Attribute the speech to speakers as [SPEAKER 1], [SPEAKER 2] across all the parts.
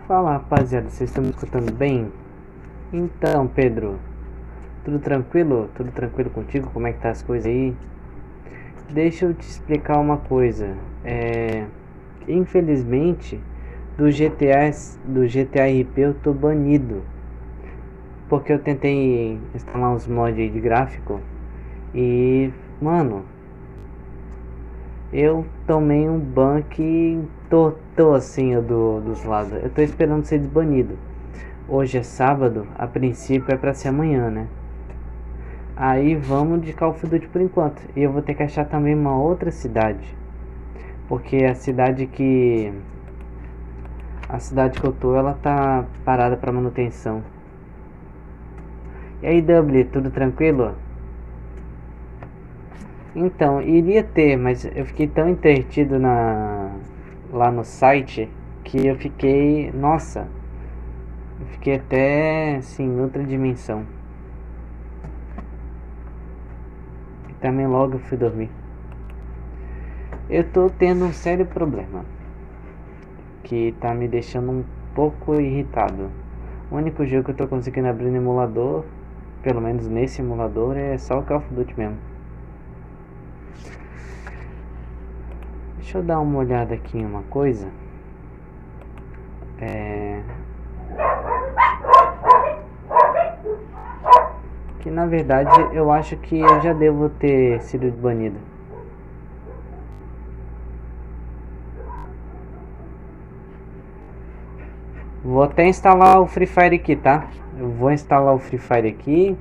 [SPEAKER 1] Fala, rapaziada, vocês estão me escutando bem? Então, Pedro, tudo tranquilo? Tudo tranquilo contigo? Como é que tá as coisas aí? Deixa eu te explicar uma coisa. Infelizmente, do GTA RP eu tô banido. Porque eu tentei instalar uns mods aí de gráfico e, mano, eu tomei um ban que tortou assim dos lados. Eu tô esperando ser desbanido. Hoje é sábado, a princípio é pra ser amanhã, né? Aí vamos de Call of Duty por enquanto. E eu vou ter que achar também uma outra cidade. Porque a cidade que eu tô, ela tá parada pra manutenção. E aí, W, tudo tranquilo? Então, iria ter, mas eu fiquei tão entretido lá no site que eu fiquei, nossa, eu fiquei até assim, em outra dimensão. E também logo eu fui dormir. Eu tô tendo um sério problema que tá me deixando um pouco irritado. O único jogo que eu tô conseguindo abrir no emulador, pelo menos nesse emulador, é só o Call of Duty mesmo. Deixa eu dar uma olhada aqui em uma coisa. Que na verdade eu acho que eu já devo ter sido banido. Vou até instalar o Free Fire aqui, tá? Eu vou instalar o Free Fire aqui.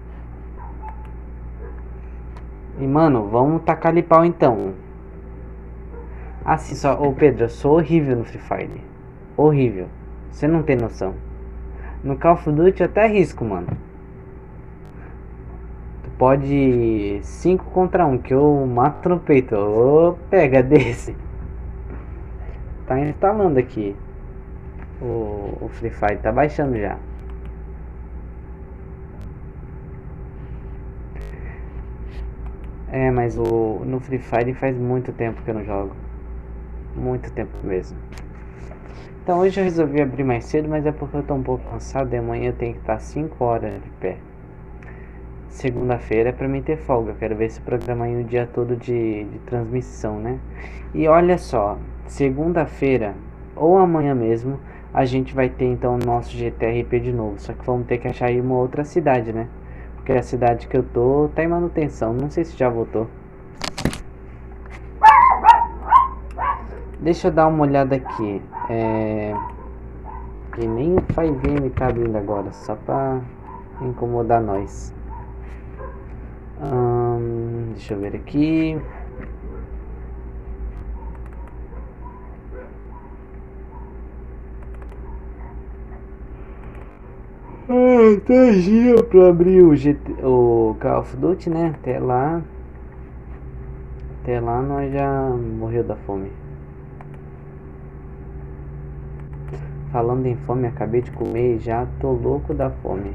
[SPEAKER 1] E mano, vamos tacar ali pau então. Assim só, ô Pedro, eu sou horrível no Free Fire. Horrível. Você não tem noção. No Call of Duty eu até risco, mano. Tu pode 5 contra 1 que eu mato no peito. Ô, pega desse. Tá instalando aqui. O Free Fire tá baixando já. Mas no Free Fire faz muito tempo que eu não jogo. Muito tempo mesmo. Então hoje eu resolvi abrir mais cedo, mas é porque eu tô um pouco cansado e amanhã eu tenho que estar 5 horas de pé. Segunda-feira é pra mim ter folga, eu quero ver esse programa aí o dia todo de transmissão, né? E olha só, segunda-feira ou amanhã mesmo a gente vai ter então o nosso GTRP de novo, só que vamos ter que achar aí uma outra cidade, né? Porque a cidade que eu tô tá em manutenção, não sei se já voltou. Deixa eu dar uma olhada aqui. E nem o 5M tá abrindo agora, só pra incomodar nós. Deixa eu ver aqui. Tá dia pra abrir o Call of Duty, né? Até lá nós já morreu da fome. Falando em fome, acabei de comer e já tô louco da fome.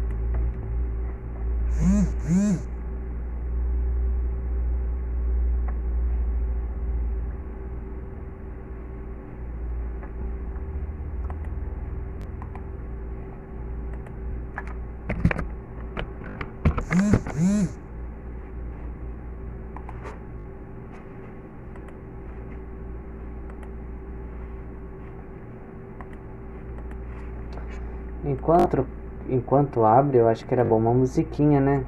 [SPEAKER 1] Enquanto abre, eu acho que era bom uma musiquinha, né?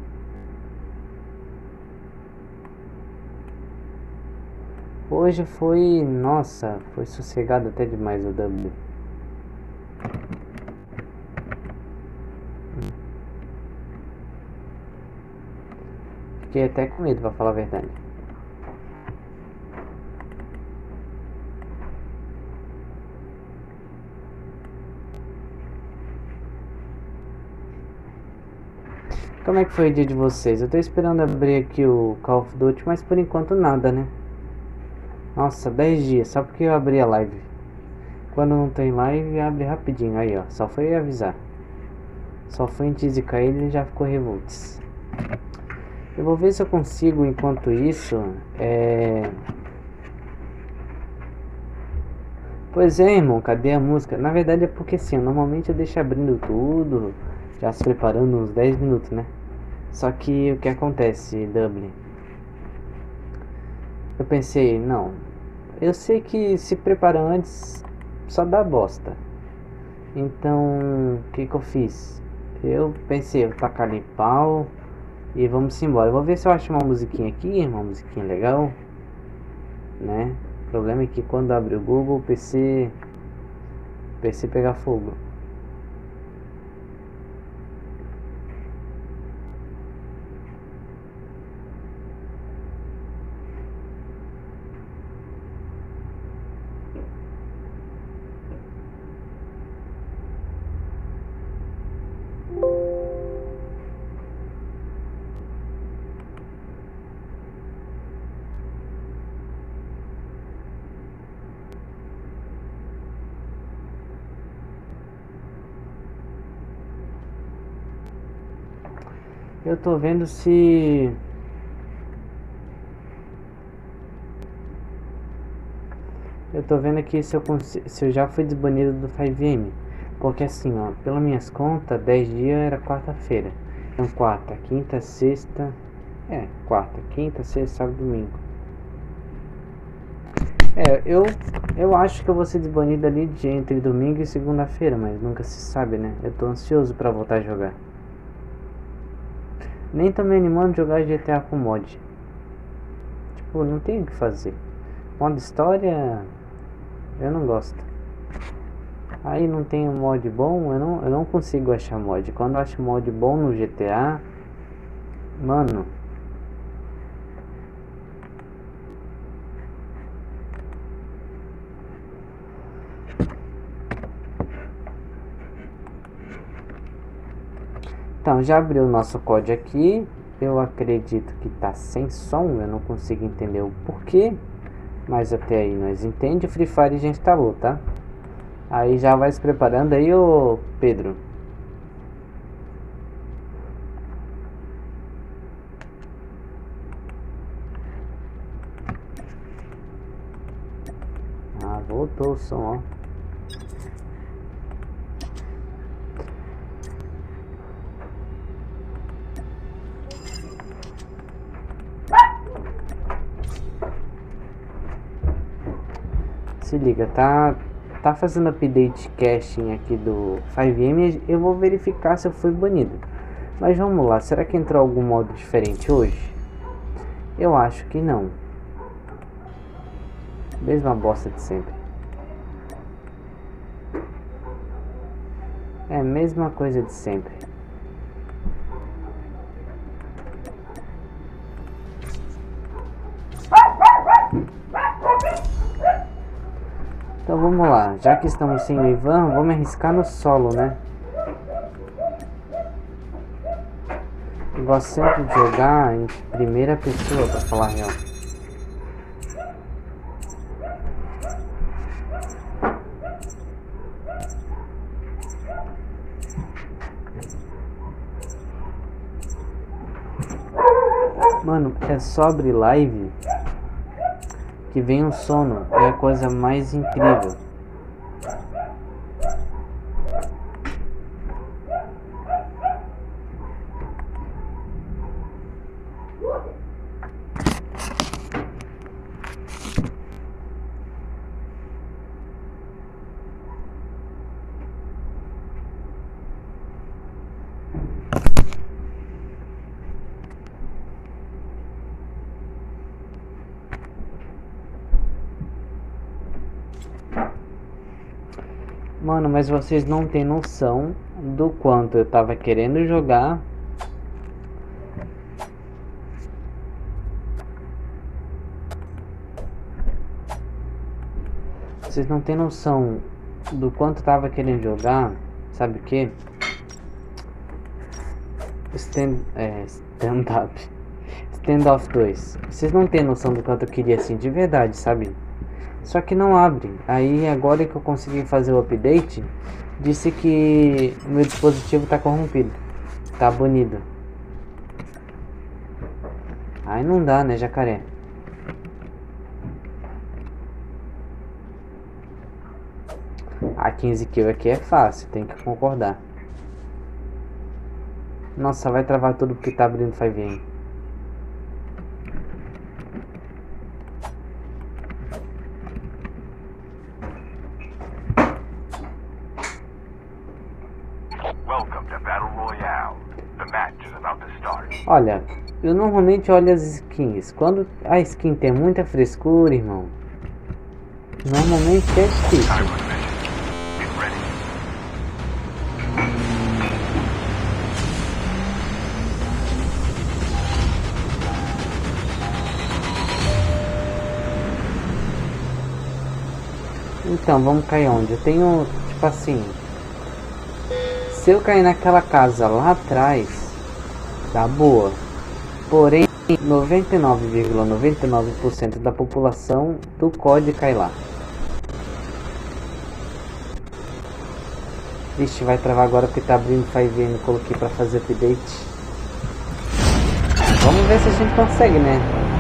[SPEAKER 1] Hoje foi, nossa, foi sossegado até demais o W. Fiquei até com medo, pra falar a verdade. Como é que foi o dia de vocês? Eu tô esperando abrir aqui o Call of Duty, mas por enquanto nada, né? Nossa, 10 dias, só porque eu abri a live. Quando não tem live, abre rapidinho. Aí, ó, só foi avisar. Só foi em Tizica ele e já ficou revolts. Eu vou ver se eu consigo, enquanto isso, Pois é, irmão, cadê a música? Na verdade é porque assim, normalmente eu deixo abrindo tudo, já se preparando uns 10 minutos, né? Só que o que acontece, Dublin? Eu pensei, não, eu sei que se preparar antes só dá bosta. Então, o que que eu fiz? Eu pensei, eu tacar ali pau e vamos embora. Eu vou ver se eu acho uma musiquinha aqui, uma musiquinha legal, né? O problema é que quando abre o Google, o PC pega fogo. Eu tô vendo se eu tô vendo aqui se eu já fui desbanido do 5M. Porque assim, ó, pelas minhas contas, 10 dias era quarta-feira. Então quarta, quinta, sexta. Quarta, quinta, sexta, sábado, domingo. Eu acho que eu vou ser desbanido ali entre domingo e segunda-feira, mas nunca se sabe, né? Eu tô ansioso pra voltar a jogar. Nem tô me animando de jogar GTA com mod. Tipo, não tem o que fazer. Modo história, eu não gosto. Aí não tem um mod bom, eu não consigo achar mod. Quando eu acho mod bom no GTA, mano. Então, já abriu o nosso código aqui. Eu acredito que tá sem som, eu não consigo entender o porquê. Mas até aí nós entende. O Free Fire já instalou, tá? Aí já vai se preparando aí, ô Pedro. Ah, voltou o som, ó. Se liga, tá fazendo update caching aqui do 5M. Eu vou verificar se eu fui banido. Mas vamos lá, será que entrou algum modo diferente hoje? Eu acho que não. Mesma bosta de sempre. É, mesma coisa de sempre. Então vamos lá, já que estamos sem o Ivan, vamos arriscar no solo, né? Eu gosto sempre de jogar em primeira pessoa, pra falar a real. Mano, é só abrir live que vem um sono, é a coisa mais incrível. Mano, mas vocês não têm noção do quanto eu tava querendo jogar. Vocês não têm noção do quanto eu tava querendo jogar. Sabe o que? Stand-up. Standoff 2. Vocês não têm noção do quanto eu queria assim, de verdade, sabe? Só que não abre. Aí agora que eu consegui fazer o update, disse que o meu dispositivo tá corrompido. Tá banido. Aí não dá, né, jacaré? A 15 kills aqui é fácil, tem que concordar. Nossa, vai travar tudo porque tá abrindo 5M. Olha, eu normalmente olho as skins. Quando a skin tem muita frescura, irmão, normalmente é difícil. Então, vamos cair onde? Eu tenho, tipo assim, se eu cair naquela casa lá atrás, tá boa. Porém, 99,99% da população do COD cai lá. Vixe, vai travar agora porque tá abrindo 5M, coloquei pra fazer update. Vamos ver se a gente consegue, né?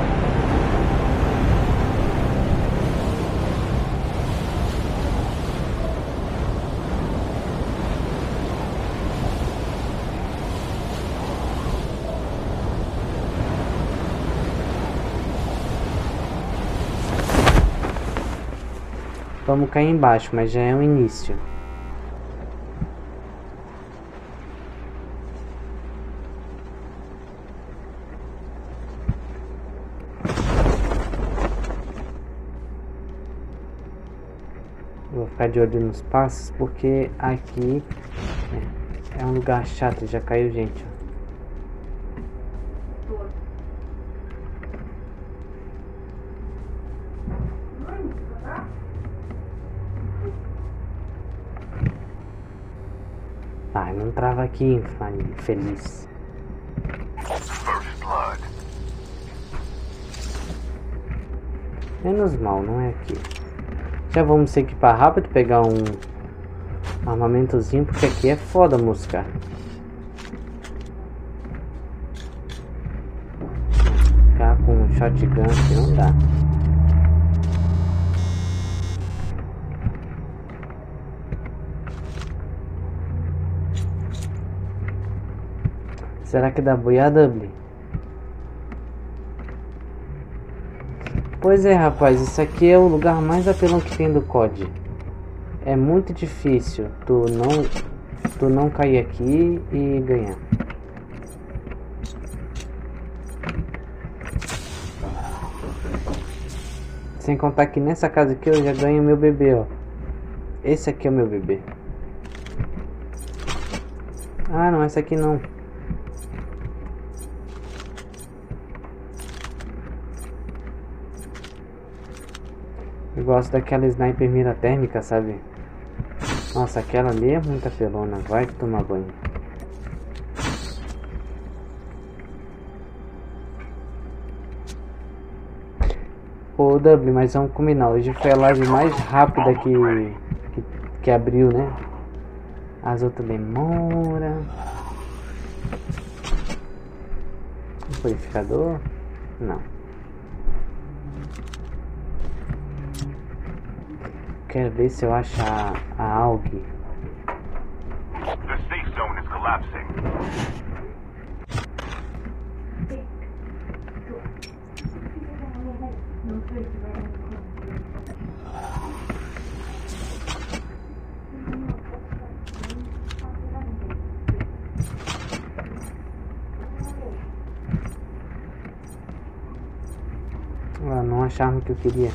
[SPEAKER 1] Vamos cair embaixo, mas já é um início. Vou ficar de olho nos passos, porque aqui é um lugar chato, já caiu gente. Ai, não trava aqui, infeliz. Menos mal, não é aqui. Já vamos se equipar rápido, pegar um armamentozinho, porque aqui é foda música. Ficar com um shotgun aqui não dá. Será que dá boiada, Dubli? Pois é, rapaz, isso aqui é o lugar mais apelão que tem do COD. É muito difícil tu não cair aqui e ganhar. Sem contar que nessa casa aqui eu já ganho meu bebê, ó. Esse aqui é o meu bebê. Ah, não, essa aqui não. Eu gosto daquela sniper mira térmica, sabe? Nossa, aquela ali é muita pelona. Vai tomar banho. Ô W, mas vamos combinar. Hoje foi a live mais rápida que abriu, né? As outras demora. Purificador? Não. Quero ver se eu acho a AUG.
[SPEAKER 2] The safe zone is collapsing.
[SPEAKER 1] Ah, não achava o que eu queria.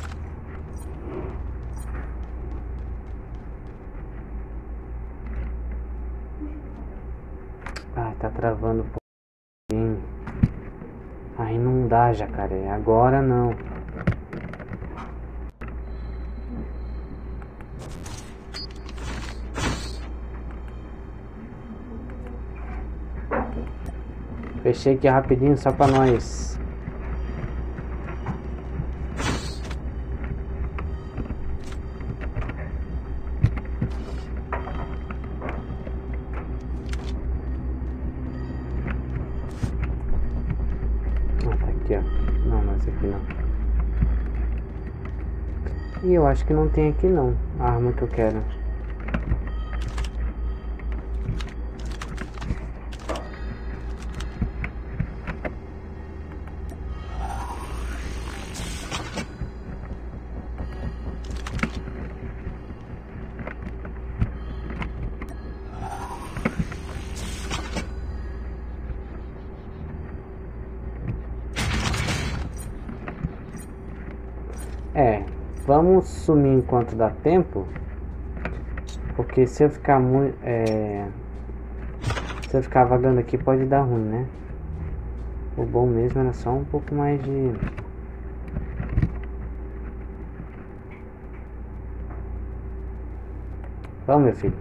[SPEAKER 1] Ai, tá travando um pouquinho. Aí não dá, jacaré. Agora não. Fechei aqui rapidinho só pra nós. Aqui, ó. Não, mas aqui não. E eu acho que não tem aqui não a arma que eu quero. Vamos sumir enquanto dá tempo. Porque se eu ficar muito... se eu ficar vagando aqui pode dar ruim, né? O bom mesmo era só um pouco mais de... Vamos, meu filho.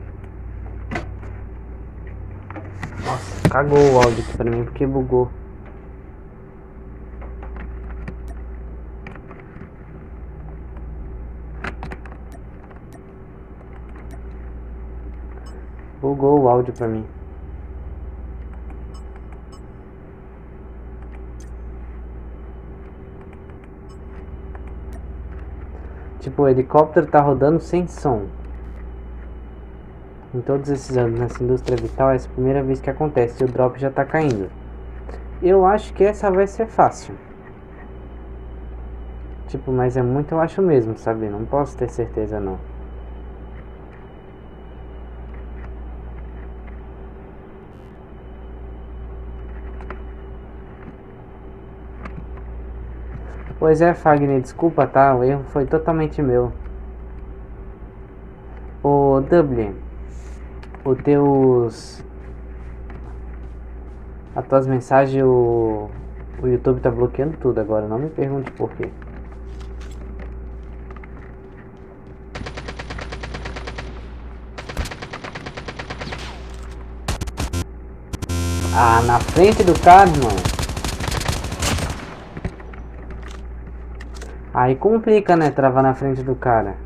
[SPEAKER 1] Nossa, cagou o áudio aqui pra mim porque bugou. Bugou o áudio pra mim. Tipo, o helicóptero tá rodando sem som. Em todos esses anos nessa indústria vital, essa é a primeira vez que acontece e o drop já tá caindo. Eu acho que essa vai ser fácil. Tipo, mas é muito eu acho mesmo, sabe? Não posso ter certeza não. Pois é, Fagner, desculpa, tá? O erro foi totalmente meu. Ô, Dublin, as tuas mensagens, o YouTube tá bloqueando tudo agora, não me pergunte por quê. Ah, na frente do cara, mano. Aí complica, né? Travar na frente do cara.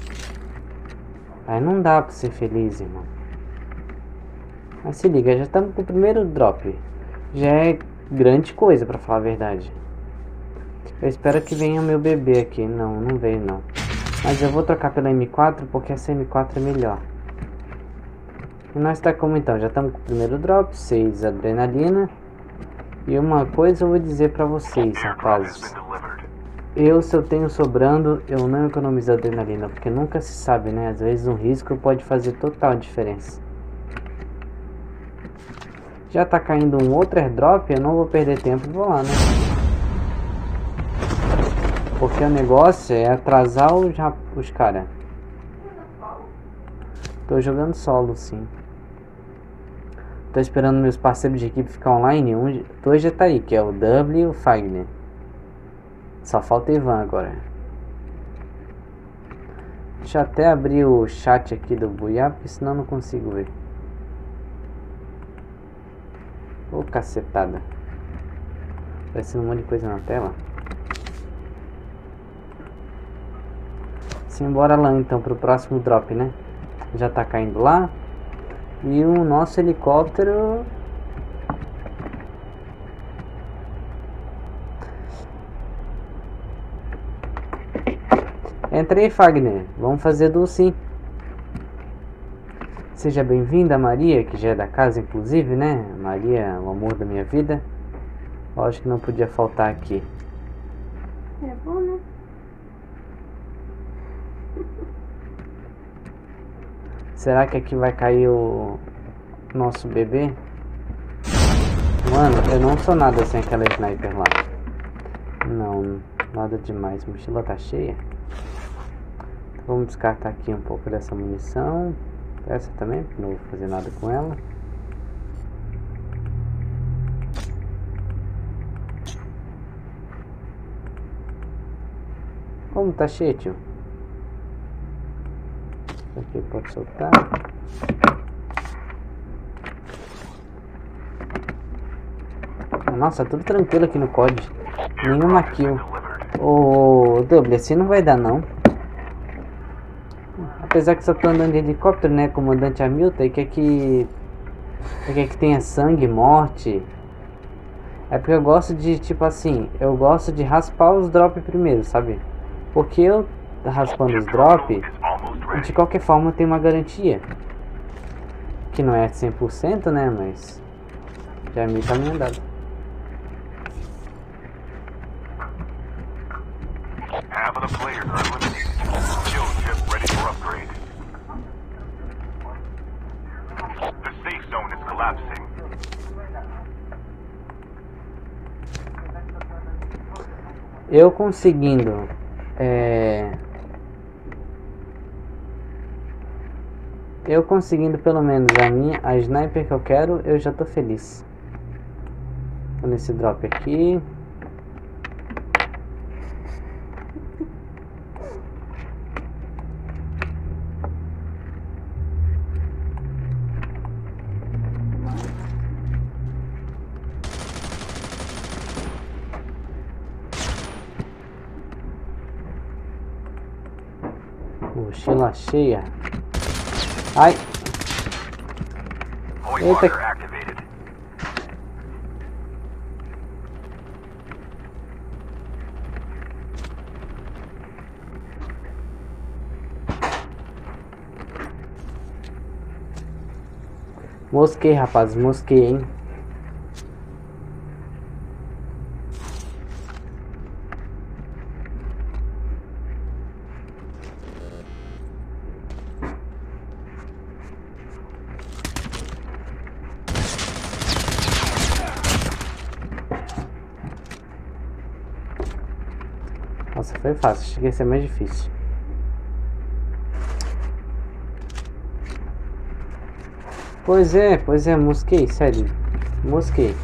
[SPEAKER 1] Aí não dá pra ser feliz, irmão. Mas se liga, já estamos com o primeiro drop. Já é grande coisa, pra falar a verdade. Eu espero que venha meu bebê aqui. Não, não veio não. Mas eu vou trocar pela M4 porque essa M4 é melhor. E nós tá como então? Já estamos com o primeiro drop, 6 adrenalina. E uma coisa eu vou dizer pra vocês, rapazes. Se eu tenho sobrando, eu não economizo adrenalina, porque nunca se sabe, né? Às vezes um risco pode fazer total diferença. Já tá caindo um outro airdrop, eu não vou perder tempo e vou lá, né? Porque o negócio é atrasar os caras. Tô jogando solo, sim. Tô esperando meus parceiros de equipe ficar online. Dois já tá aí, que é o W e o Fagner. Só falta Ivan agora. Deixa eu até abrir o chat aqui do Buiá, porque senão eu não consigo ver. Ô, cacetada. Aparecendo um monte de coisa na tela. Simbora lá então pro próximo drop, né? Já tá caindo lá. E o nosso helicóptero... Entra aí, Fagner. Vamos fazer do sim. Seja bem-vinda, Maria, que já é da casa, inclusive, né? Maria, o amor da minha vida. Lógico que não podia faltar aqui.
[SPEAKER 3] É bom, né?
[SPEAKER 1] Será que aqui vai cair o nosso bebê? Mano, eu não sou nada sem aquela sniper lá. Não, nada demais. A mochila tá cheia. Então, vamos descartar aqui um pouco dessa munição. Essa também, porque não vou fazer nada com ela. Como tá cheio, tio? Isso aqui pode soltar. Nossa, tudo tranquilo aqui no COD. Nenhuma kill. Ô, Double, assim não vai dar não. Apesar que só tô andando de helicóptero, né, comandante Hamilton, e quer que tenha sangue, morte. É porque eu gosto de, tipo assim, eu gosto de raspar os drops primeiro, sabe? Porque eu raspando os drops, de qualquer forma tem uma garantia. Que não é 100%, né, mas já me tá me andando.
[SPEAKER 2] Half of the players are eliminated. Kill ship ready for upgrade. The safe zone is collapsing.
[SPEAKER 1] Eu conseguindo Eu conseguindo pelo menos a sniper que eu quero, eu já tô feliz. Tô nesse drop aqui. Mochila cheia. Ai. Eita. Mosquei, rapaz, mosquei, hein? Nossa, foi fácil, achei que ia ser mais difícil. Pois é, mosquei, sério. Mosquei.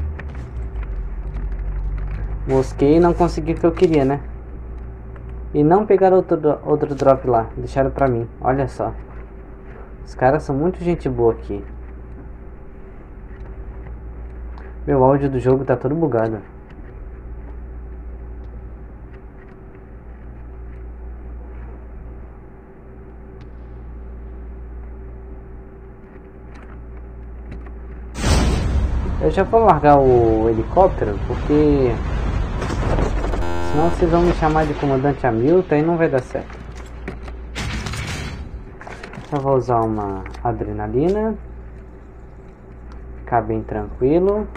[SPEAKER 1] Mosquei e não consegui o que eu queria, né? E não pegaram outro drop lá, deixaram pra mim, olha só. Os caras são muito gente boa aqui. Meu áudio do jogo tá todo bugado. Eu já vou largar o helicóptero, porque senão vocês vão me chamar de comandante Hamilton e não vai dar certo. Eu vou usar uma adrenalina. Ficar bem tranquilo.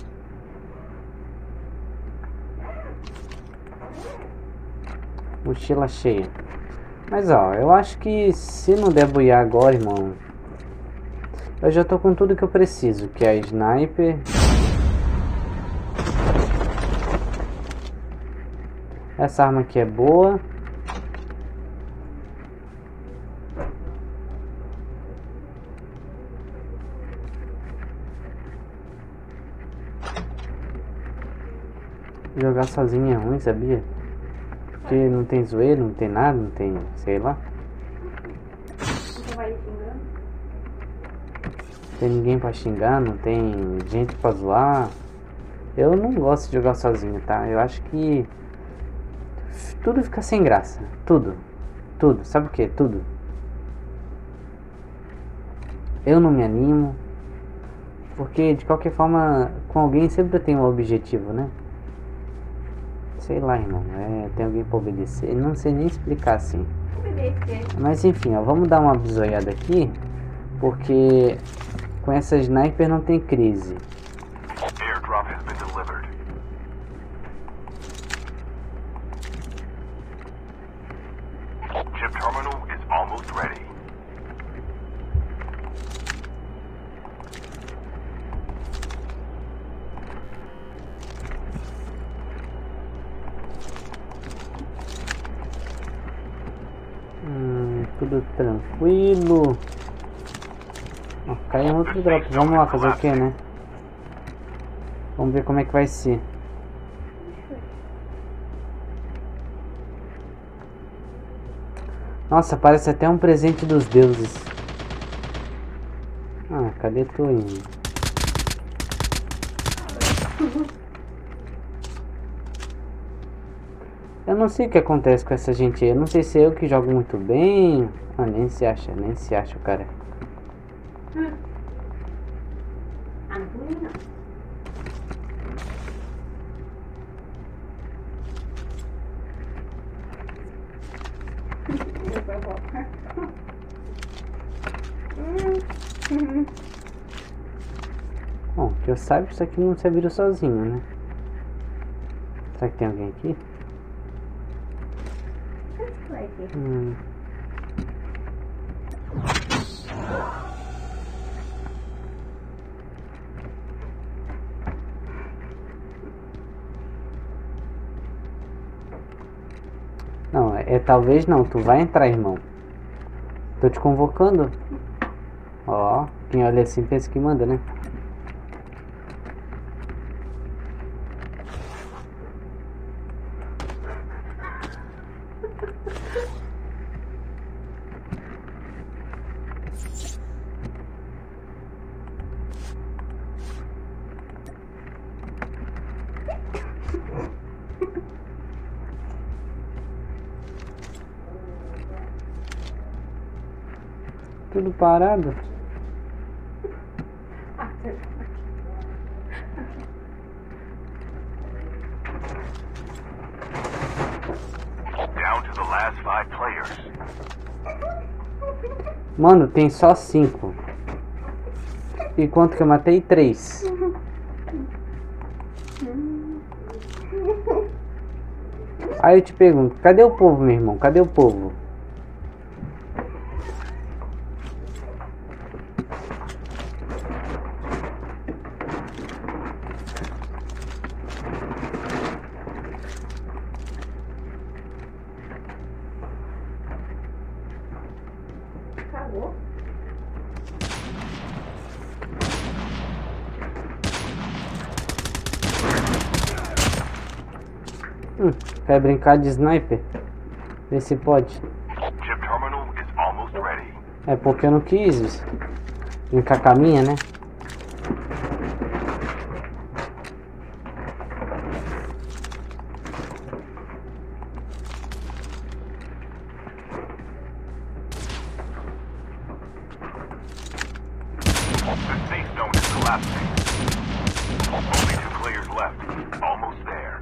[SPEAKER 1] Mochila cheia. Mas ó, eu acho que se não der buiar agora, irmão, eu já tô com tudo que eu preciso, que é a sniper. Essa arma aqui é boa. Jogar sozinho é ruim, sabia? Porque não tem zoeiro, não tem nada, não tem, sei lá.
[SPEAKER 3] Você vai xingando?
[SPEAKER 1] Tem ninguém pra xingar, não tem gente pra zoar. Eu não gosto de jogar sozinho, tá? Eu acho que tudo fica sem graça. Tudo. Sabe o que? Tudo. Eu não me animo. Porque de qualquer forma, com alguém sempre tem um objetivo, né? Sei lá, irmão. Tem alguém pra obedecer. Não sei nem explicar assim.
[SPEAKER 3] Obedecer.
[SPEAKER 1] Mas enfim, ó, vamos dar uma bisoiada aqui. Porque com essa sniper não tem crise.
[SPEAKER 2] Airdrop has been delivered. Chip terminal is almost ready.
[SPEAKER 1] Tudo tranquilo. Ó, caiu outro drop. Vamos lá fazer o que, né? Vamos ver como é que vai ser. Nossa, parece até um presente dos deuses. Ah, cadê tu indo? Eu não sei o que acontece com essa gente aí. Eu não sei se é eu que jogo muito bem. Ah, nem se acha o cara.
[SPEAKER 3] Ah, não fui não. Depois eu volto.
[SPEAKER 1] Bom, que eu saiba, isso aqui não se vira sozinho, né? Será que tem alguém aqui?
[SPEAKER 3] Vai aqui.
[SPEAKER 1] talvez não, tu vai entrar, irmão. Tô te convocando. Ó, quem olha assim pensa que manda, né? Tudo parado.
[SPEAKER 2] Down to the last 5 players.
[SPEAKER 1] Mano, tem só 5. E quanto que eu matei? 3. Aí eu te pergunto, cadê o povo, meu irmão? Cadê o povo?
[SPEAKER 3] Acabou.
[SPEAKER 1] Quer brincar de sniper? Vê se pode.
[SPEAKER 2] Chip terminal is almost ready.
[SPEAKER 1] É porque eu não quis brincar com a minha, né?
[SPEAKER 2] The safe zone is collapsing. Only 2 players left. Almost there.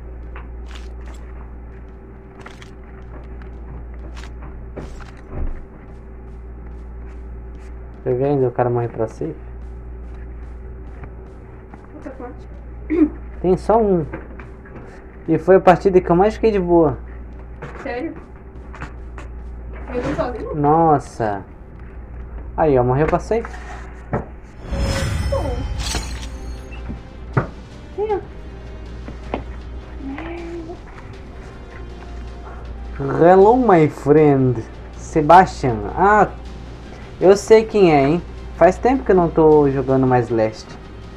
[SPEAKER 1] Você vê ainda o cara morrer pra safe?
[SPEAKER 3] Outra fonte.
[SPEAKER 1] Tem só um. E foi a partida que eu mais fiquei de boa.
[SPEAKER 3] Sério? Eu vou sozinho?
[SPEAKER 1] Nossa. Aí, ó, morreu pra safe. Hello, my friend. Sebastian. Ah, eu sei quem é, hein? Faz tempo que eu não tô jogando mais Leste.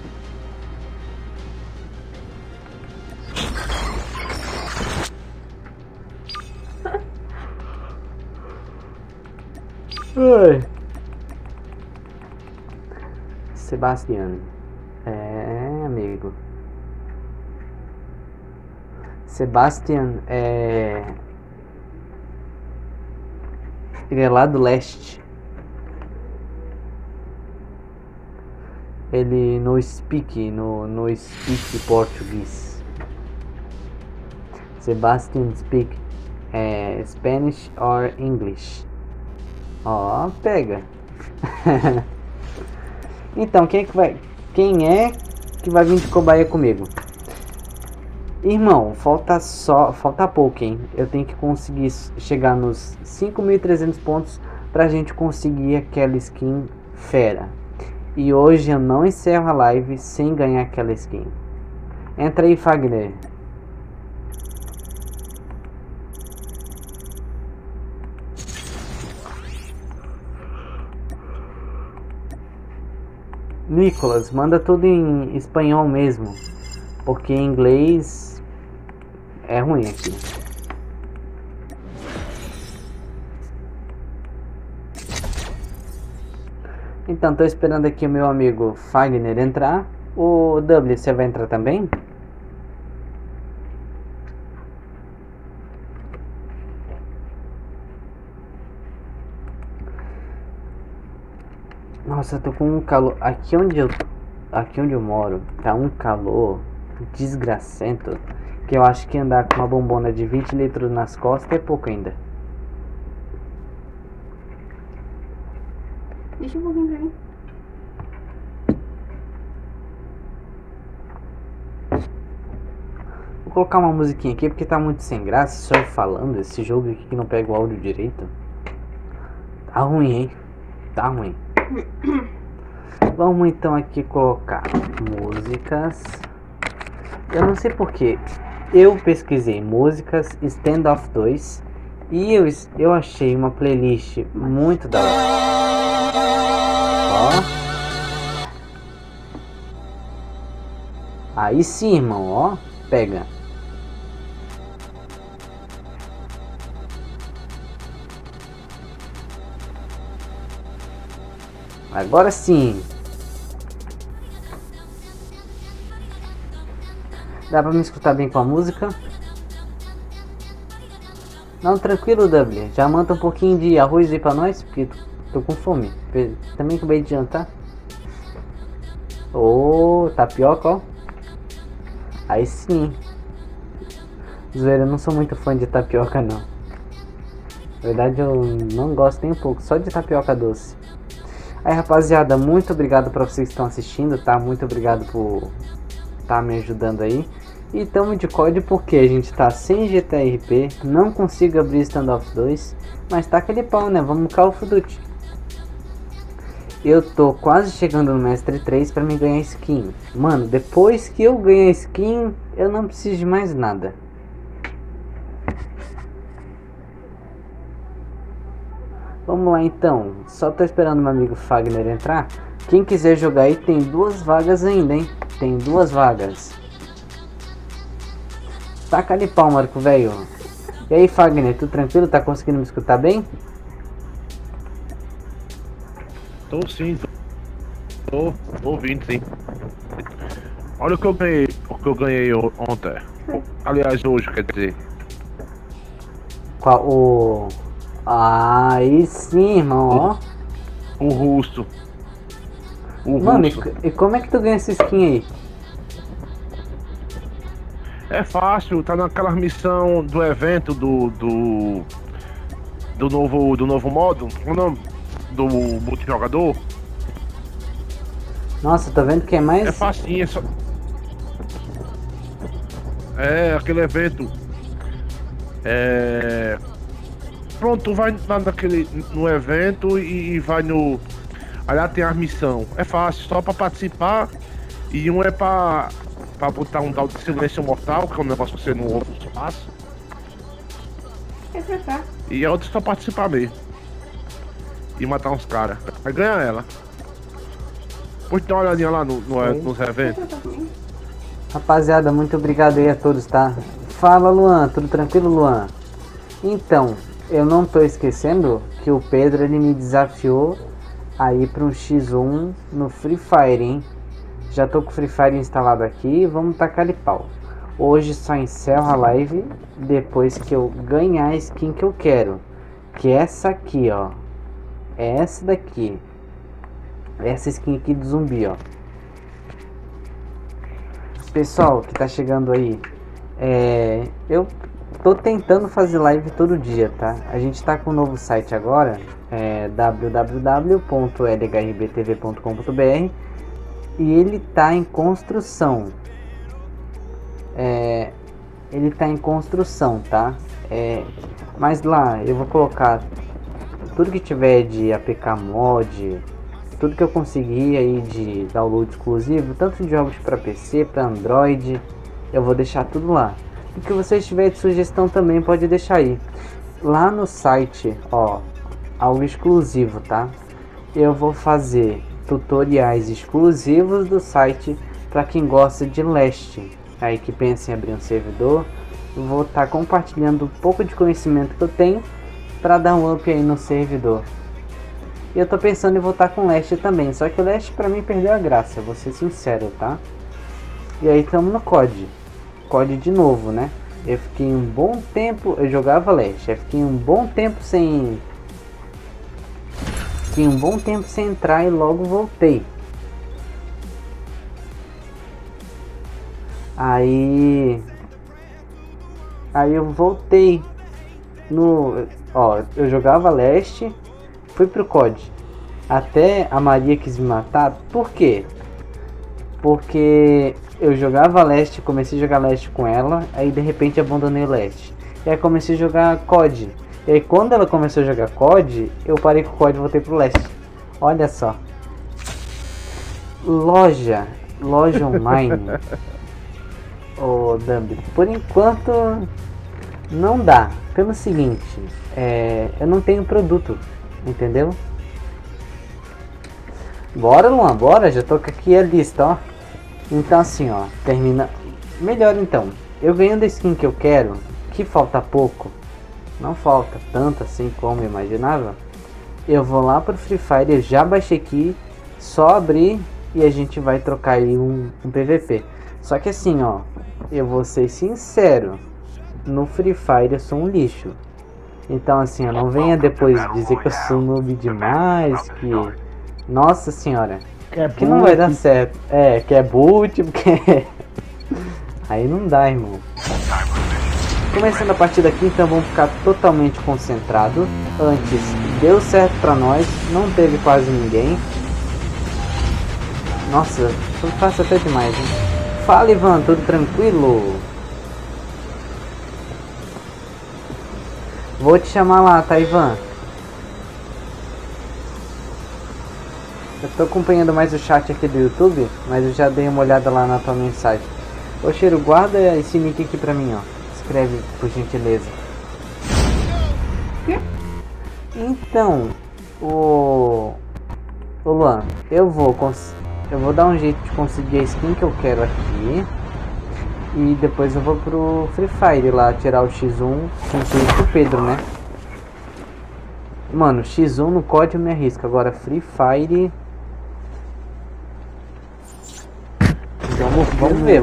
[SPEAKER 1] Oi. Sebastian. É, amigo. Sebastian ele é lá do leste. Ele no speak português. Sebastian speak Spanish or English. Ó, pega. Então, quem é que vai vir de cobaia comigo? Irmão, falta pouco, hein? Eu tenho que conseguir chegar nos 5.300 pontos pra gente conseguir aquela skin fera. E hoje eu não encerro a live sem ganhar aquela skin. Entra aí, Fagner. Nicolas, manda tudo em espanhol mesmo, porque em inglês é ruim aqui. Então, tô esperando aqui o meu amigo Fagner entrar. O W, você vai entrar também? Nossa, eu tô com um calor. Aqui onde eu moro, tá um calor desgracento. Que eu acho que andar com uma bombona de 20 litros nas costas é pouco ainda.
[SPEAKER 3] Deixa um pouquinho pra mim.
[SPEAKER 1] Vou colocar uma musiquinha aqui porque tá muito sem graça. Só eu falando, esse jogo aqui que não pega o áudio direito. Tá ruim, hein? Tá ruim. Vamos então aqui colocar músicas. Eu não sei porquê. Eu pesquisei músicas Standoff 2 E eu achei uma playlist muito da hora. Ó. Aí sim, irmão, ó. Pega. Agora sim. Dá pra me escutar bem com a música? Não, tranquilo, W. Já manda um pouquinho de arroz aí pra nós, porque tô com fome. Também acabei de jantar. Ô, tapioca, ó. Aí sim. Zoeira, eu não sou muito fã de tapioca, não. Na verdade, eu não gosto nem um pouco, só de tapioca doce. Aí, rapaziada, muito obrigado pra vocês que estão assistindo, tá? Muito obrigado por tá me ajudando aí. E tamo de COD porque a gente tá sem GTRP, não consigo abrir Standoff 2, mas tá aquele pau, né? Vamos Call of Duty. Eu tô quase chegando no Mestre 3 pra me ganhar skin. Mano, depois que eu ganhar skin, eu não preciso de mais nada. Vamos lá então, só tô esperando meu amigo Fagner entrar. Quem quiser jogar aí tem 2 vagas ainda, hein? Tem 2 vagas. Taca ali pau, Marco, velho. E aí, Fagner, tudo tranquilo? Tá conseguindo me escutar bem?
[SPEAKER 4] Tô sim, tô ouvindo sim. Olha o que eu ganhei ontem. Aliás, hoje, quer dizer.
[SPEAKER 1] Qual o... Aí sim, irmão, ó.
[SPEAKER 4] O russo.
[SPEAKER 1] Mano, e como é que tu ganha essa skin aí?
[SPEAKER 4] É fácil, tá naquela missão do evento do novo modo, o nome do multijogador.
[SPEAKER 1] Nossa, tô vendo que é mais...
[SPEAKER 4] É facinho, é aquele evento. Pronto, tu vai no evento e vai no... Aí lá tem a missão. É fácil, só pra participar. E um é pra botar um tal de silêncio mortal, que é um negócio que você não ouve o espaço.
[SPEAKER 3] É pra cá.
[SPEAKER 4] E a outra só participar mesmo. E matar uns caras. Aí ganha ela. Depois dá uma olhadinha lá nos eventos.
[SPEAKER 1] Rapaziada, muito obrigado aí a todos, tá? Fala, Luan, tudo tranquilo, Luan? Então, eu não tô esquecendo que o Pedro, ele me desafiou a ir para um X1 no Free Fire, hein? Já tô com o Free Fire instalado aqui, vamos tacar de pau. Hoje só encerro a live depois que eu ganhar a skin que eu quero. Que é essa aqui, ó. É essa daqui. Essa skin aqui do zumbi, ó. Pessoal que tá chegando aí, eu tô tentando fazer live todo dia, tá? A gente tá com um novo site agora, www.lhrbtv.com.br, e ele tá em construção. Ele tá em construção, tá? Mas lá eu vou colocar tudo que tiver de APK mod, tudo que eu conseguir aí de download exclusivo, tanto de jogos para PC, para Android, eu vou deixar tudo lá. E que vocês tiverem de sugestão também pode deixar aí. Lá no site, ó, algo exclusivo, tá? Eu vou fazer tutoriais exclusivos do site para quem gosta de Last. Aí que pensa em abrir um servidor, eu vou estar compartilhando um pouco de conhecimento que eu tenho para dar um up aí no servidor. E eu tô pensando em voltar com Last também, só que o Last pra mim perdeu a graça, vou ser sincero, tá? E aí estamos no COD. COD de novo, né? Eu fiquei um bom tempo, eu jogava Last, eu fiquei um bom tempo sem... entrar e logo voltei. Aí eu voltei no... Ó, eu jogava Last, fui pro COD. Até a Maria quis me matar. Por quê? Porque eu jogava Last, comecei a jogar Last com ela, aí de repente abandonei o Last. E aí comecei a jogar COD. E aí quando ela começou a jogar COD, eu parei com o COD e voltei pro Last. Olha só. Loja online. Ô, Dumb, por enquanto Não dá. Pelo seguinte, eu não tenho produto, entendeu? Bora, Luan, bora. Já tô com aqui a lista, ó. Então assim, ó, termina... Melhor então. Eu ganhando a skin que eu quero, que falta pouco. Não falta tanto assim como eu imaginava. Eu vou lá pro Free Fire, eu já baixei aqui. Só abrir e a gente vai trocar aí um PVP. Só que assim, ó, eu vou ser sincero. No Free Fire eu sou um lixo. Então assim, eu não venha depois dizer que eu sou noob demais, que... Nossa senhora, que não vai dar certo. Que é boot, porque... Aí não dá, irmão. Começando a partida aqui, então vamos ficar totalmente concentrado. Antes, deu certo pra nós, não teve quase ninguém. Nossa, foi fácil até demais, hein? Fala, Ivan, tudo tranquilo? Vou te chamar lá, tá, Ivan? Eu tô acompanhando mais o chat aqui do YouTube, mas eu já dei uma olhada lá na tua mensagem. Ô, Cheiro, guarda esse nick aqui pra mim, ó. Escreve, por gentileza. Então, ô Luan, eu vou dar um jeito de conseguir a skin que eu quero aqui. E depois eu vou pro Free Fire lá, tirar o X1 com o Pedro, né? Mano, X1 no COD eu me arrisco. Agora Free Fire... Vamos ver.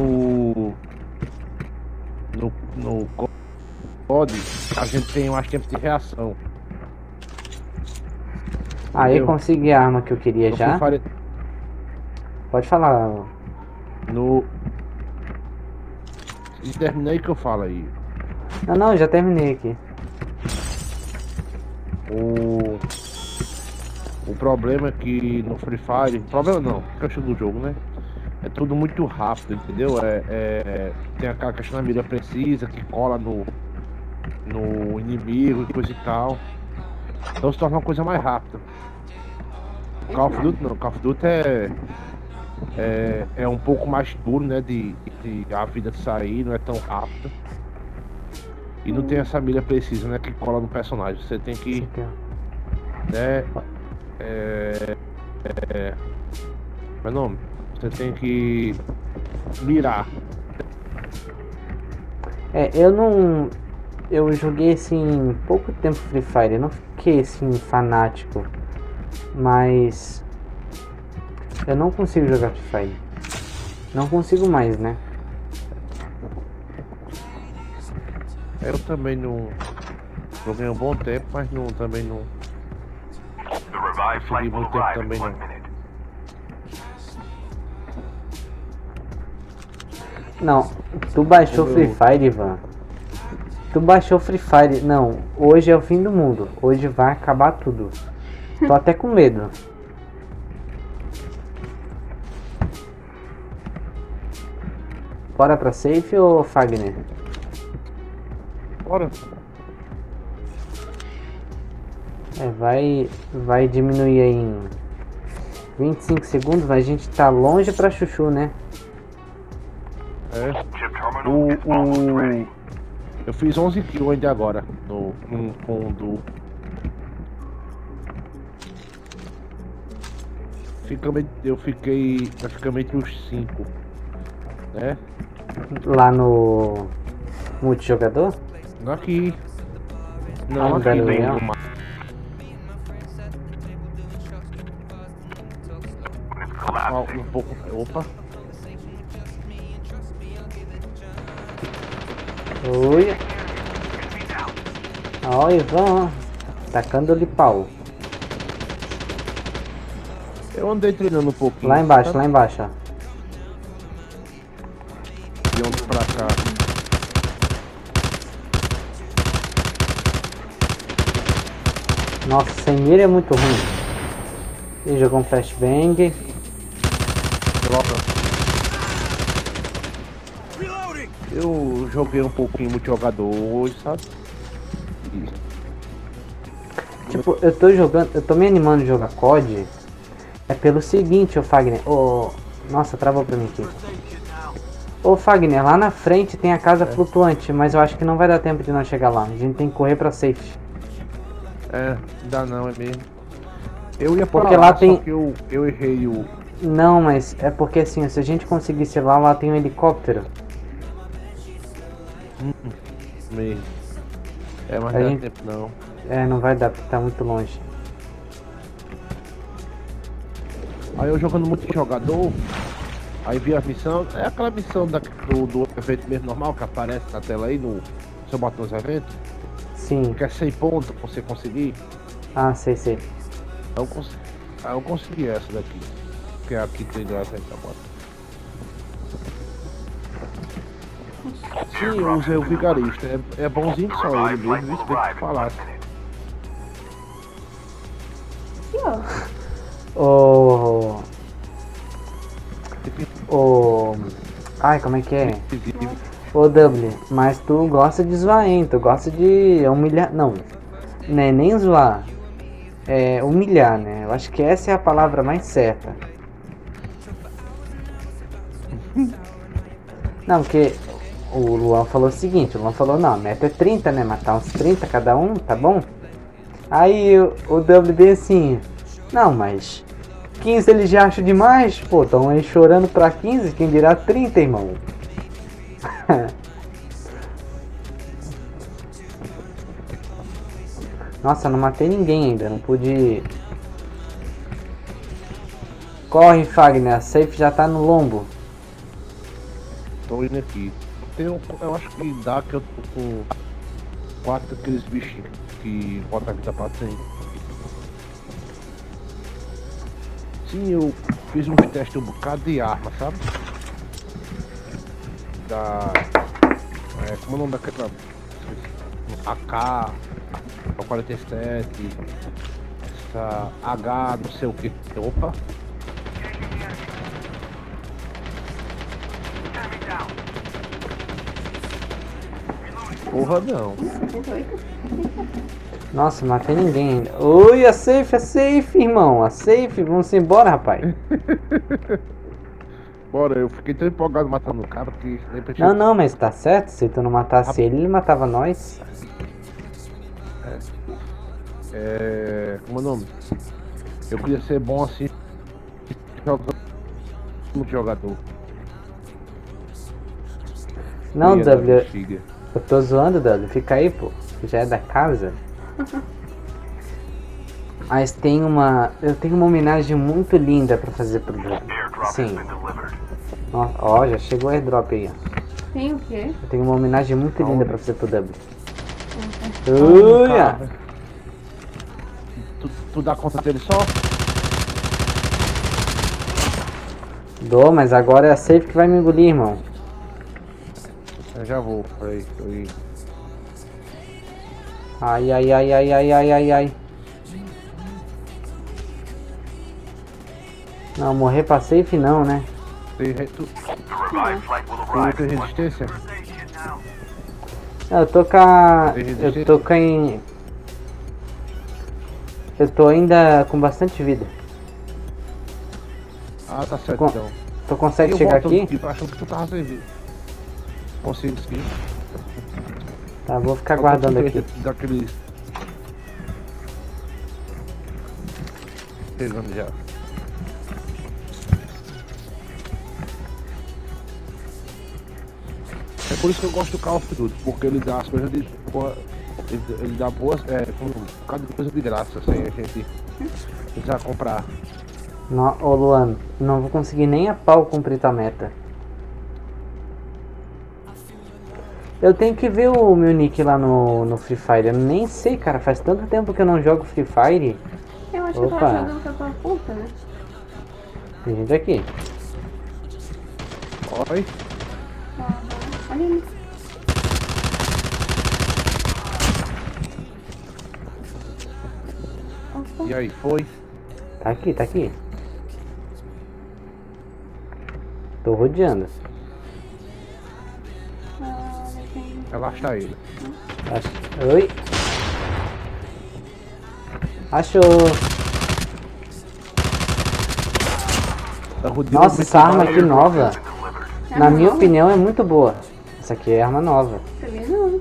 [SPEAKER 4] No COD, a gente tem mais tempo de reação.
[SPEAKER 1] Aí eu consegui a arma que eu queria já. Pode falar.
[SPEAKER 4] E terminei que eu falo aí.
[SPEAKER 1] Não, já terminei aqui.
[SPEAKER 4] O problema é que no Free Fire... Problema não, questão do jogo, né? É tudo muito rápido, entendeu? Tem aquela questão da mira precisa, que cola no inimigo e coisa e tal. Então se torna uma coisa mais rápida. Call of Duty não, Call of Duty é um pouco mais duro, né? De a vida de sair, não é tão rápida. E não tem essa mira precisa, né? Que cola no personagem. Você tem que... né? Meu nome? Você tem que mirar.
[SPEAKER 1] Eu joguei assim pouco tempo Free Fire, eu não fiquei assim fanático, mas eu não consigo jogar Free Fire. Não consigo mais, né?
[SPEAKER 4] Eu também não joguei um bom tempo, mas também não consegui muito tempo também não.
[SPEAKER 1] Não, tu baixou Free Fire, Ivan. Tu baixou Free Fire. Não, hoje é o fim do mundo. Hoje vai acabar tudo. Tô até com medo. Bora pra safe ou Fagner?
[SPEAKER 4] Bora.
[SPEAKER 1] Vai diminuir aí em 25 segundos, mas a gente tá longe pra chuchu, né?
[SPEAKER 4] Eu fiz 11 kills ainda agora com do... Eu fiquei praticamente os 5, né?
[SPEAKER 1] Lá no multijogador?
[SPEAKER 4] Aqui. Não, aqui
[SPEAKER 1] Gabriel.
[SPEAKER 4] no um pouco. Opa.
[SPEAKER 1] Oi. Ó, Ivan, tacando-lhe pau.
[SPEAKER 4] Eu andei treinando um pouquinho.
[SPEAKER 1] Lá embaixo, ó.
[SPEAKER 4] De onde pra cá.
[SPEAKER 1] Nossa, sem mira é muito ruim. Ele jogou um flashbang.
[SPEAKER 4] Droga. Eu joguei um pouquinho multijogador hoje, sabe?
[SPEAKER 1] Tipo, eu tô me animando de jogar COD. É pelo seguinte, ô Fagner. Nossa, travou pra mim aqui. Ô Fagner, lá na frente tem a casa flutuante, mas eu acho que não vai dar tempo de nós chegar lá. A gente tem que correr pra safe.
[SPEAKER 4] É, não dá não, é mesmo. Eu ia
[SPEAKER 1] Porque
[SPEAKER 4] pra
[SPEAKER 1] lá
[SPEAKER 4] lá,
[SPEAKER 1] tem-
[SPEAKER 4] só que eu errei o...
[SPEAKER 1] Não, mas é porque assim, se a gente conseguisse ir lá, lá tem um helicóptero.
[SPEAKER 4] Mesmo. É, mas
[SPEAKER 1] A
[SPEAKER 4] não dá
[SPEAKER 1] gente-
[SPEAKER 4] tempo não.
[SPEAKER 1] É, não vai dar porque tá muito longe.
[SPEAKER 4] Aí eu jogando multijogador, aí vi a missão, é aquela missão do evento mesmo normal que aparece na tela aí, no seu botão dos eventos,
[SPEAKER 1] Sim.
[SPEAKER 4] que é 100 pontos pra você conseguir.
[SPEAKER 1] Ah, sei.
[SPEAKER 4] Aí eu consegui essa daqui, que é aqui tem do evento da bota. Sim, eu usei o vigarista, é bonzinho que só ele
[SPEAKER 2] Revived
[SPEAKER 4] mesmo,
[SPEAKER 2] flight
[SPEAKER 4] isso
[SPEAKER 2] will
[SPEAKER 4] bem
[SPEAKER 2] arrive
[SPEAKER 4] que
[SPEAKER 2] in 1
[SPEAKER 4] falasse.
[SPEAKER 2] minute.
[SPEAKER 3] Aqui, ó.
[SPEAKER 1] Ô. Ai, como é que é?
[SPEAKER 4] Inclusive,
[SPEAKER 1] Ô W, mas tu gosta de zoar, hein? Tu gosta de humilhar. Não, né? Nem zoar. É humilhar, né? Eu acho que essa é a palavra mais certa. Não, porque o Luan falou o seguinte: o Luan falou, não, a meta é 30, né? Matar uns 30 cada um, tá bom? Aí o W bem assim: não, mas 15 eles já acham demais, pô, tão aí chorando pra 15, quem dirá 30, irmão? Nossa, não matei ninguém ainda, não pude. Corre, Fagner, a safe já tá no lombo.
[SPEAKER 4] tô indo aqui. Eu acho que dá que eu tô com 4 daqueles bichinhos que bota a vida pra 100. Sim, eu fiz uns testes um bocado de arma, sabe? Como é o nome daquela? AK, a 47, essa H, não sei o que. Opa! Porra não.
[SPEAKER 3] 78.
[SPEAKER 1] Nossa, matei ninguém ainda. Oi, a safe, irmão. A safe, vamos embora, rapaz.
[SPEAKER 4] Bora, eu fiquei tão empolgado matando o cara que nem pra
[SPEAKER 1] Não, não, mas tá certo. Se tu não matasse ele, ele matava nós.
[SPEAKER 4] Como é o nome? Eu queria ser bom assim jogando como jogador.
[SPEAKER 1] Não,
[SPEAKER 4] Ia
[SPEAKER 1] W,
[SPEAKER 4] dar bexiga.
[SPEAKER 1] eu tô zoando, W. Fica aí, pô. Já é da casa. Mas tem uma. Eu tenho uma homenagem muito linda pra fazer pro W.
[SPEAKER 2] Airdrop has
[SPEAKER 1] Sim.
[SPEAKER 2] been delivered.
[SPEAKER 1] Ó, já chegou o airdrop aí, ó.
[SPEAKER 3] Tem o quê?
[SPEAKER 1] Eu tenho uma homenagem muito linda pra fazer pro W.
[SPEAKER 4] Cara,
[SPEAKER 1] Uia!
[SPEAKER 4] tu dá conta dele só?
[SPEAKER 1] Dou, mas agora é a safe que vai me engolir, irmão.
[SPEAKER 4] Eu já vou, peraí, tô aí.
[SPEAKER 1] Ai. Não, morrer pra safe não, né?
[SPEAKER 4] Tu
[SPEAKER 2] The revived flight will arrive
[SPEAKER 4] tem
[SPEAKER 2] in 1
[SPEAKER 4] resistência?
[SPEAKER 1] Eu tô com a... Eu tô com em... Eu tô ainda com bastante vida.
[SPEAKER 4] Ah, tá certo
[SPEAKER 1] Com-
[SPEAKER 4] então.
[SPEAKER 1] Tu consegue
[SPEAKER 4] Eu
[SPEAKER 1] chegar
[SPEAKER 4] volto
[SPEAKER 1] aqui?
[SPEAKER 4] achando que tu tava sem vida. Consigo sim.
[SPEAKER 1] Tá, vou ficar guardando aqui.
[SPEAKER 4] Daqueles. Pegando já. É por isso que eu gosto do Call of Duty, porque ele dá as coisas de. Ele dá boas. Um bocado de coisa de graça, sem a gente precisar comprar.
[SPEAKER 1] Ô Luan, não vou conseguir nem a pau cumprir tua meta. Eu tenho que ver o meu nick lá no Free Fire. Eu nem sei, cara. Faz tanto tempo que eu não jogo Free Fire.
[SPEAKER 3] Eu acho que eu
[SPEAKER 1] Opa.
[SPEAKER 3] tava jogando com a tua conta, né?
[SPEAKER 1] Tem gente aqui.
[SPEAKER 4] Oi?
[SPEAKER 3] Olha ali. Opa.
[SPEAKER 4] E aí, foi?
[SPEAKER 1] Tá aqui. Tô rodeando.
[SPEAKER 3] Olha, tem...
[SPEAKER 4] Relaxa ele.
[SPEAKER 1] Oi. Achou.
[SPEAKER 4] Tá rodeando
[SPEAKER 1] Nossa,
[SPEAKER 4] muito
[SPEAKER 1] essa arma
[SPEAKER 4] mal,
[SPEAKER 1] aqui nova. Na minha
[SPEAKER 3] nova?
[SPEAKER 1] opinião é muito boa. Essa aqui é arma nova.
[SPEAKER 3] Também não.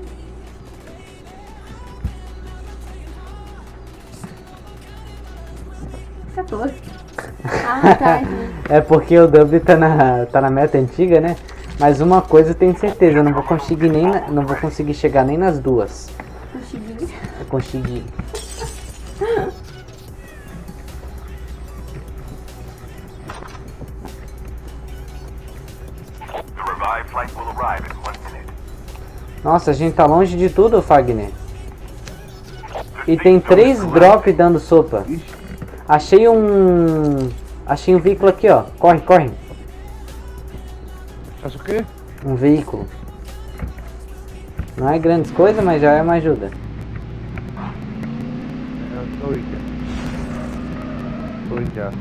[SPEAKER 3] 14. Ah, tá.
[SPEAKER 1] É porque o W tá na meta antiga, né? Mas uma coisa eu tenho certeza, eu não vou conseguir não vou conseguir chegar nem nas duas.
[SPEAKER 3] Consegui.
[SPEAKER 1] Eu consegui.
[SPEAKER 2] The revived flight will arrive in 1 minute.
[SPEAKER 1] Nossa, a gente tá longe de tudo, Fagner. E tem 3 drop dando sopa. Achei um veículo aqui, ó. Corre, corre.
[SPEAKER 4] Faz o quê?
[SPEAKER 1] Um veículo. Não é grandes coisas, mas já é uma ajuda.
[SPEAKER 4] Tô indo já.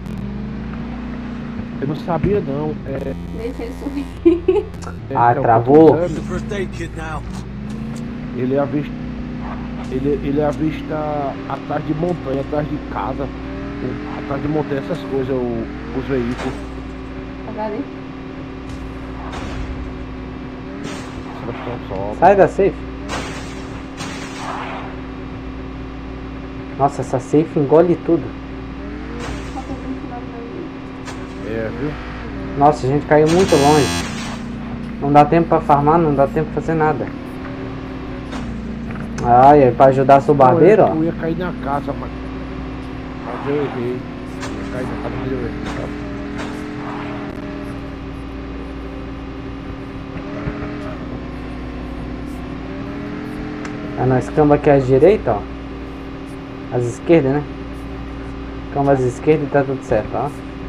[SPEAKER 4] Eu não sabia não.
[SPEAKER 3] Deixa ele subir.
[SPEAKER 1] Ah,
[SPEAKER 4] é o
[SPEAKER 1] travou.
[SPEAKER 4] Capitão Zeb.
[SPEAKER 5] First aid kit now.
[SPEAKER 4] Ele avista. Ele avista atrás de montanha, atrás de casa, atrás de montanha, essas coisas, os veículos.
[SPEAKER 3] Agora aí.
[SPEAKER 1] Sai da safe. Nossa, essa safe engole tudo.
[SPEAKER 3] Falta 29 minutos.
[SPEAKER 4] Viu?
[SPEAKER 1] Nossa, a gente caiu muito longe. Não dá tempo pra farmar, não dá tempo pra fazer nada. Ai, pra ajudar seu barbeiro, ó.
[SPEAKER 4] Eu ia cair na casa, mas eu errei. Eu ia cair na casa, mas eu errei, sabe?
[SPEAKER 1] Nós camba aqui à direita, ó. As esquerdas, né? Camba às esquerdas e tá tudo certo, ó.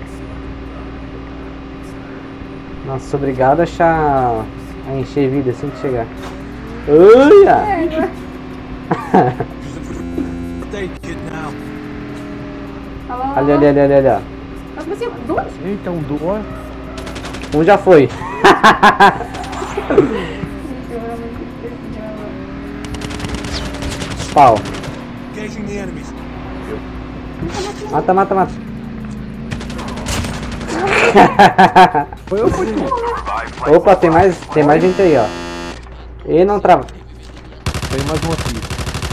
[SPEAKER 1] Nossa, sou obrigado a achar. A encher vida assim que chegar. Uia!
[SPEAKER 5] First aid kit now.
[SPEAKER 1] Ali, ali, ali, ali, ali, ó.
[SPEAKER 3] Mas você, 2?
[SPEAKER 4] Eita, um doa.
[SPEAKER 1] Um já foi. Pau.
[SPEAKER 5] Engaging the enemies.
[SPEAKER 1] Mata, mata, mata.
[SPEAKER 4] Foi eu, foi tu.
[SPEAKER 2] Revived flight
[SPEAKER 1] Opa, tem mais gente aí, ó. E não trava.
[SPEAKER 4] Tem mais um aqui.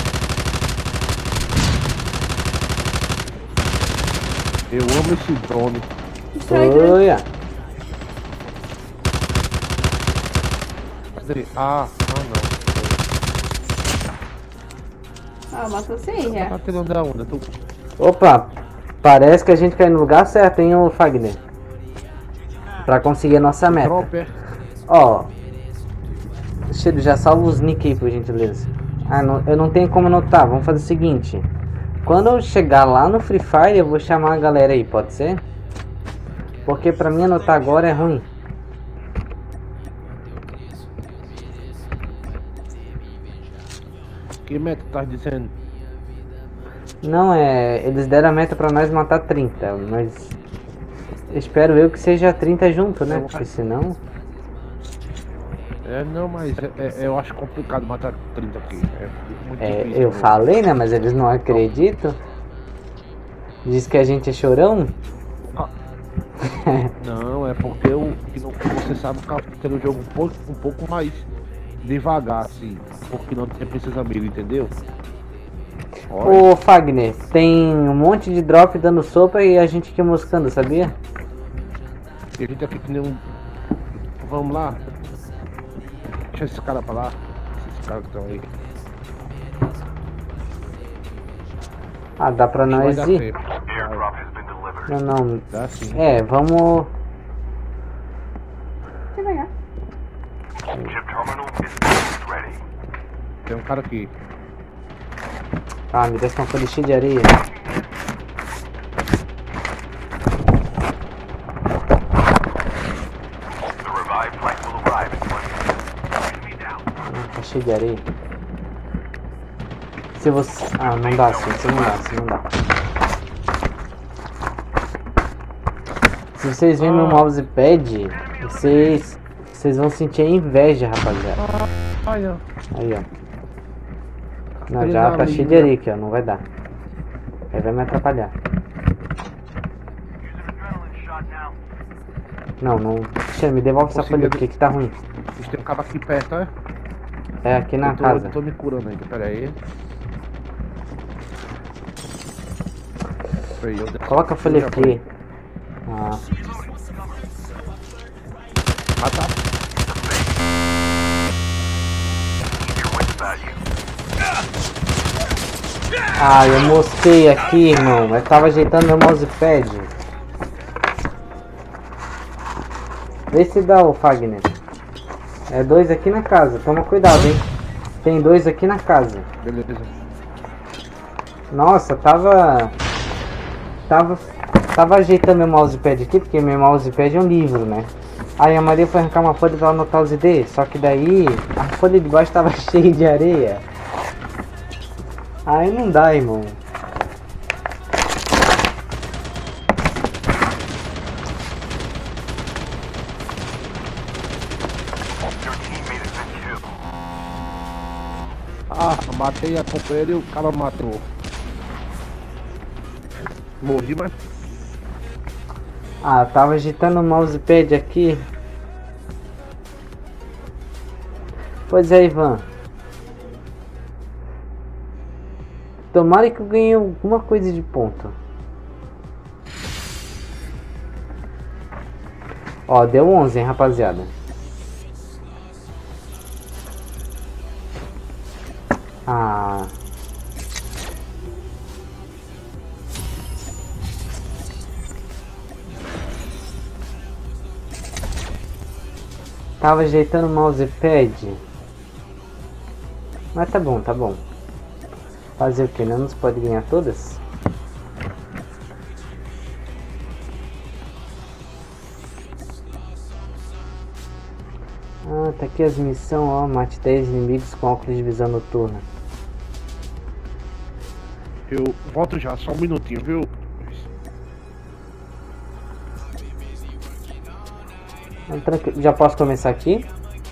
[SPEAKER 4] Eu amo esse drone.
[SPEAKER 1] Uia.
[SPEAKER 4] Cadê? Ah, não.
[SPEAKER 3] Ah, matou você aí já.
[SPEAKER 4] Tá tirando da onda. Tô...
[SPEAKER 1] Opa, parece que a gente caiu no lugar certo, hein, ô Fagner? Pra conseguir a nossa meta.
[SPEAKER 4] Drop, é.
[SPEAKER 1] Ó, Cheiro, já salva os nick aí, por gentileza. Ah, não, eu não tenho como anotar. Vamos fazer o seguinte. Quando eu chegar lá no Free Fire, eu vou chamar a galera aí, pode ser? Porque pra mim anotar agora é ruim.
[SPEAKER 4] Que meta tá dizendo?
[SPEAKER 1] Não, eles deram a meta pra nós matar 30, mas espero eu que seja 30 junto, né? Porque senão...
[SPEAKER 4] Não, mas eu acho complicado matar 30 aqui. É muito difícil.
[SPEAKER 1] eu falei, né? Mas eles não acreditam. Diz que a gente é chorão.
[SPEAKER 4] Não, é porque você sabe que o jogo um pouco mais devagar, assim. Porque não precisa mira, entendeu?
[SPEAKER 1] Ô Fagner, tem um monte de drop dando sopa e a gente aqui moscando, sabia?
[SPEAKER 4] E a gente aqui que nem um... Vamos lá. Deixa esse cara pra lá. Esses caras que estão aí.
[SPEAKER 1] Ah, dá pra
[SPEAKER 4] Vai
[SPEAKER 1] nós
[SPEAKER 4] dar
[SPEAKER 1] ir?
[SPEAKER 4] tempo.
[SPEAKER 2] airdrop has been delivered.
[SPEAKER 1] Não.
[SPEAKER 4] Dá sim.
[SPEAKER 1] Vamos...
[SPEAKER 3] Deixa eu pegar.
[SPEAKER 2] Chip terminal is ready.
[SPEAKER 4] Tem um cara aqui.
[SPEAKER 1] Ah, me desce uma folha cheia de areia.
[SPEAKER 2] The revived flight will arrive in 1 minute. Enemy down.
[SPEAKER 1] Tá cheio de areia. Se você... Ah, não dá assim, não dá. Se vocês verem meu mousepad, vocês vão sentir a inveja, rapaziada.
[SPEAKER 4] Olha.
[SPEAKER 1] Aí, ó. Não, já tá cheio de areia aqui, ó. Não vai dar. Aí vai me atrapalhar.
[SPEAKER 2] Use an adrenaline shot now.
[SPEAKER 1] Não. Xê, me devolve essa folha aqui que tá ruim.
[SPEAKER 4] Vocês tem um cabo aqui perto, é?
[SPEAKER 1] É, aqui na casa.
[SPEAKER 4] Eu tô me curando ainda, pera aí.
[SPEAKER 1] Coloca a folha aqui. Ah.
[SPEAKER 4] Ah, tá.
[SPEAKER 1] Ah, eu mosquei aqui, irmão. Eu tava ajeitando meu mousepad. Vê se dá, o Fagner. É 2 aqui na casa. Toma cuidado, hein. Tem 2 aqui na casa.
[SPEAKER 4] Beleza.
[SPEAKER 1] Nossa, tava ajeitando meu mousepad aqui, porque meu mousepad é um livro, né? Aí a Maria foi arrancar uma folha pra anotar os ID, só que daí a folha de baixo tava cheia de areia. Aí não dá, irmão.
[SPEAKER 4] Ah, matei a companheira e o cara matou. Morri, mas...
[SPEAKER 1] Ah, tava agitando o mousepad aqui. Pois é, Ivan. Tomara que eu ganhe alguma coisa de ponto. Ó, deu 11, hein, rapaziada. Ah... Tava ajeitando o mousepad. Mas tá bom, tá bom. Fazer o que? Não nos pode ganhar todas? Ah, tá aqui as missões, ó. Mate 10 inimigos com óculos de visão noturna.
[SPEAKER 4] Eu volto já, só um minutinho, viu?
[SPEAKER 1] Já posso começar aqui?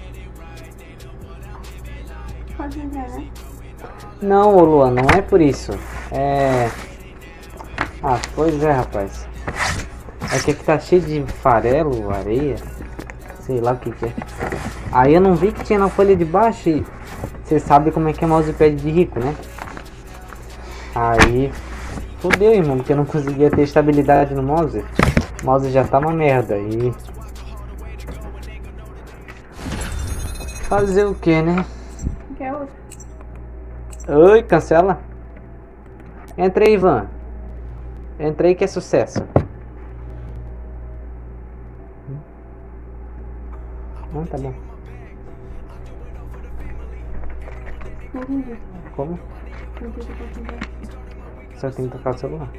[SPEAKER 3] Pode entrar, né?
[SPEAKER 1] Não, ô Luan, não é por isso. É... Ah, pois é, rapaz. É que aqui tá cheio de farelo, areia. Sei lá o que é. Aí eu não vi que tinha na folha de baixo e... Você sabe como é que é mousepad de rico, né? Aí... Fudeu, irmão, porque eu não conseguia ter estabilidade no mouse. O mouse já tá uma merda e... Fazer o que, né?
[SPEAKER 3] Quer outro?
[SPEAKER 1] Oi, cancela. Entra aí, Ivan. Entra aí que é sucesso. Não, tá bom.
[SPEAKER 3] Não entendi.
[SPEAKER 1] Como?
[SPEAKER 3] Não entendi o que eu entendi.
[SPEAKER 1] Só tem que tocar o celular.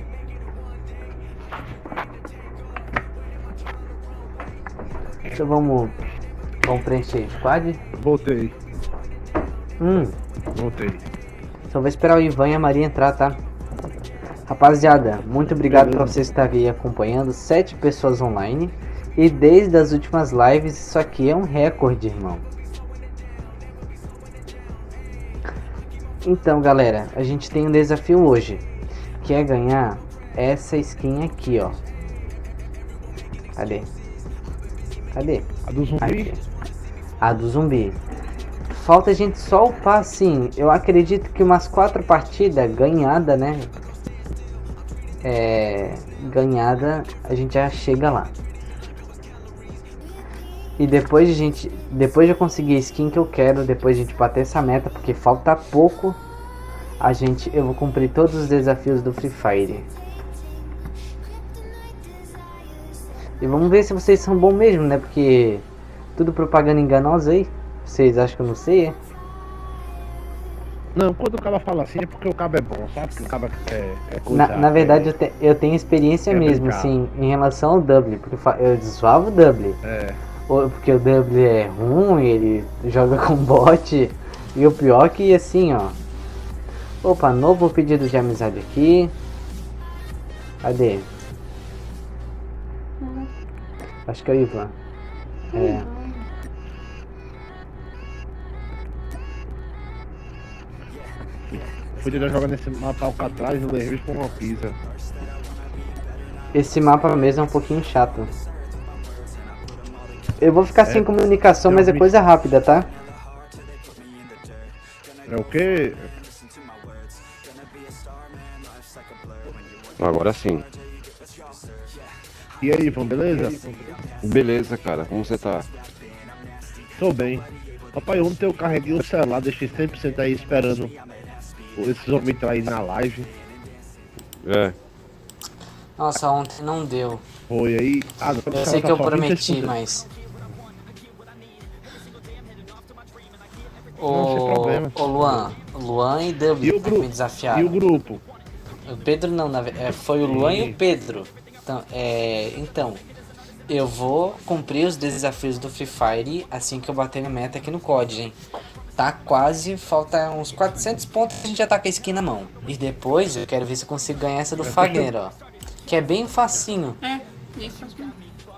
[SPEAKER 1] Então vamos preencher squad.
[SPEAKER 4] Voltei. Voltei.
[SPEAKER 1] Só vou esperar o Ivan e a Maria entrar, tá? Rapaziada, muito obrigado por vocês estarem acompanhando. 7 pessoas online. E desde as últimas lives, isso aqui é um recorde, irmão. Então, galera, a gente tem um desafio hoje, que é ganhar essa skin aqui, ó. Cadê?
[SPEAKER 4] A do zumbi?
[SPEAKER 1] Aqui. A do zumbi. Falta a gente só upar, assim. Eu acredito que umas 4 partidas ganhada, né? Ganhada, a gente já chega lá. E depois de eu conseguir a skin que eu quero, depois de a gente bater essa meta, porque falta pouco, eu vou cumprir todos os desafios do Free Fire. E vamos ver se vocês são bons mesmo, né? Porque tudo propaganda enganosa aí. Vocês acham que eu não sei, é?
[SPEAKER 4] Não, quando o cara fala assim é porque o cabo é bom, sabe? Que o cabo é coisa,
[SPEAKER 1] Na verdade, eu tenho experiência mesmo,
[SPEAKER 4] brincar.
[SPEAKER 1] assim, em relação ao W. Porque eu zoava o W. Porque o W é ruim, ele joga com bot. E o pior que, assim, ó. Opa, novo pedido de amizade aqui. Cadê? Acho que é o Ivan.
[SPEAKER 4] Podia jogar nesse mapa Alcatraz, eu levei por uma pizza.
[SPEAKER 1] Esse mapa mesmo é um pouquinho chato. Eu vou ficar sem comunicação, mas é coisa rápida, tá?
[SPEAKER 4] É o quê?
[SPEAKER 6] Agora sim.
[SPEAKER 4] E aí, Ivan, beleza?
[SPEAKER 6] Beleza, cara. Como você tá?
[SPEAKER 4] Tô bem. Rapaz, ontem eu carreguei o celular, deixei 100% aí esperando esses homens aí na live.
[SPEAKER 6] É.
[SPEAKER 1] Nossa, ontem não deu.
[SPEAKER 4] Foi aí. Ah,
[SPEAKER 1] Eu sei que eu prometi, mas...
[SPEAKER 4] Não, sem problema.
[SPEAKER 1] Ô Luan e Dublin
[SPEAKER 4] E o grupo?
[SPEAKER 1] me desafiaram.
[SPEAKER 4] E o grupo?
[SPEAKER 1] O Pedro não, foi o Luan e o Pedro. Então, eu vou cumprir os desafios do Free Fire assim que eu bater minha meta aqui no COD, hein? Tá quase, falta uns 400 pontos e a gente já tá com a skin na mão. E depois eu quero ver se eu consigo ganhar essa do Fagner, ó. Que é bem facinho.
[SPEAKER 3] Bem fácil mesmo.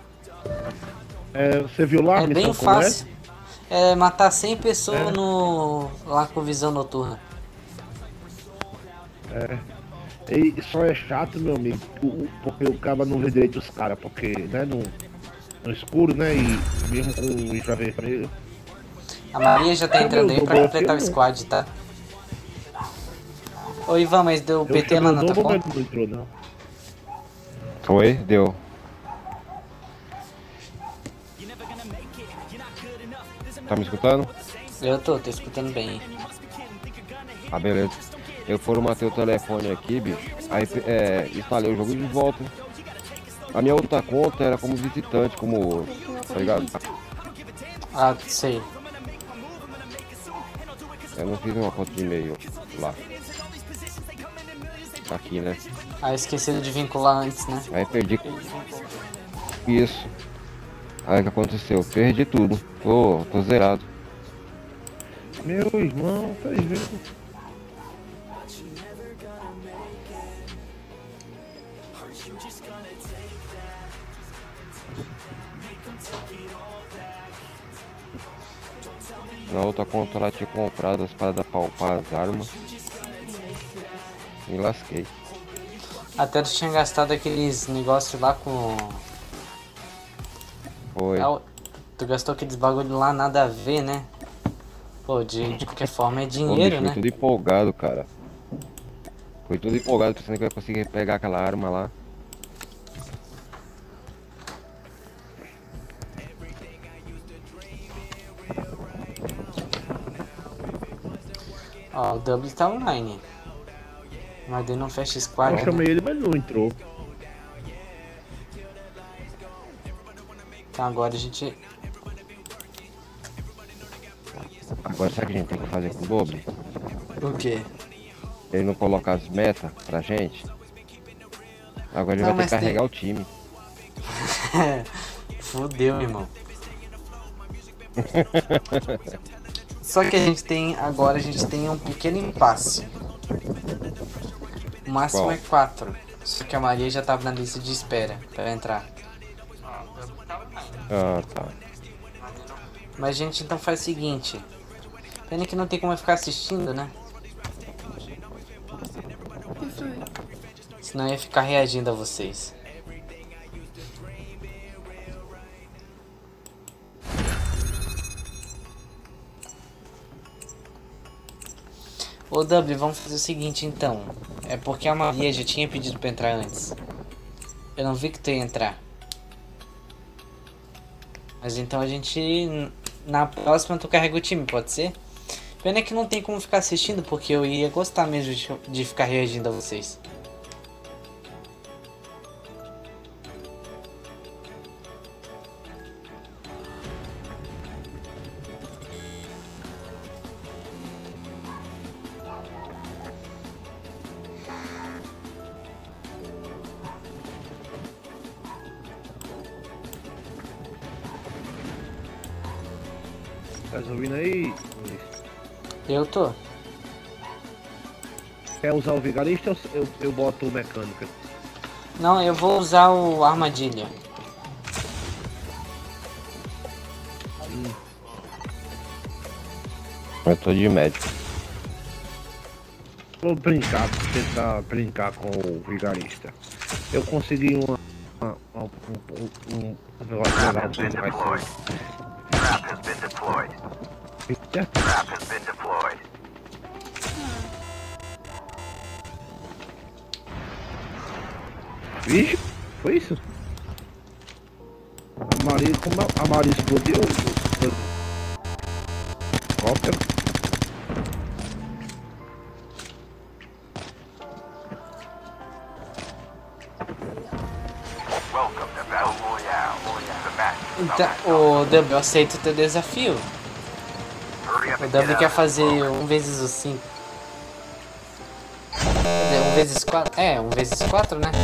[SPEAKER 4] É, você viu lá a
[SPEAKER 1] É
[SPEAKER 4] missão
[SPEAKER 1] bem
[SPEAKER 4] como é?
[SPEAKER 1] fácil. É matar 100 pessoas lá com visão noturna.
[SPEAKER 4] E só é chato, meu amigo, porque o cara não vê direito os caras, porque, né, no escuro, né, e mesmo com o infravermelho.
[SPEAKER 1] A Maria já tá
[SPEAKER 4] Cadê
[SPEAKER 1] entrando
[SPEAKER 4] o
[SPEAKER 1] aí pra
[SPEAKER 4] Double
[SPEAKER 1] completar o
[SPEAKER 4] aqui?
[SPEAKER 1] squad, tá? Ô Ivan, mas deu
[SPEAKER 4] Eu
[SPEAKER 1] PT
[SPEAKER 4] chamei
[SPEAKER 1] lá
[SPEAKER 4] o
[SPEAKER 1] na tua
[SPEAKER 4] Double,
[SPEAKER 1] conta?
[SPEAKER 4] mas não entrou, não.
[SPEAKER 6] Foi? Deu. Tá me escutando?
[SPEAKER 1] Eu tô escutando bem.
[SPEAKER 6] Ah, beleza. Eu formatei o telefone aqui, bicho. Aí instalei o jogo de volta. A minha outra conta era como visitante, como. Tá ligado?
[SPEAKER 1] Ah, sei.
[SPEAKER 6] Eu não fiz uma conta de e-mail lá. Tá aqui, né?
[SPEAKER 1] Ah, esqueceram de vincular antes, né?
[SPEAKER 6] Aí perdi. Isso. Aí o que aconteceu? Perdi tudo. Tô zerado.
[SPEAKER 4] Meu irmão, tá vendo?
[SPEAKER 6] Na outra conta lá tinha comprado as paradas pra upar as armas. Me lasquei.
[SPEAKER 1] Até tu tinha gastado aqueles negócios lá com...
[SPEAKER 6] Foi.
[SPEAKER 1] Tu gastou aqueles bagulho lá, nada a ver, né? Pô, de qualquer forma é
[SPEAKER 6] Ô,
[SPEAKER 1] dinheiro,
[SPEAKER 6] bicho,
[SPEAKER 1] né?
[SPEAKER 6] foi tudo empolgado, cara. Foi tudo empolgado, pensando que eu ia conseguir pegar aquela arma lá.
[SPEAKER 1] Ó, o W tá online. Mas daí não fecha squad,
[SPEAKER 4] Eu
[SPEAKER 1] né?
[SPEAKER 4] chamei ele, mas não entrou.
[SPEAKER 1] Então agora a gente...
[SPEAKER 6] Agora sabe o que a gente tem que fazer com o Doble?
[SPEAKER 1] O quê?
[SPEAKER 6] Ele não colocar as metas pra gente. Agora ele
[SPEAKER 1] Não,
[SPEAKER 6] vai ter
[SPEAKER 1] mas
[SPEAKER 6] que carregar
[SPEAKER 1] tem-
[SPEAKER 6] o time.
[SPEAKER 1] Fudeu, irmão. Só que a gente tem, agora a gente tem um pequeno impasse. O máximo
[SPEAKER 6] Qual?
[SPEAKER 1] é 4. Só que a Maria já tava na lista de espera pra entrar.
[SPEAKER 6] Ah, tá.
[SPEAKER 1] Mas a gente então faz o seguinte. Pena que não tem como eu ficar assistindo, né?
[SPEAKER 3] Isso aí.
[SPEAKER 1] Senão eu ia ficar reagindo a vocês. Ô W, vamos fazer o seguinte então. É porque a Maria já tinha pedido pra entrar antes. Eu não vi que tu ia entrar. Mas então a gente... Na próxima tu carrega o time, pode ser? Pena que não tem como ficar assistindo, porque eu ia gostar mesmo de ficar reagindo a vocês.
[SPEAKER 4] Tá ouvindo aí?
[SPEAKER 1] Eu tô.
[SPEAKER 4] Quer usar o vigarista ou eu boto o mecânica?
[SPEAKER 1] Não, eu vou usar o armadilha.
[SPEAKER 6] Eu tô de médico.
[SPEAKER 4] Vou brincar, tentar brincar com o vigarista. Eu consegui uma negócio
[SPEAKER 2] Trap
[SPEAKER 4] legal
[SPEAKER 2] has been
[SPEAKER 4] pra
[SPEAKER 2] deployed. Trap has been deployed.
[SPEAKER 4] Eita.
[SPEAKER 2] Trap has been deployed.
[SPEAKER 4] Vixe, foi isso? A Maria explodiu. Helicóptero.
[SPEAKER 2] Welcome to Battle Royale. The match is
[SPEAKER 1] Então,
[SPEAKER 2] on.
[SPEAKER 1] o W, eu aceito o teu desafio.
[SPEAKER 2] Hurry up
[SPEAKER 1] O
[SPEAKER 2] and
[SPEAKER 1] W
[SPEAKER 2] get
[SPEAKER 1] quer
[SPEAKER 2] out.
[SPEAKER 1] fazer 1 vezes o 5. Quer dizer, 1 vezes 4. É, 1 vezes 4, né?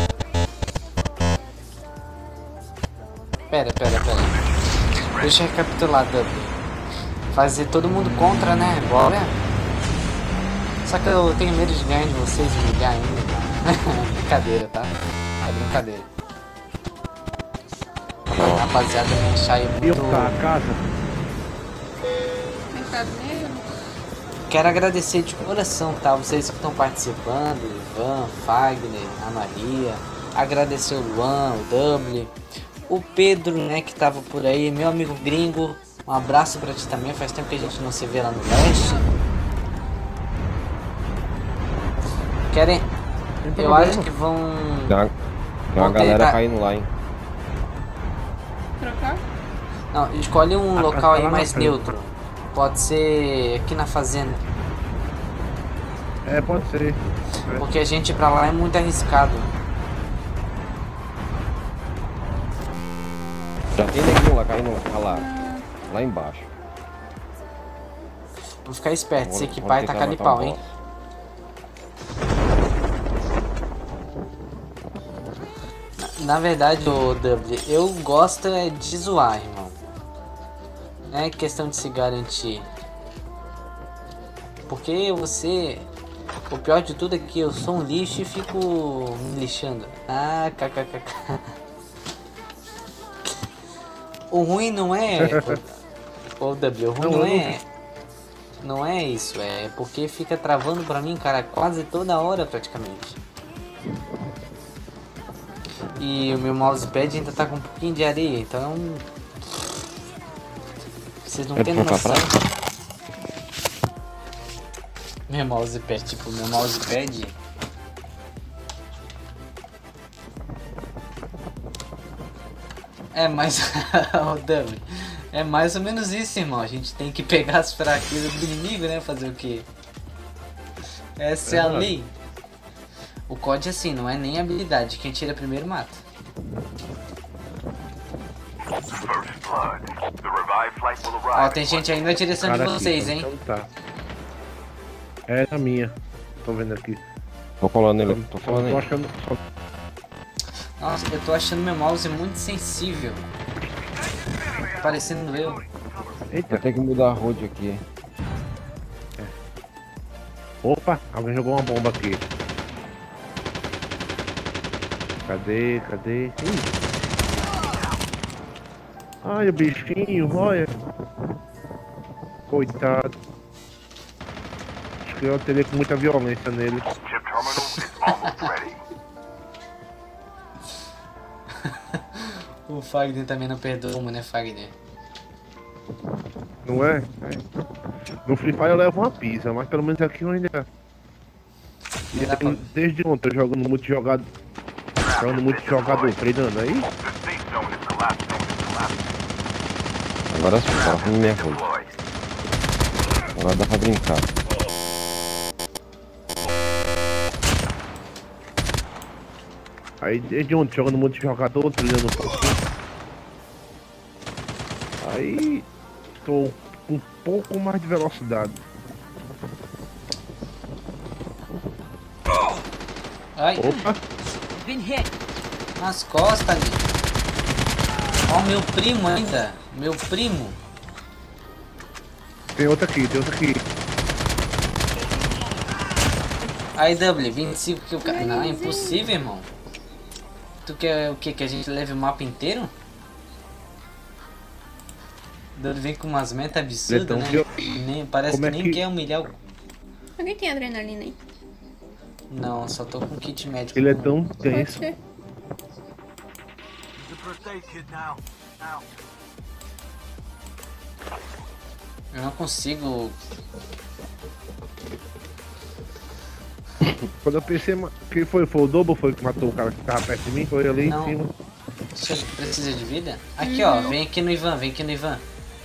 [SPEAKER 1] Pera. Deixa eu recapitular, W. Fazer todo mundo contra, né? Bora. Só que eu tenho medo de ganhar de vocês e humilhar ainda. Brincadeira, tá? É brincadeira. Rapaziada, me achar aí
[SPEAKER 4] E eu
[SPEAKER 1] muito...
[SPEAKER 4] tá a casa.
[SPEAKER 3] Mercado Negro.
[SPEAKER 1] Quero agradecer de coração, tá? Vocês que estão participando, Ivan, Fagner, a Maria. Agradecer o Luan, o W, o Pedro, né, que tava por aí, meu amigo gringo. Um abraço pra ti também, faz tempo que a gente não se vê lá no leste. Querem... Eu acho que vão...
[SPEAKER 6] Tem uma
[SPEAKER 1] Vão
[SPEAKER 6] galera
[SPEAKER 1] tentar-
[SPEAKER 6] caindo lá, hein?
[SPEAKER 3] Trocar?
[SPEAKER 1] Não, escolhe um local aí
[SPEAKER 4] lá na
[SPEAKER 1] mais
[SPEAKER 4] frente.
[SPEAKER 1] neutro. Pode ser aqui na fazenda.
[SPEAKER 4] É, pode ser.
[SPEAKER 1] Porque a gente ir pra lá é muito arriscado.
[SPEAKER 6] Já tem neguinho lá caindo lá embaixo.
[SPEAKER 1] Vou ficar esperto, se
[SPEAKER 6] Vamos
[SPEAKER 1] equipar e
[SPEAKER 6] tentar
[SPEAKER 1] tacar de
[SPEAKER 6] matar
[SPEAKER 1] pau,
[SPEAKER 6] o
[SPEAKER 1] hein?
[SPEAKER 6] boss.
[SPEAKER 1] Na verdade, o W, eu gosto é de zoar, irmão. Não é questão de se garantir. Porque você... O pior de tudo é que eu sou um lixo e fico me lixando. Ah, kkkk. O ruim não é... O W, o ruim não é... Não é isso, é porque fica travando pra mim, cara, quase toda hora praticamente. E o meu mousepad ainda tá com um pouquinho de areia, então... Vocês não
[SPEAKER 6] Quer
[SPEAKER 1] têm
[SPEAKER 6] trocar
[SPEAKER 1] noção.
[SPEAKER 6] pra?
[SPEAKER 1] Meu mousepad, tipo, meu mousepad... É mais... o W. É mais ou menos isso, irmão. A gente tem que pegar as fraquezas do inimigo, né? Fazer o quê? Essa é a lei. O COD é assim, não é nem habilidade. Quem tira primeiro mata.
[SPEAKER 2] First blood. The revived flight will
[SPEAKER 1] Ó,
[SPEAKER 2] arrive.
[SPEAKER 1] tem gente aí na direção de
[SPEAKER 4] Cara aqui,
[SPEAKER 1] vocês, hein?
[SPEAKER 4] Então tá. É a minha. Tô vendo aqui.
[SPEAKER 6] Tô colando ele, tô colando
[SPEAKER 4] Tô
[SPEAKER 6] ele.
[SPEAKER 4] achando.
[SPEAKER 1] Nossa, eu tô achando meu mouse muito sensível. Parecendo eu.
[SPEAKER 4] Eita.
[SPEAKER 6] Eu tenho que mudar a road aqui.
[SPEAKER 4] Opa, alguém jogou uma bomba aqui. Cadê? Ih. Ai, o bichinho, olha. Coitado. Acho que eu teria com muita violência nele.
[SPEAKER 2] Chip terminal is almost ready.
[SPEAKER 1] O Fagner também não perdoa, né, Fagner?
[SPEAKER 4] Não é? No Free Fire eu levo uma pizza, mas pelo menos aqui eu ainda. E
[SPEAKER 1] Dá pra-
[SPEAKER 4] desde ontem eu jogando muito jogador, treinando aí.
[SPEAKER 2] The safe zone is collapsing.
[SPEAKER 6] Agora sim, coloca na minha road.
[SPEAKER 2] Deployed.
[SPEAKER 6] Agora dá pra brincar.
[SPEAKER 4] Aí desde ontem jogando muito jogador, treinando um pouquinho. Aí tô com um pouco mais de velocidade.
[SPEAKER 1] Ai,
[SPEAKER 4] Opa,
[SPEAKER 1] nas costas ali. Ó, meu primo ainda. Meu primo.
[SPEAKER 4] tem outro aqui.
[SPEAKER 1] Aí, W, 25 que o cara. Não, é impossível, irmão. Tu quer o que? Que a gente leve o mapa inteiro? W vem com umas metas absurdas, né?
[SPEAKER 4] Letão,
[SPEAKER 1] Nem, parece
[SPEAKER 4] como
[SPEAKER 1] que
[SPEAKER 4] é
[SPEAKER 1] nem
[SPEAKER 4] que-
[SPEAKER 1] quer humilhar o.
[SPEAKER 3] Alguém tem adrenalina aí?
[SPEAKER 1] Não, só tô com kit médico.
[SPEAKER 4] Ele é tão
[SPEAKER 3] Pode
[SPEAKER 4] tenso.
[SPEAKER 3] ser.
[SPEAKER 5] first aid kit now. Now.
[SPEAKER 1] Eu não consigo.
[SPEAKER 4] Quando eu pensei, quem foi? Foi o Double foi que matou o cara que tava perto de mim? Foi ali
[SPEAKER 1] Não.
[SPEAKER 4] em cima.
[SPEAKER 1] Você precisa de vida? Aqui, ó. Vem aqui no Ivan, vem aqui no Ivan.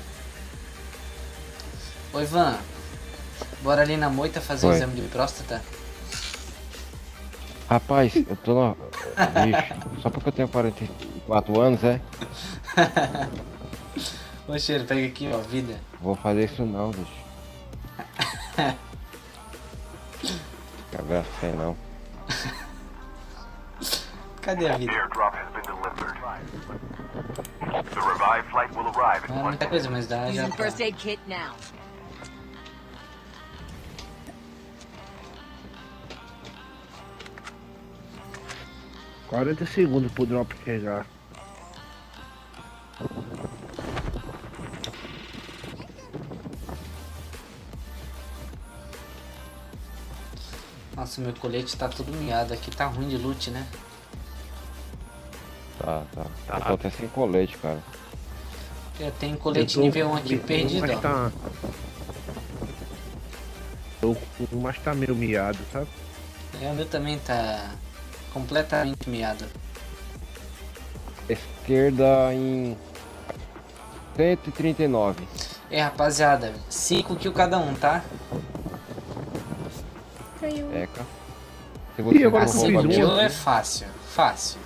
[SPEAKER 1] Ô, Ivan. Bora ali na moita fazer o
[SPEAKER 6] Oi.
[SPEAKER 1] exame de próstata?
[SPEAKER 6] Rapaz, eu tô na. Bicho, só porque eu tenho 44 anos, é?
[SPEAKER 1] Ô, Cheiro, pega aqui, ó. Vida.
[SPEAKER 6] Vou fazer isso não, bicho. Cabeça sem não.
[SPEAKER 1] Cadê a vida?
[SPEAKER 2] Airdrop has been delivered. The revived flight will arrive
[SPEAKER 1] Não
[SPEAKER 2] in
[SPEAKER 1] é
[SPEAKER 2] one
[SPEAKER 1] muita coisa, mas dá já.
[SPEAKER 7] Using first aid kit now.
[SPEAKER 4] Pra 40 segundos pro drop chegar.
[SPEAKER 1] Nossa, meu colete tá todo miado aqui. Tá ruim de loot, né?
[SPEAKER 6] Tá. Eu tô até sem colete, cara.
[SPEAKER 1] Eu tenho colete nível 1 aqui perdido,
[SPEAKER 4] Mas
[SPEAKER 1] ó.
[SPEAKER 4] tá. Mas tá meio miado, sabe?
[SPEAKER 1] É, o meu também tá completamente miado.
[SPEAKER 6] Esquerda em 139.
[SPEAKER 1] É, rapaziada, 5 kills cada um, tá?
[SPEAKER 3] Caiu.
[SPEAKER 6] Eca. Se
[SPEAKER 4] Ih,
[SPEAKER 6] você
[SPEAKER 4] agora
[SPEAKER 6] não
[SPEAKER 4] que eu
[SPEAKER 6] roubar
[SPEAKER 4] fiz
[SPEAKER 6] minha
[SPEAKER 4] uma.
[SPEAKER 1] Kill é fácil, fácil.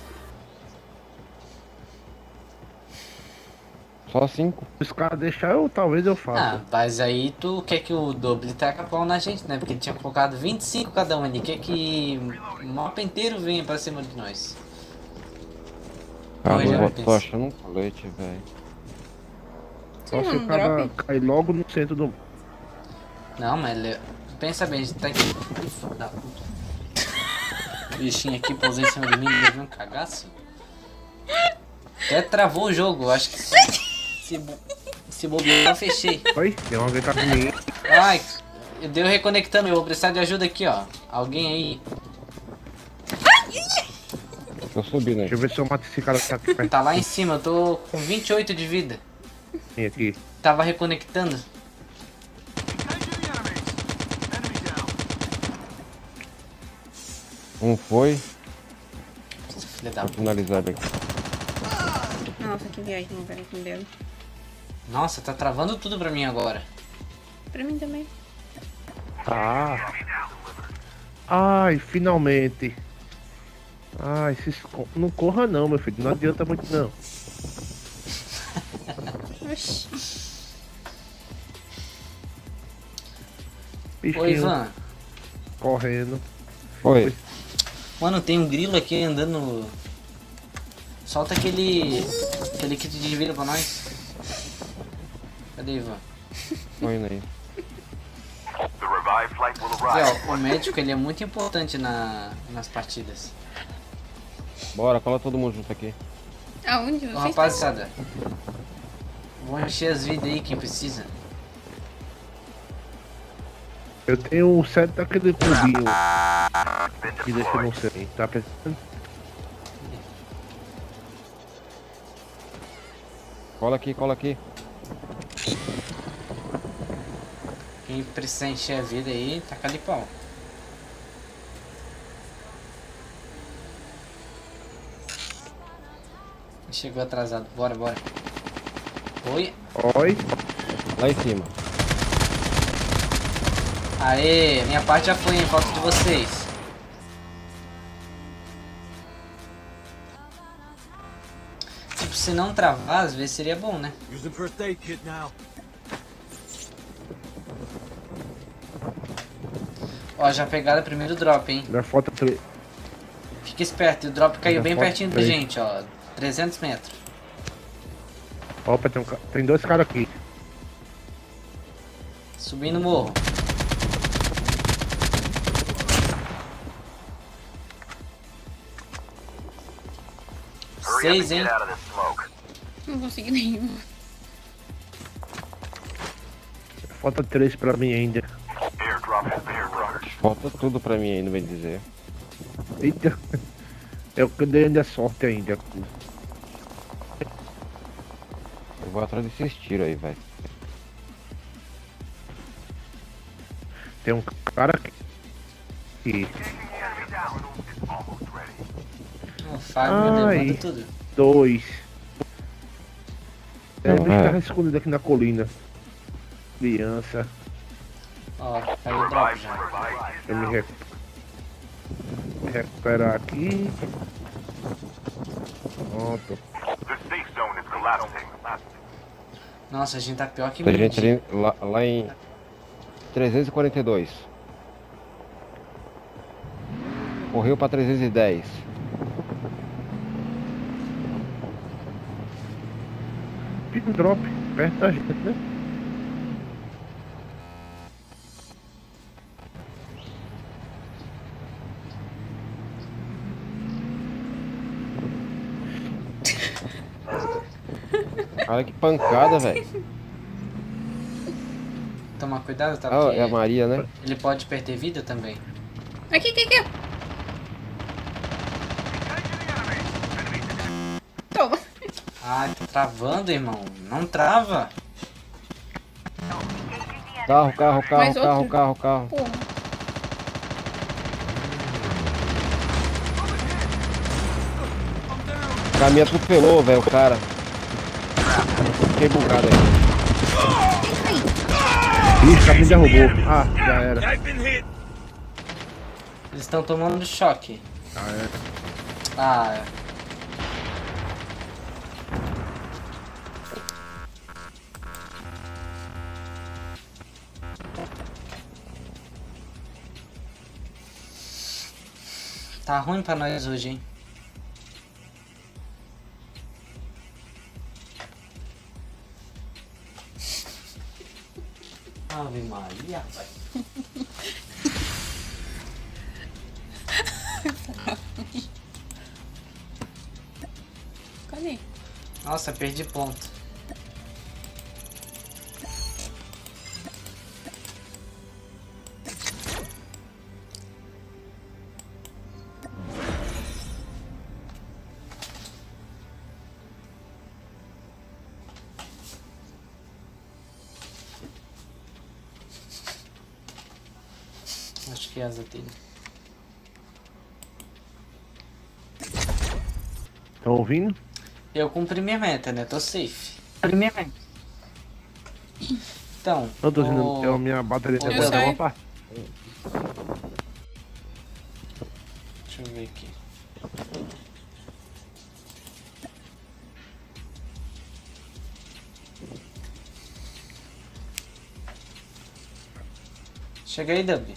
[SPEAKER 6] Só 5.
[SPEAKER 4] Se os caras deixar, talvez eu faça.
[SPEAKER 1] Ah, mas aí tu quer que o Double taca pau na gente, né? Porque ele tinha colocado 25 cada um, ele quer que o mapa inteiro venha pra cima de nós.
[SPEAKER 6] Cara,
[SPEAKER 1] Oi, já
[SPEAKER 6] eu
[SPEAKER 1] penso.
[SPEAKER 6] tô achando um colete, velho.
[SPEAKER 4] Só se
[SPEAKER 3] um
[SPEAKER 4] o cara
[SPEAKER 3] drop?
[SPEAKER 4] cair logo no centro do.
[SPEAKER 1] Não, mas pensa bem, a gente tá aqui. Filho da puta. O bichinho aqui pousou em cima de mim e levou um cagaço. Até travou o jogo, eu acho que se bobear eu fechei.
[SPEAKER 4] Oi, tem alguém tá comigo.
[SPEAKER 1] Ai, eu deu reconectando, eu vou precisar de ajuda aqui, ó. Alguém aí.
[SPEAKER 6] Tô subindo aí.
[SPEAKER 4] Deixa eu ver se eu mato esse cara que tá aqui perto
[SPEAKER 1] Tá lá em cima, eu tô com 28 de vida.
[SPEAKER 4] de mim aqui.
[SPEAKER 1] Tava reconectando.
[SPEAKER 2] Engaging the enemies. Enemy down.
[SPEAKER 6] Um foi.
[SPEAKER 1] Filha da
[SPEAKER 6] Vou
[SPEAKER 1] puta.
[SPEAKER 6] finalizar aqui.
[SPEAKER 3] Nossa, que viagem, velho, que deu.
[SPEAKER 1] Nossa, tá travando tudo pra mim agora.
[SPEAKER 3] Pra mim também.
[SPEAKER 4] Tá. Ai, finalmente. Ai, não corra não, meu filho. Não adianta muito não.
[SPEAKER 3] Oxi.
[SPEAKER 4] Bichinho
[SPEAKER 1] Ô, Ivan.
[SPEAKER 4] correndo.
[SPEAKER 6] Oi.
[SPEAKER 1] Mano, tem um grilo aqui andando. Solta aquele kit de vida pra nós. Cadê, Ivan?
[SPEAKER 6] Tô indo aí.
[SPEAKER 2] The revived flight will
[SPEAKER 1] Zé,
[SPEAKER 2] arrive.
[SPEAKER 1] ó, o médico ele é muito importante nas partidas.
[SPEAKER 6] Bora, cola todo mundo junto aqui.
[SPEAKER 3] Aonde
[SPEAKER 1] Ô,
[SPEAKER 3] vocês
[SPEAKER 1] rapaziada, vou encher as vidas aí, quem precisa.
[SPEAKER 4] Eu tenho um set daquele cubinho que deixa eu não sei. Tá pensando?
[SPEAKER 6] Cola aqui, cola aqui.
[SPEAKER 1] Quem precisa encher a vida aí, taca de pau. Chegou atrasado, bora. Oi.
[SPEAKER 4] Oi.
[SPEAKER 6] Lá em cima.
[SPEAKER 1] Aê, minha parte já foi, hein? Falta de vocês. Tipo, se não travar, às vezes seria bom, né?
[SPEAKER 5] Using first aid kit now.
[SPEAKER 1] Ó, já pegaram o primeiro drop, hein?
[SPEAKER 4] Já falta 3.
[SPEAKER 1] Fica esperto, o drop caiu
[SPEAKER 4] Já
[SPEAKER 1] bem
[SPEAKER 4] falta
[SPEAKER 1] pertinho da
[SPEAKER 4] 3.
[SPEAKER 1] gente, ó. 300 metros.
[SPEAKER 4] Opa, tem 2 caras aqui.
[SPEAKER 1] Subindo o morro.
[SPEAKER 2] Hurry up and
[SPEAKER 1] 6, hein?
[SPEAKER 2] get out of this smoke.
[SPEAKER 3] Não consegui nenhum.
[SPEAKER 4] Falta 3 pra mim ainda.
[SPEAKER 2] Airdrop has been delivered.
[SPEAKER 6] Falta tudo pra mim ainda, bem dizer.
[SPEAKER 4] Eita. Eu que dei ainda sorte ainda.
[SPEAKER 6] Eu vou atrás desses tiros aí, velho.
[SPEAKER 4] Tem um cara aqui.
[SPEAKER 1] O Fábio
[SPEAKER 4] Ai.
[SPEAKER 1] levando tudo.
[SPEAKER 4] 2.
[SPEAKER 6] Não,
[SPEAKER 4] Dois
[SPEAKER 6] é.
[SPEAKER 4] caras escondidos aqui na colina. Criança.
[SPEAKER 1] Ó, caiu o drop já.
[SPEAKER 4] Deixa eu me recuperar aqui. Pronto.
[SPEAKER 2] The safe zone is collapsing.
[SPEAKER 1] Nossa, a gente tá pior que
[SPEAKER 6] A gente
[SPEAKER 1] mid.
[SPEAKER 6] ali, lá em 342. Correu pra 310.
[SPEAKER 4] Pin drop perto da gente, né?
[SPEAKER 6] Olha que pancada, velho.
[SPEAKER 1] Toma cuidado, tá?
[SPEAKER 6] Ah,
[SPEAKER 1] Porque
[SPEAKER 6] é a Maria, né?
[SPEAKER 1] ele pode perder vida também.
[SPEAKER 3] Aqui, aqui, aqui. Toma.
[SPEAKER 1] Ai, tá travando, irmão. Não trava.
[SPEAKER 6] Carro.
[SPEAKER 3] Mais outro?
[SPEAKER 6] Carro.
[SPEAKER 3] Porra.
[SPEAKER 6] O cara me atropelou, velho, o cara. Fiquei bugado aí.
[SPEAKER 4] Ih, o cara me derrubou. Ah, já era.
[SPEAKER 1] Eles estão tomando choque.
[SPEAKER 4] Ah, é.
[SPEAKER 1] Ah, é. Tá ruim pra nós hoje, hein? Ave Maria, rapaz.
[SPEAKER 3] Cadê?
[SPEAKER 1] Nossa, perdi ponto. Acho que é asa dele.
[SPEAKER 4] Estão ouvindo?
[SPEAKER 1] Eu cumpri minha meta, né? Tô safe. Então,
[SPEAKER 4] Não, tô dizendo, a minha bateria
[SPEAKER 1] Eu
[SPEAKER 4] agora dá
[SPEAKER 3] sei.
[SPEAKER 4] uma parte.
[SPEAKER 1] deixa eu ver aqui. Chega aí, Dub.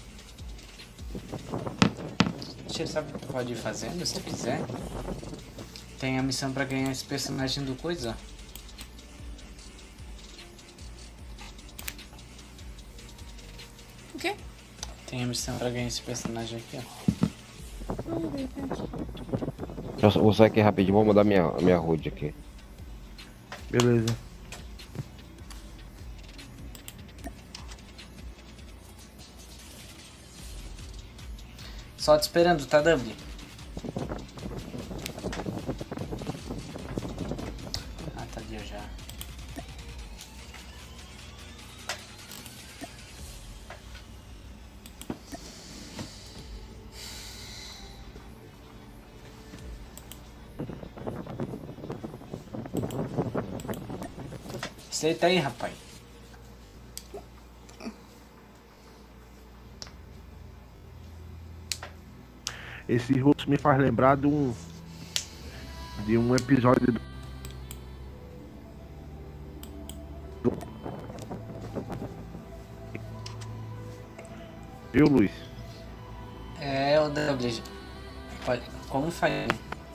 [SPEAKER 1] Você sabe o que pode ir fazendo, se tu quiser. Tem a missão pra ganhar esse personagem do coisa.
[SPEAKER 3] O quê?
[SPEAKER 1] Tem a missão pra ganhar esse personagem aqui, ó.
[SPEAKER 6] Eu vou sair aqui rapidinho, vou mudar minha HUD aqui.
[SPEAKER 4] Beleza.
[SPEAKER 1] Só te esperando, tá, Dub? Ah, tá ali já. Aceita aí, rapaz.
[SPEAKER 4] Esse rosto me faz lembrar de um episódio Viu, Luiz?
[SPEAKER 1] É, o W. Pode, como faz?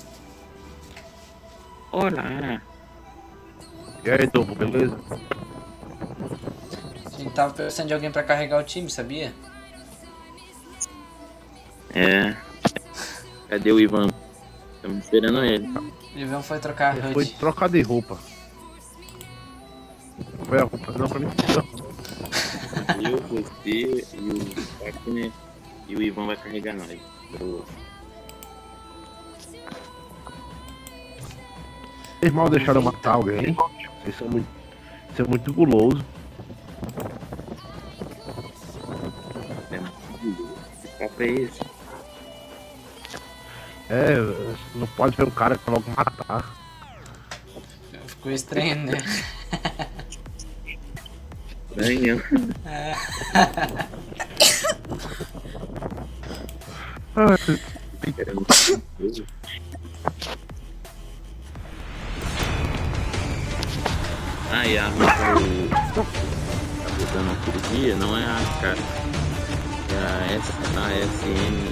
[SPEAKER 7] Olá.
[SPEAKER 4] E aí, Tobo, beleza?
[SPEAKER 1] A gente tava precisando de alguém pra carregar o time, sabia?
[SPEAKER 7] É. Cadê o Ivan? Estamos esperando ele.
[SPEAKER 1] O Ivan foi trocar a
[SPEAKER 4] Foi
[SPEAKER 1] HUD.
[SPEAKER 4] trocar de roupa. Foi a roupa, não, pra mim.
[SPEAKER 7] Eu, você e o Wagner e o Ivan vai carregar nós. Boa.
[SPEAKER 4] Vocês mal deixaram matar alguém? Isso é muito guloso.
[SPEAKER 7] É muito. Que papo é esse?
[SPEAKER 4] É, não pode ver um cara que logo matar.
[SPEAKER 1] Ficou estranho, né?
[SPEAKER 7] Estranho. Era muito gostoso. Ah, e a arma que eu tá botando aquele dia não é a cara. É a SM.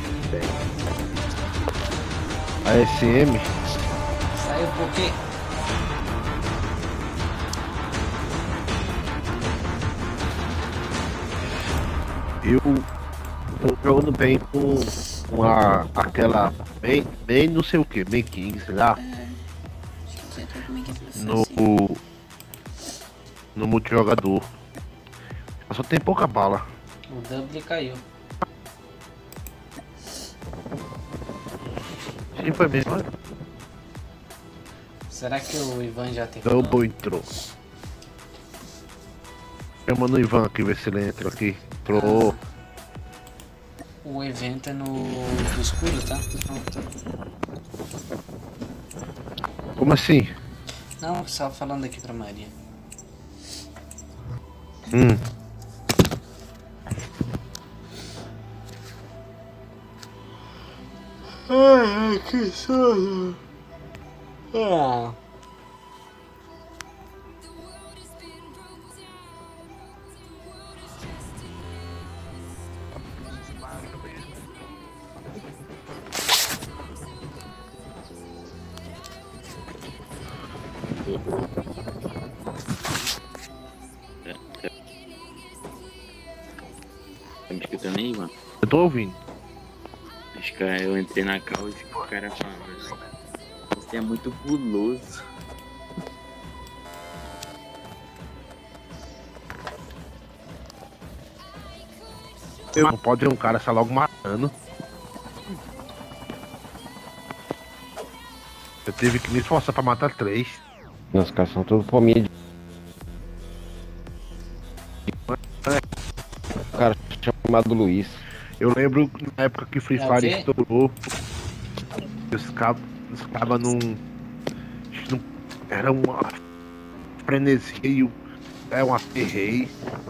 [SPEAKER 4] A SM,
[SPEAKER 1] Saiu por quê?
[SPEAKER 4] eu tô jogando bem com aquela bem não sei o que, bem King, sei lá,
[SPEAKER 3] Deixa eu ver como é que é essa
[SPEAKER 4] no, no multijogador. Só tem pouca bala.
[SPEAKER 1] O Double caiu.
[SPEAKER 4] Sim, foi mesmo.
[SPEAKER 1] Será que o Ivan já terminou?
[SPEAKER 4] Double entrou. Chama no Ivan aqui, ver se ele entra aqui. Entrou.
[SPEAKER 1] O evento é no escuro, tá?
[SPEAKER 4] Como assim?
[SPEAKER 1] Não, só falando aqui pra Maria. Ai, que sono. Ah.
[SPEAKER 7] Tá me escutando aí, mano?
[SPEAKER 4] Eu tô ouvindo.
[SPEAKER 7] Acho que eu entrei na cal e o cara falando. Você é muito guloso.
[SPEAKER 4] Não pode ver um cara sair logo matando. Eu tive que me esforçar pra matar 3.
[SPEAKER 6] Os caras são todos fominha de. O cara chamado Luiz.
[SPEAKER 4] Eu lembro na época que Free
[SPEAKER 1] É o
[SPEAKER 4] Fire
[SPEAKER 1] quê?
[SPEAKER 4] estourou. Os cabos era uma frenesia e um aperreio.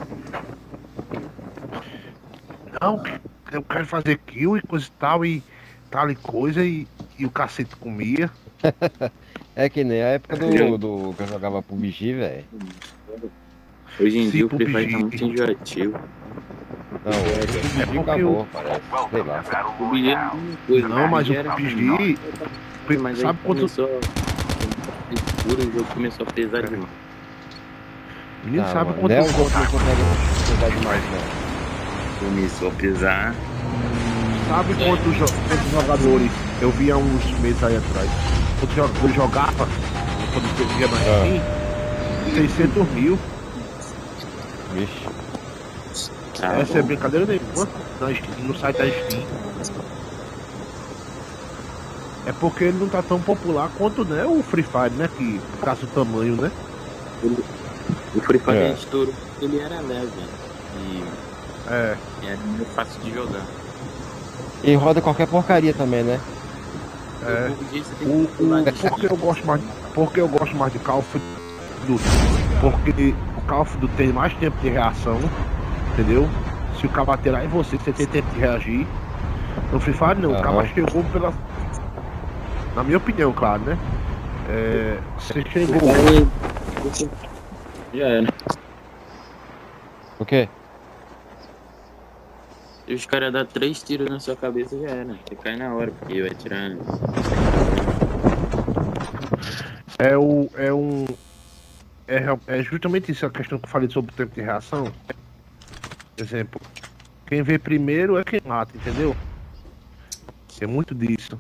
[SPEAKER 4] Não, eu quero fazer kill e coisa e tal, e tal e coisa, e o cacete comia.
[SPEAKER 6] É que nem a época do que eu jogava PUBG, velho.
[SPEAKER 7] Hoje em
[SPEAKER 4] Sim,
[SPEAKER 7] dia o Free Fire tá
[SPEAKER 4] PUBG.
[SPEAKER 7] muito enjoativo.
[SPEAKER 6] Não, o PUBG acabou, parece. Sei lá.
[SPEAKER 7] O PUBG é a mesma coisa.
[SPEAKER 4] Não, mas o
[SPEAKER 7] era
[SPEAKER 4] PUBG,
[SPEAKER 7] Mas
[SPEAKER 4] sabe
[SPEAKER 7] aí
[SPEAKER 4] quanto.
[SPEAKER 7] começou escuro, o jogo começou a pesar demais.
[SPEAKER 4] Menino,
[SPEAKER 6] Ah,
[SPEAKER 4] sabe
[SPEAKER 6] mano,
[SPEAKER 4] quanto.
[SPEAKER 6] não é um jogo que consegue pesar demais, não.
[SPEAKER 7] Começou a pesar.
[SPEAKER 4] Sabe quantos jogadores eu vi há uns meses aí atrás? Quantos jogadores jogava, quando eu via mais assim, 600 mil.
[SPEAKER 6] Vixe.
[SPEAKER 7] Tá
[SPEAKER 4] Essa é
[SPEAKER 7] bom.
[SPEAKER 4] brincadeira nenhuma no site da Steam. É porque ele não tá tão popular quanto, né, o Free Fire, né? Que caça o tamanho, né?
[SPEAKER 7] O Free Fire
[SPEAKER 6] É.
[SPEAKER 7] estourou, ele era leve e
[SPEAKER 4] É.
[SPEAKER 7] era muito fácil de jogar.
[SPEAKER 6] E roda qualquer porcaria também, né?
[SPEAKER 4] É.
[SPEAKER 7] O PUBG você tem que pular de
[SPEAKER 4] Porque eu gosto mais de Call of Duty. Porque o Call of Duty tem mais tempo de reação, entendeu? Se o cara bater lá em você tem tempo de reagir. No Free Fire não, o cara
[SPEAKER 6] Aham.
[SPEAKER 4] chegou pela. Na minha opinião, claro, né? É, você chegou.
[SPEAKER 7] Já era.
[SPEAKER 6] O quê?
[SPEAKER 7] E os caras dão 3 tiros na sua cabeça, já era. Você cai na hora, porque vai tirar.
[SPEAKER 4] É justamente isso a questão que eu falei sobre o tempo de reação. Por exemplo, quem vê primeiro é quem mata, entendeu? É muito disso.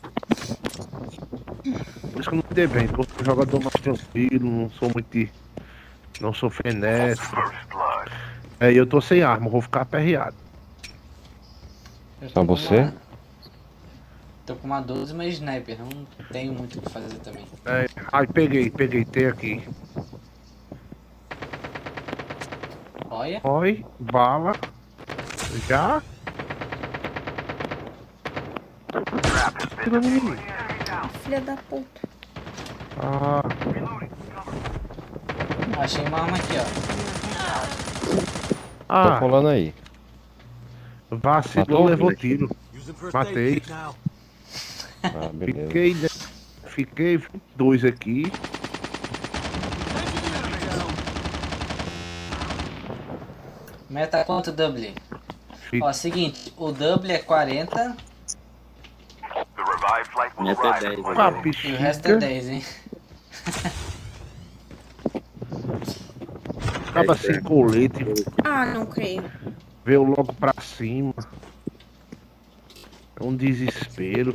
[SPEAKER 4] Por isso que eu não me dei bem, porque eu sou um jogador mais tranquilo, não sou muito. Não sou frenético.
[SPEAKER 2] First blood.
[SPEAKER 4] Aí eu tô sem arma, vou ficar aperreado.
[SPEAKER 1] Eu tô
[SPEAKER 6] Só
[SPEAKER 1] com
[SPEAKER 6] você?
[SPEAKER 1] Tô com uma 12, mas sniper, não tenho muito o que fazer também.
[SPEAKER 4] Ai, peguei, tem aqui.
[SPEAKER 3] Olha.
[SPEAKER 4] Oi, bala. Já? Tira menino.
[SPEAKER 3] Filha da puta.
[SPEAKER 4] Ah,
[SPEAKER 1] Achei uma arma aqui, ó.
[SPEAKER 6] Tô falando aí.
[SPEAKER 4] Vacilou,
[SPEAKER 6] Matou?
[SPEAKER 4] levou tiro.
[SPEAKER 5] Using first
[SPEAKER 4] Matei.
[SPEAKER 5] aid kit now.
[SPEAKER 6] Ah, beleza.
[SPEAKER 4] Fiquei 2 aqui.
[SPEAKER 1] Meta quanto, Double?
[SPEAKER 4] Fiquei.
[SPEAKER 1] Ó, seguinte, o Double é 40
[SPEAKER 2] The revived flight will
[SPEAKER 7] Meta é
[SPEAKER 2] arrive
[SPEAKER 7] 10
[SPEAKER 2] in one
[SPEAKER 7] agora.
[SPEAKER 2] minute.
[SPEAKER 1] e o resto é 10, hein?
[SPEAKER 4] Acaba sem colete.
[SPEAKER 3] Ah, não creio.
[SPEAKER 4] Veio logo pra cima. É um desespero.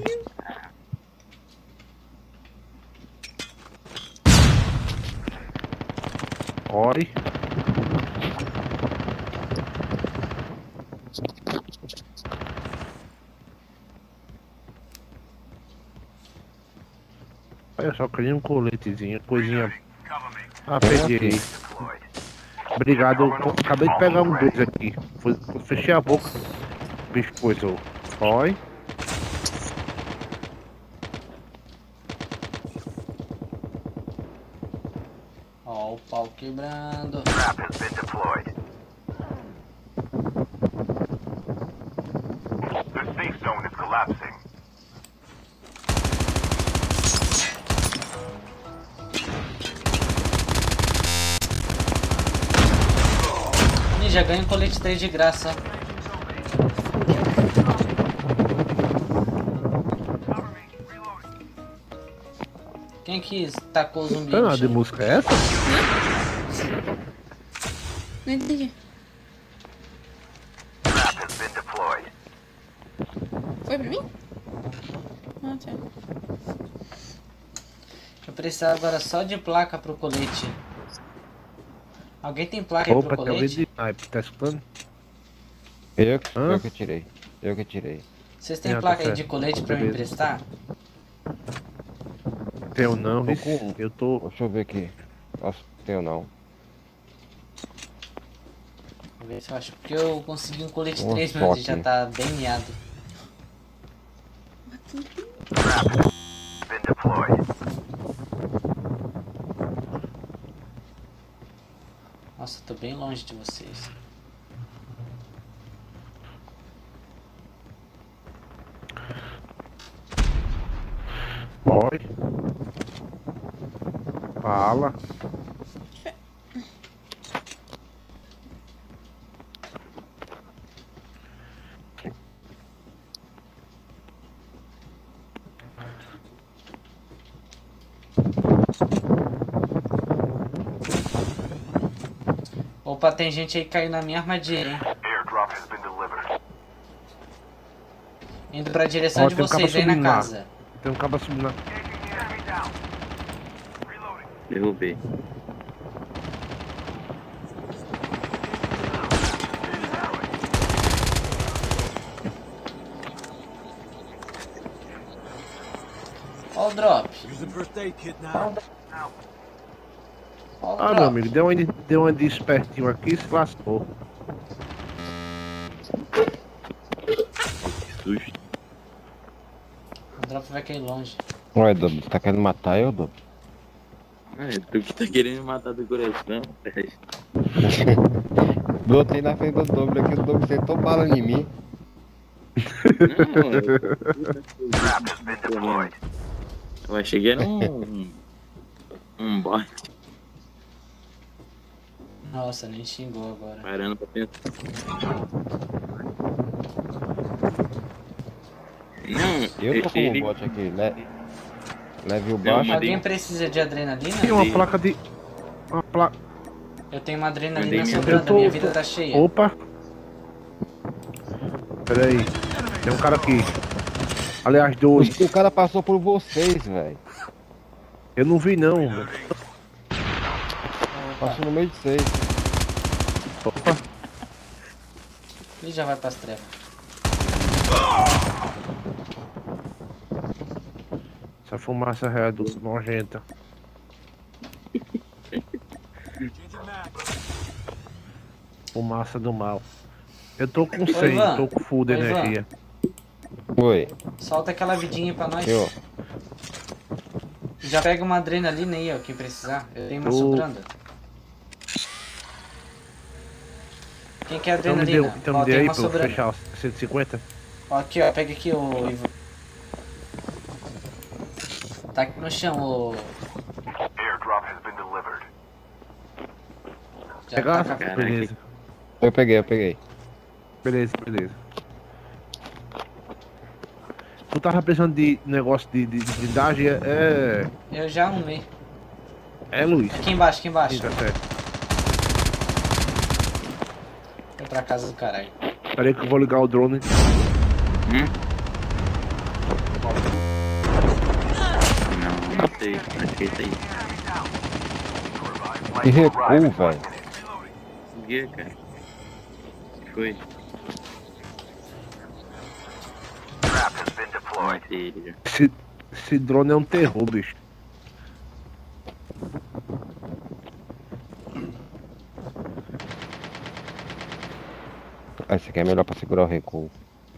[SPEAKER 4] Oi. Eu só queria um coletezinho, coisinha. Ah, peguei.
[SPEAKER 2] Deployed.
[SPEAKER 4] Obrigado, eu acabei de pegar um 2 aqui. Fechei a boca. O bicho coisou. Oi.
[SPEAKER 1] Ó, o pau quebrando.
[SPEAKER 2] Trap has been deployed. The safe zone is collapsing.
[SPEAKER 1] Ninja, ganha um colete 3 de graça. Quem que tacou o zumbi?
[SPEAKER 4] Não
[SPEAKER 1] no
[SPEAKER 4] nada de
[SPEAKER 1] chão?
[SPEAKER 4] música é essa?
[SPEAKER 3] Não entendi.
[SPEAKER 2] Trap has been deployed.
[SPEAKER 3] Foi pra mim? Ah, tá.
[SPEAKER 1] Eu precisava agora só de placa pro colete. Alguém tem placa aí
[SPEAKER 4] Opa,
[SPEAKER 1] pro
[SPEAKER 4] tem alguém
[SPEAKER 1] colete?
[SPEAKER 4] de sniper, tá escutando? Hã?
[SPEAKER 6] Eu que tirei. Eu que tirei.
[SPEAKER 1] Vocês têm
[SPEAKER 4] Não,
[SPEAKER 1] placa
[SPEAKER 4] tá
[SPEAKER 1] aí
[SPEAKER 4] certo.
[SPEAKER 1] de colete pra me
[SPEAKER 4] Beleza.
[SPEAKER 1] emprestar?
[SPEAKER 4] Tenho não,
[SPEAKER 6] Tô
[SPEAKER 4] vice.
[SPEAKER 6] com-
[SPEAKER 4] Eu tô.
[SPEAKER 6] Deixa eu ver aqui. Nossa, tenho não.
[SPEAKER 1] Vou ver se eu acho. Porque eu consegui um colete
[SPEAKER 6] Uma
[SPEAKER 1] 3, mas ele já
[SPEAKER 6] toque.
[SPEAKER 1] tá bem miado.
[SPEAKER 2] Been deployed.
[SPEAKER 1] Nossa, eu tô bem longe de vocês.
[SPEAKER 4] Oi. Fala.
[SPEAKER 1] Opa, tem gente aí caindo na minha armadilha, hein?
[SPEAKER 2] Airdrop has been delivered.
[SPEAKER 1] Indo pra direção
[SPEAKER 4] Ó,
[SPEAKER 1] de
[SPEAKER 4] tem um cabo
[SPEAKER 1] vocês aí na
[SPEAKER 4] subindo lá.
[SPEAKER 1] casa.
[SPEAKER 4] Tem um cabo subindo lá.
[SPEAKER 7] Derrubei.
[SPEAKER 1] Ó o drop.
[SPEAKER 5] Using first aid kit now.
[SPEAKER 1] Ó o
[SPEAKER 4] Ah,
[SPEAKER 1] drop.
[SPEAKER 4] meu amigo, deu uma de espertinho aqui e se lascou.
[SPEAKER 7] Que susto.
[SPEAKER 1] O drop vai cair longe.
[SPEAKER 6] Ué, Dob, você tá querendo matar eu, Dob?
[SPEAKER 7] Ah, tu que tá querendo me matar do coração.
[SPEAKER 6] Botei na frente do Dob aqui, o Dob sentou bala em mim.
[SPEAKER 7] Não,
[SPEAKER 2] Trap has been deployed.
[SPEAKER 7] eu achei que era um bot
[SPEAKER 1] Nossa, nem xingou agora.
[SPEAKER 7] parando pra pensar. Não,
[SPEAKER 6] Eu tô com
[SPEAKER 7] ele-
[SPEAKER 6] um bot aqui, leve o
[SPEAKER 7] Não,
[SPEAKER 6] baixo.
[SPEAKER 7] mas-
[SPEAKER 1] Alguém precisa de adrenalina?
[SPEAKER 4] Tem uma placa de. Uma placa.
[SPEAKER 1] Eu tenho uma adrenalina
[SPEAKER 7] Mandei minha.
[SPEAKER 1] sobrando,
[SPEAKER 4] Eu tô-
[SPEAKER 1] minha vida tá cheia.
[SPEAKER 4] Opa! Pera aí. Tem um cara aqui. Aliás, dois.
[SPEAKER 6] O cara passou por vocês, velho.
[SPEAKER 4] Eu não vi não. velho.
[SPEAKER 6] Passou no meio de vocês.
[SPEAKER 4] Opa.
[SPEAKER 1] Ele já vai pras trevas.
[SPEAKER 4] Essa fumaça é nojenta.
[SPEAKER 5] Changing mag.
[SPEAKER 4] Fumaça do mal. Eu tô com 100,
[SPEAKER 1] Ivan.
[SPEAKER 4] tô com full de
[SPEAKER 1] Ô, Ivan.
[SPEAKER 4] energia.
[SPEAKER 6] Oi.
[SPEAKER 1] Solta aquela vidinha pra nós.
[SPEAKER 6] Aqui, ó.
[SPEAKER 1] Já pega uma adrenalina aí, ó, quem precisar. Eu tenho uma
[SPEAKER 4] Ô.
[SPEAKER 1] sobrando. Quem quer
[SPEAKER 4] Então me
[SPEAKER 1] adrenalina?
[SPEAKER 4] deu, então
[SPEAKER 1] Ó,
[SPEAKER 4] me dê
[SPEAKER 1] tem
[SPEAKER 4] aí
[SPEAKER 1] uma
[SPEAKER 4] pra eu
[SPEAKER 1] sobrando.
[SPEAKER 4] fechar os 150.
[SPEAKER 1] Ó, aqui, ó, pega aqui, ô Ivan. Tá aqui no chão, ô.
[SPEAKER 2] Airdrop has been delivered.
[SPEAKER 1] Já
[SPEAKER 4] Pegar?
[SPEAKER 1] tá com a-
[SPEAKER 4] Beleza.
[SPEAKER 6] Eu peguei.
[SPEAKER 4] Beleza. Tu tava precisando de negócio de blindagem?
[SPEAKER 1] Eu já arrumei.
[SPEAKER 4] É Luiz.
[SPEAKER 1] Aqui embaixo, aqui embaixo.
[SPEAKER 4] Sim, tá certo.
[SPEAKER 1] Foi pra casa do caralho.
[SPEAKER 4] Peraí que eu vou ligar o drone.
[SPEAKER 7] Não sei. Acho que é isso aí.
[SPEAKER 6] Que recuo, velho.
[SPEAKER 7] O que, cara? O que foi?
[SPEAKER 2] Trap has been deployed.
[SPEAKER 7] Matei ele já.
[SPEAKER 4] Esse drone é um terror, bicho.
[SPEAKER 6] Esse aqui é melhor pra segurar o recuo.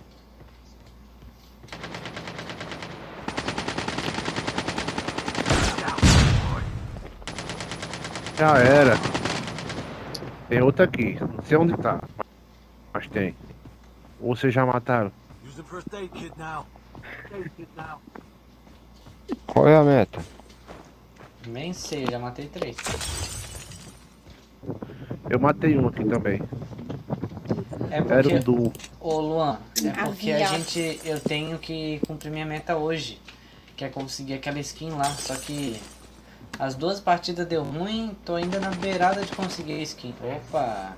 [SPEAKER 4] Já era. Tem outra aqui. Não sei onde tá. Mas tem. Ou vocês já mataram?
[SPEAKER 5] Use the first aid kit now.
[SPEAKER 6] Qual é a meta?
[SPEAKER 1] Nem sei, já matei 3.
[SPEAKER 4] Eu matei um aqui também.
[SPEAKER 1] É
[SPEAKER 4] Era
[SPEAKER 1] porque,
[SPEAKER 4] um do.
[SPEAKER 1] ô Luan, é porque
[SPEAKER 3] Aviado.
[SPEAKER 1] eu tenho que cumprir minha meta hoje. Que é conseguir aquela skin lá, só que as 2 partidas deu ruim, tô ainda na beirada de conseguir a skin. Opa!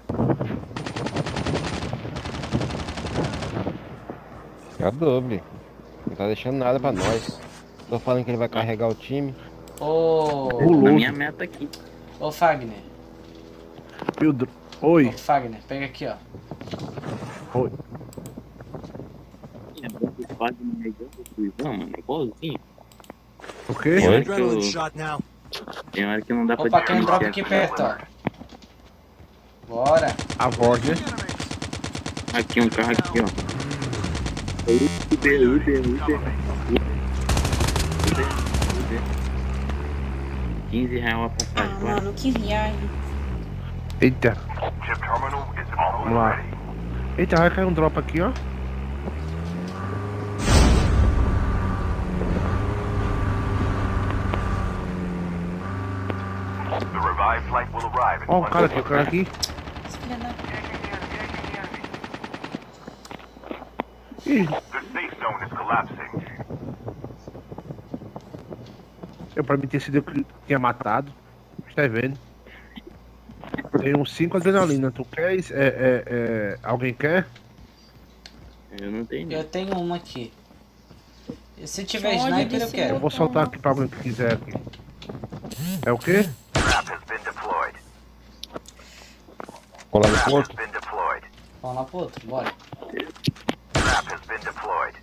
[SPEAKER 6] É a doble. Não tá deixando nada pra nós. Tô falando que ele vai carregar o time.
[SPEAKER 1] Ô,
[SPEAKER 7] Na minha meta aqui.
[SPEAKER 1] ô Fagner,
[SPEAKER 4] E o Oi.
[SPEAKER 1] ô Fagner, pega aqui ó.
[SPEAKER 4] Oi.
[SPEAKER 7] É bom que quase não negou o Ivan, mano. Igualzinho.
[SPEAKER 4] O quê?
[SPEAKER 6] Oi?
[SPEAKER 5] Adrenaline shot now.
[SPEAKER 7] Tem hora que não dá pra
[SPEAKER 1] Opa, tem um drop
[SPEAKER 7] diferenciar.
[SPEAKER 1] aqui perto, ó. Bora!
[SPEAKER 4] A voz, né?
[SPEAKER 7] Aqui, um carro aqui, ó. Uber. 15 reais a
[SPEAKER 3] Ah,
[SPEAKER 7] passagem, vai.
[SPEAKER 3] mano, que viagem.
[SPEAKER 4] Eita.
[SPEAKER 2] Chip terminal is almost
[SPEAKER 4] Vamos lá.
[SPEAKER 2] ready.
[SPEAKER 4] Eita, vai cair um drop aqui, ó.
[SPEAKER 2] The revived flight will arrive in
[SPEAKER 4] Ó, o
[SPEAKER 2] 1
[SPEAKER 4] cara aqui,
[SPEAKER 2] minute.
[SPEAKER 4] o cara aqui.
[SPEAKER 3] Esse filho da...
[SPEAKER 4] Ih,
[SPEAKER 2] The safe zone is collapsing.
[SPEAKER 4] eu pra mim ter sido eu que tinha matado. Tá vendo? Tem uns 5 adrenalina. Tu quer? Alguém quer?
[SPEAKER 7] Eu não tenho.
[SPEAKER 1] Eu tenho uma aqui. E se tiver
[SPEAKER 3] Olha,
[SPEAKER 1] sniper eu
[SPEAKER 3] desse
[SPEAKER 1] quero.
[SPEAKER 4] Eu vou soltar aqui pra alguém que quiser aqui. É o quê?
[SPEAKER 2] Trap has been deployed.
[SPEAKER 6] Colar no
[SPEAKER 2] Trap has
[SPEAKER 6] porto.
[SPEAKER 2] been deployed.
[SPEAKER 1] Vamos lá pro outro, bora.
[SPEAKER 2] Trap has been deployed.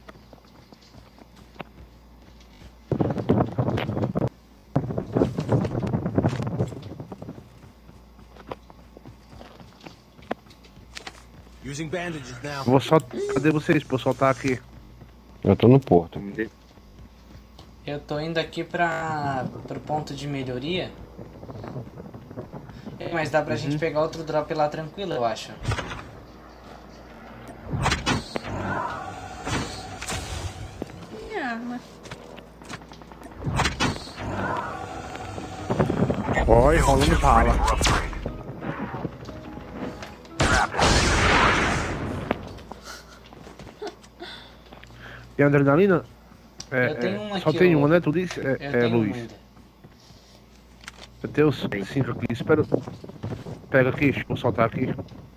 [SPEAKER 5] Using bandages now.
[SPEAKER 4] Vou soltar. Cadê vocês pra eu soltar aqui?
[SPEAKER 6] Eu tô no porto.
[SPEAKER 7] Vamos ver.
[SPEAKER 1] Eu tô indo aqui pro ponto de melhoria. Mas dá pra gente pegar outro drop lá tranquilo, eu acho.
[SPEAKER 3] Minha arma.
[SPEAKER 4] Olha, rolando bala.
[SPEAKER 2] For upgrade. Trap has been
[SPEAKER 4] Tem adrenalina?
[SPEAKER 1] Eu tenho uma
[SPEAKER 4] Só
[SPEAKER 1] aqui,
[SPEAKER 4] tem
[SPEAKER 1] ó.
[SPEAKER 4] uma, né? Tu disse?
[SPEAKER 1] Eu tenho
[SPEAKER 4] Luiz.
[SPEAKER 1] ainda.
[SPEAKER 4] Eu tenho os 5 aqui. Espera. Pega aqui, deixa eu soltar aqui.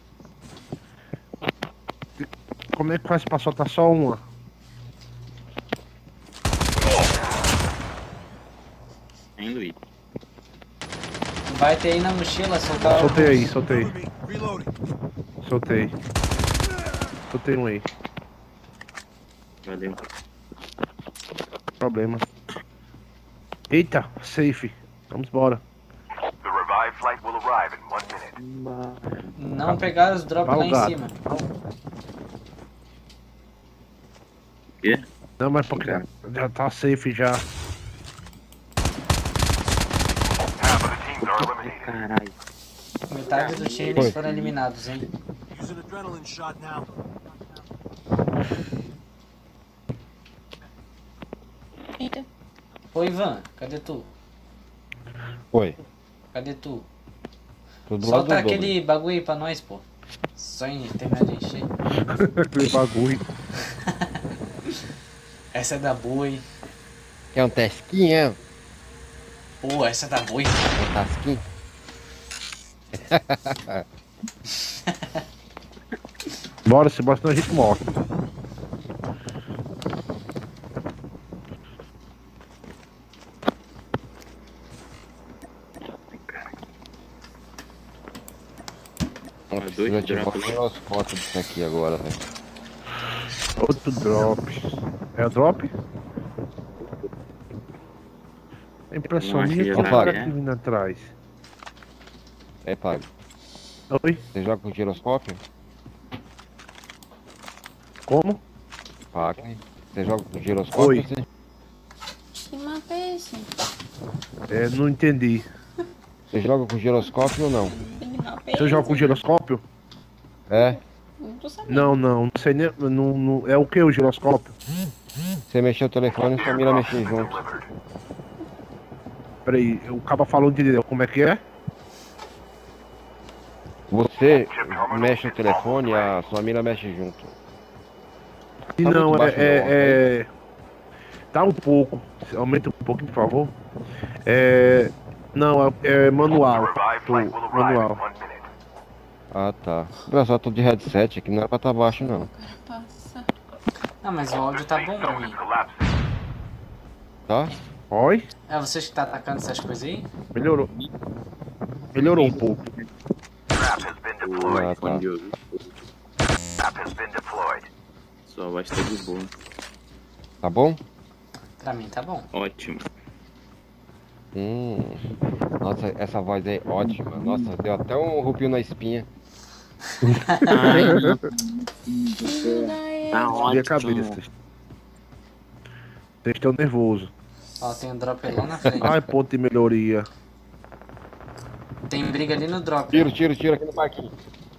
[SPEAKER 4] Como é que faz pra soltar só uma?
[SPEAKER 7] Hein, Luiz?
[SPEAKER 1] Vai ter aí na mochila, soltar
[SPEAKER 4] Soltei aí,
[SPEAKER 1] alguns.
[SPEAKER 4] soltei.
[SPEAKER 5] Cover me. Reloading.
[SPEAKER 4] Soltei. Soltei um aí.
[SPEAKER 7] Valeu.
[SPEAKER 4] Problema. Eita, safe. Vamos embora.
[SPEAKER 2] The revived flight will arrive arrive in 1 minute.
[SPEAKER 1] Não pegaram os drops lá em
[SPEAKER 4] Gato.
[SPEAKER 1] cima.
[SPEAKER 7] Quê?
[SPEAKER 4] Não, mas porque já tá safe já.
[SPEAKER 2] Half of the teams are eliminated.
[SPEAKER 7] Caralho.
[SPEAKER 1] Metade do time eles foram eliminados, hein?
[SPEAKER 5] Use an adrenaline shot now.
[SPEAKER 3] Eita.
[SPEAKER 1] Ô Ivan, cadê tu?
[SPEAKER 6] Oi.
[SPEAKER 1] Cadê tu?
[SPEAKER 6] Tô do lado
[SPEAKER 1] Solta
[SPEAKER 6] do
[SPEAKER 1] aquele bagulho aí pra nós, pô. Só em terminar de encher.
[SPEAKER 4] Aquele bagulho.
[SPEAKER 1] Essa é da boi.
[SPEAKER 6] Quer um tesquinho?
[SPEAKER 1] Pô, essa é da boi.
[SPEAKER 6] Um tasquinho?
[SPEAKER 4] Bora, se bora, senão a gente morre.
[SPEAKER 7] Ó,
[SPEAKER 6] Precisa
[SPEAKER 7] dois
[SPEAKER 6] tirar
[SPEAKER 7] drops lá.
[SPEAKER 6] as fotos disso aqui agora, velho.
[SPEAKER 4] Outro drop. É o drop? A impressão
[SPEAKER 7] Não, acho
[SPEAKER 4] minha
[SPEAKER 7] que
[SPEAKER 4] que
[SPEAKER 7] já
[SPEAKER 4] tá
[SPEAKER 7] tá,
[SPEAKER 4] aqui vindo atrás.
[SPEAKER 6] É pago.
[SPEAKER 4] Oi?
[SPEAKER 6] Você joga com giroscópio?
[SPEAKER 4] Como?
[SPEAKER 6] Pago. Você joga com giroscópio?
[SPEAKER 4] Oi.
[SPEAKER 6] Você?
[SPEAKER 3] Que mapa é esse?
[SPEAKER 4] É, não entendi.
[SPEAKER 6] Você joga com giroscópio ou não?
[SPEAKER 3] Que mapa é
[SPEAKER 4] Você joga com
[SPEAKER 3] esse?
[SPEAKER 4] giroscópio?
[SPEAKER 6] É?
[SPEAKER 3] Não tô sabendo.
[SPEAKER 4] Não sei nem. Não, é o que o giroscópio?
[SPEAKER 6] Você mexeu o telefone e sua mira mexer junto.
[SPEAKER 4] Peraí, o cabo falou, entendeu? Como é que é?
[SPEAKER 6] Você mexe o telefone e a sua mira mexe junto.
[SPEAKER 4] E
[SPEAKER 6] Tá
[SPEAKER 4] não,
[SPEAKER 6] muito baixo
[SPEAKER 4] é. Tá um pouco. Aumenta um pouquinho, por favor. Não, é manual.
[SPEAKER 2] Revive flight will arrive in
[SPEAKER 4] Manual.
[SPEAKER 2] 1 minute.
[SPEAKER 6] Ah, tá. Engraçado, tô de headset aqui, não era pra estar baixo, não.
[SPEAKER 3] Passa.
[SPEAKER 1] Ah, mas o áudio tá bom pra
[SPEAKER 2] Zone
[SPEAKER 1] mim.
[SPEAKER 2] is collapsing.
[SPEAKER 6] Tá?
[SPEAKER 4] Oi?
[SPEAKER 1] É vocês que tá atacando essas coisas aí?
[SPEAKER 4] Melhorou. Melhorou um pouco.
[SPEAKER 2] Trap has been deployed.
[SPEAKER 6] Ah, tá.
[SPEAKER 7] Fone de ouvido.
[SPEAKER 2] Trap has been deployed.
[SPEAKER 7] Só vai estar de boa.
[SPEAKER 6] Tá bom?
[SPEAKER 1] Pra mim tá bom.
[SPEAKER 7] Ótimo.
[SPEAKER 6] Nossa, essa voz é ótima. Nossa, deu até um rupio na espinha.
[SPEAKER 7] Ai,
[SPEAKER 3] Ajuda ele.
[SPEAKER 7] tá
[SPEAKER 4] Subi a
[SPEAKER 7] ótimo.
[SPEAKER 4] cabeça. Vocês estão nervosos.
[SPEAKER 1] Ó, tem um drop aí lá na frente.
[SPEAKER 4] Ai, ponto de melhoria.
[SPEAKER 1] Tem briga ali no drop.
[SPEAKER 6] Tiro aqui no parquinho.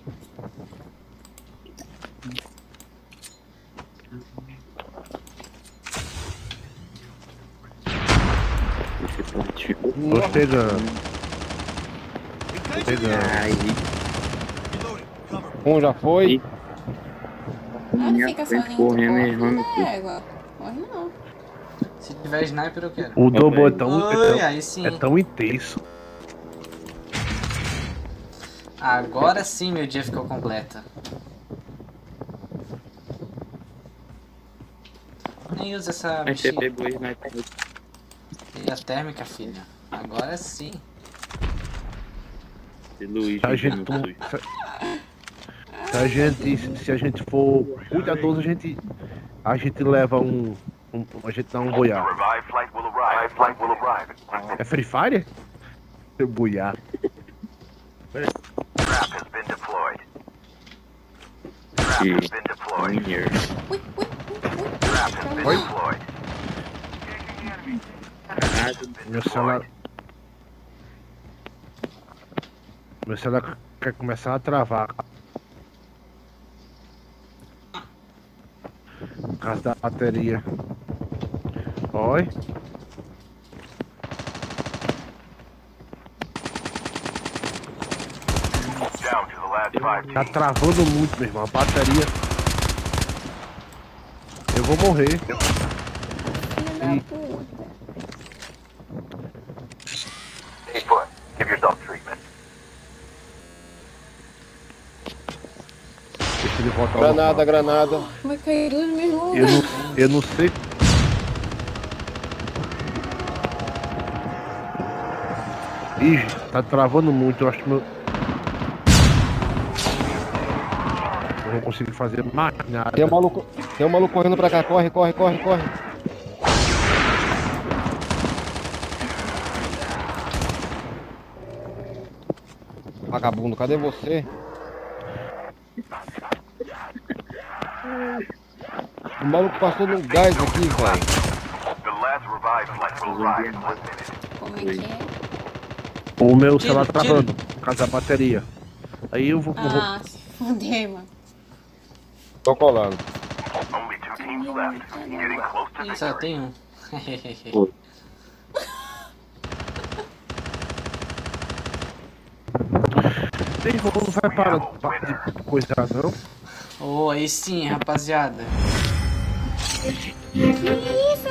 [SPEAKER 7] Esse partiu.
[SPEAKER 4] Tô pegando. Tô pegando.
[SPEAKER 7] Ai,
[SPEAKER 5] Reloading. Cover.
[SPEAKER 6] Um já foi.
[SPEAKER 3] Olha,
[SPEAKER 7] minha
[SPEAKER 3] fica
[SPEAKER 7] frente
[SPEAKER 3] sozinho.
[SPEAKER 7] correndo,
[SPEAKER 3] Corre
[SPEAKER 7] errando
[SPEAKER 3] da
[SPEAKER 7] tudo.
[SPEAKER 3] égua. Corre não.
[SPEAKER 1] Se tiver sniper eu quero.
[SPEAKER 4] O double
[SPEAKER 7] velho.
[SPEAKER 1] Oi, aí sim.
[SPEAKER 4] é tão intenso.
[SPEAKER 1] Agora sim meu dia ficou completo. Nem usa essa
[SPEAKER 7] Aí você
[SPEAKER 1] bexiga.
[SPEAKER 7] pegou o sniper.
[SPEAKER 1] E a térmica, filha. Agora sim.
[SPEAKER 7] De Luiz.
[SPEAKER 4] Se a gente, se a gente for cuidadoso, a gente leva a gente dá um boiar.
[SPEAKER 2] Revive flight will arrive. Revive flight will arrive in 1 minute.
[SPEAKER 4] É Free Fire? Seu boiar.
[SPEAKER 2] Trap has been deployed. Trap has been deployed.
[SPEAKER 7] Here.
[SPEAKER 3] Ui, ui, ui, ui.
[SPEAKER 2] Trap has been deployed.
[SPEAKER 4] Meu celular. Meu celular quer começar a travar. Por causa da bateria. Oi?
[SPEAKER 2] Down to the last 5
[SPEAKER 4] Tá
[SPEAKER 2] teams.
[SPEAKER 4] travando muito, meu irmão. A bateria. Eu vou morrer.
[SPEAKER 3] Filha da puta.
[SPEAKER 2] Stay put. Give yourself treatment.
[SPEAKER 4] Deixa ele voltar. ao
[SPEAKER 6] Granada,
[SPEAKER 4] normal.
[SPEAKER 6] granada.
[SPEAKER 3] Vai cair tudo no mesmo
[SPEAKER 4] Eu
[SPEAKER 3] lugar.
[SPEAKER 4] eu não sei. Ih, tá travando muito. Eu acho que meu. Eu não consigo fazer mais nada.
[SPEAKER 6] Tem um maluco correndo pra cá. Corre. Vagabundo, cadê você? O maluco passou no gás aqui, velho.
[SPEAKER 2] The last revived flight will arrive in 1 minute.
[SPEAKER 3] Como é que é?
[SPEAKER 4] O meu
[SPEAKER 1] Tiro,
[SPEAKER 4] celular
[SPEAKER 1] tiro.
[SPEAKER 4] travando, por causa da bateria. Aí eu vou.
[SPEAKER 3] Ah, se fuder, mano.
[SPEAKER 6] Tô colando.
[SPEAKER 2] Only 2 teams left. Getting close to
[SPEAKER 1] Só
[SPEAKER 2] victory.
[SPEAKER 1] tem um.
[SPEAKER 4] Nem vou, não vai parar de coisar, não.
[SPEAKER 1] Oh, aí sim, rapaziada.
[SPEAKER 3] Que isso?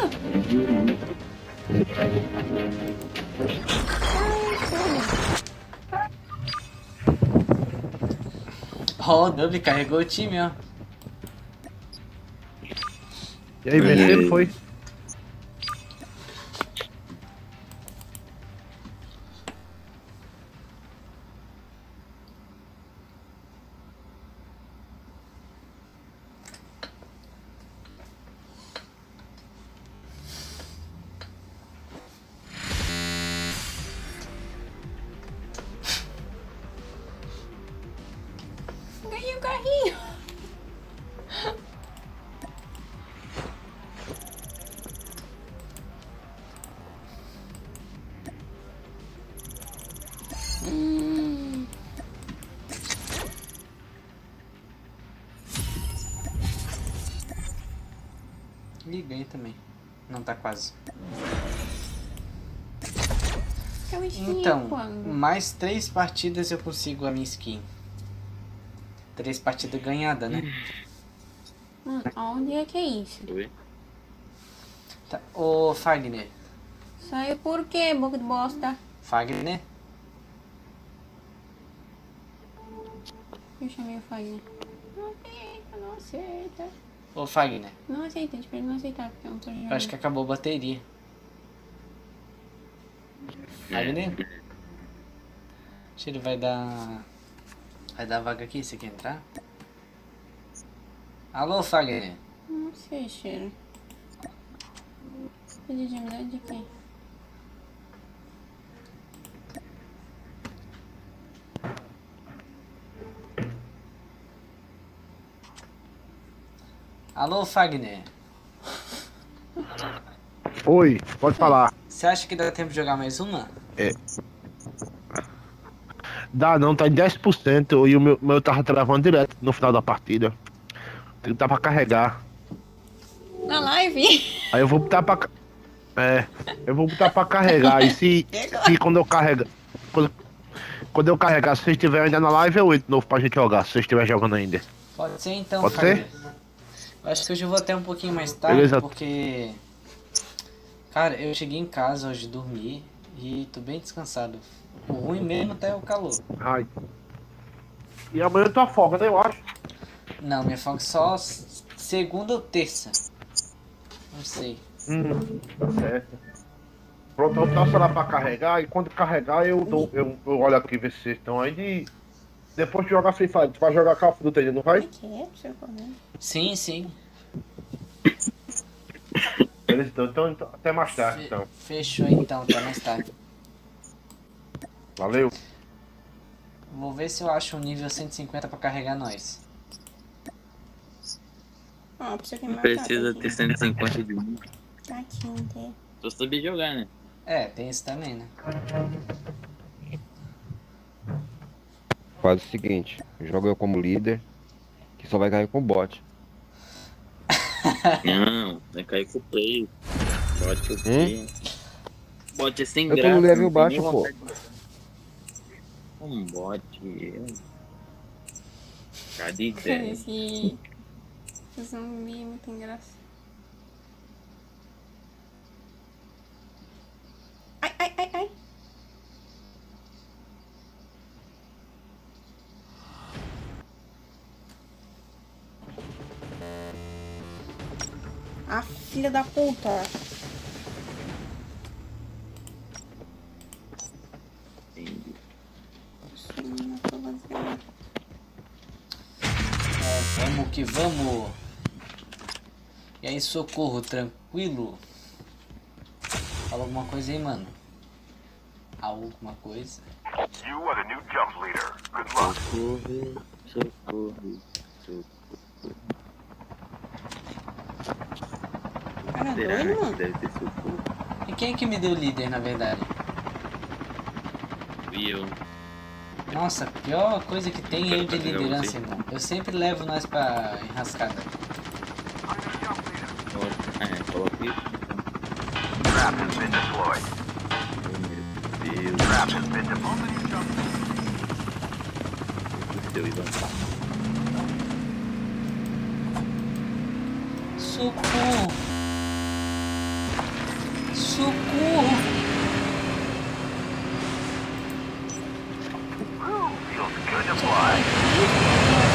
[SPEAKER 1] Ó, o Dub carregou o time, ó.
[SPEAKER 4] E aí, venceram, foi?
[SPEAKER 3] Ganhei o carrinho.
[SPEAKER 1] Ih, ganhei também. Não tá quase.
[SPEAKER 3] Eu esqueci
[SPEAKER 1] Então,
[SPEAKER 3] quando.
[SPEAKER 1] mais 3 partidas eu consigo a minha skin. 3 partidas ganhadas, né?
[SPEAKER 3] Mano, aonde é que é isso?
[SPEAKER 1] Tá. Ô, Fagner.
[SPEAKER 3] Saiu por quê, boca de bosta?
[SPEAKER 1] Fagner?
[SPEAKER 3] Eu chamei o Fagner. Não aceita, não aceita.
[SPEAKER 1] Ô, Fagner.
[SPEAKER 3] Não aceita, espera ele não aceitar, porque eu não tô jogando.
[SPEAKER 1] Eu acho que acabou a bateria. Fagner? Acho que ele vai dar... Vai dar vaga aqui, você quer entrar? Alô, Fagner?
[SPEAKER 3] Não sei, cheiro. Pedi de amizade de quem?
[SPEAKER 1] Alô, Fagner?
[SPEAKER 4] Oi, pode falar.
[SPEAKER 1] Você acha que dá tempo de jogar mais uma?
[SPEAKER 4] Dá não, tá em 10% e o meu tava travando direto no final da partida. Tem que dar pra carregar.
[SPEAKER 3] Na live?
[SPEAKER 4] Aí eu vou botar pra. Eu vou botar pra carregar. E se quando eu carregar. Quando eu carregar, se vocês estiverem ainda na live, eu entro de novo pra gente jogar. Se vocês estiverem jogando ainda.
[SPEAKER 1] Pode ser então,
[SPEAKER 4] Pode
[SPEAKER 1] Fagner.
[SPEAKER 4] ser?
[SPEAKER 1] Eu acho que hoje eu vou até um pouquinho mais tarde,
[SPEAKER 4] Beleza.
[SPEAKER 1] porque... Cara, eu cheguei em casa hoje, dormi e tô bem descansado. O ruim mesmo até o calor.
[SPEAKER 4] Ai. E amanhã eu tô folga, né? Eu acho.
[SPEAKER 1] Não, minha folga só segunda ou terça. Não sei.
[SPEAKER 4] Certo. Pronto, eu vou botar o celular pra carregar e quando carregar eu olho aqui ver se vocês estão aí e depois de jogar Free Fire, tu vai jogar Call of Duty ainda, não vai?
[SPEAKER 3] Que é, pro seu comer?
[SPEAKER 1] Sim, sim.
[SPEAKER 4] Beleza, então até mais tarde, então.
[SPEAKER 1] Fechou então, até mais tarde.
[SPEAKER 4] Valeu.
[SPEAKER 1] Vou ver se eu acho um nível 150 pra carregar nós.
[SPEAKER 3] Ó, pra você que matar.
[SPEAKER 7] Precisa ter 150 de mim.
[SPEAKER 3] Tá aqui, não tem.
[SPEAKER 7] Só saber jogar, né?
[SPEAKER 1] É, tem isso também, né?
[SPEAKER 6] Faz o seguinte, joga eu como líder, que só vai cair com o bot.
[SPEAKER 7] Não, vai cair com o play. Bot o quê? Bot é sem
[SPEAKER 6] Eu tô
[SPEAKER 7] graça.
[SPEAKER 6] no level
[SPEAKER 7] não tem
[SPEAKER 6] baixo,
[SPEAKER 7] nem
[SPEAKER 6] pô.
[SPEAKER 7] vontade de- bot. Cadê ideia?
[SPEAKER 3] Esse zumbi é muito engraçado. Ai, ai, ai, ai. A filha da puta.
[SPEAKER 1] Vamos que vamos. E aí, Socorro, tranquilo? Fala alguma coisa aí, mano. alguma coisa.
[SPEAKER 2] You are the new jump leader. Good luck.
[SPEAKER 7] Socorro, socorro.
[SPEAKER 3] Cara,
[SPEAKER 7] Será
[SPEAKER 3] doido,
[SPEAKER 7] que
[SPEAKER 3] mano.
[SPEAKER 7] deve ter socorro?
[SPEAKER 1] E quem que me deu líder, na verdade?
[SPEAKER 7] Fui eu.
[SPEAKER 1] Nossa, a pior coisa que tem é eu de
[SPEAKER 7] Pra pegar
[SPEAKER 1] liderança,
[SPEAKER 7] você.
[SPEAKER 1] irmão. Eu sempre levo nós pra enrascada.
[SPEAKER 7] Coloca isso.
[SPEAKER 2] Trap has been deployed.
[SPEAKER 7] Oh, meu Deus.
[SPEAKER 2] Trap has been deployed.
[SPEAKER 7] O seu Ivan.
[SPEAKER 1] Socorro! Socorro!
[SPEAKER 2] Feels good to fly.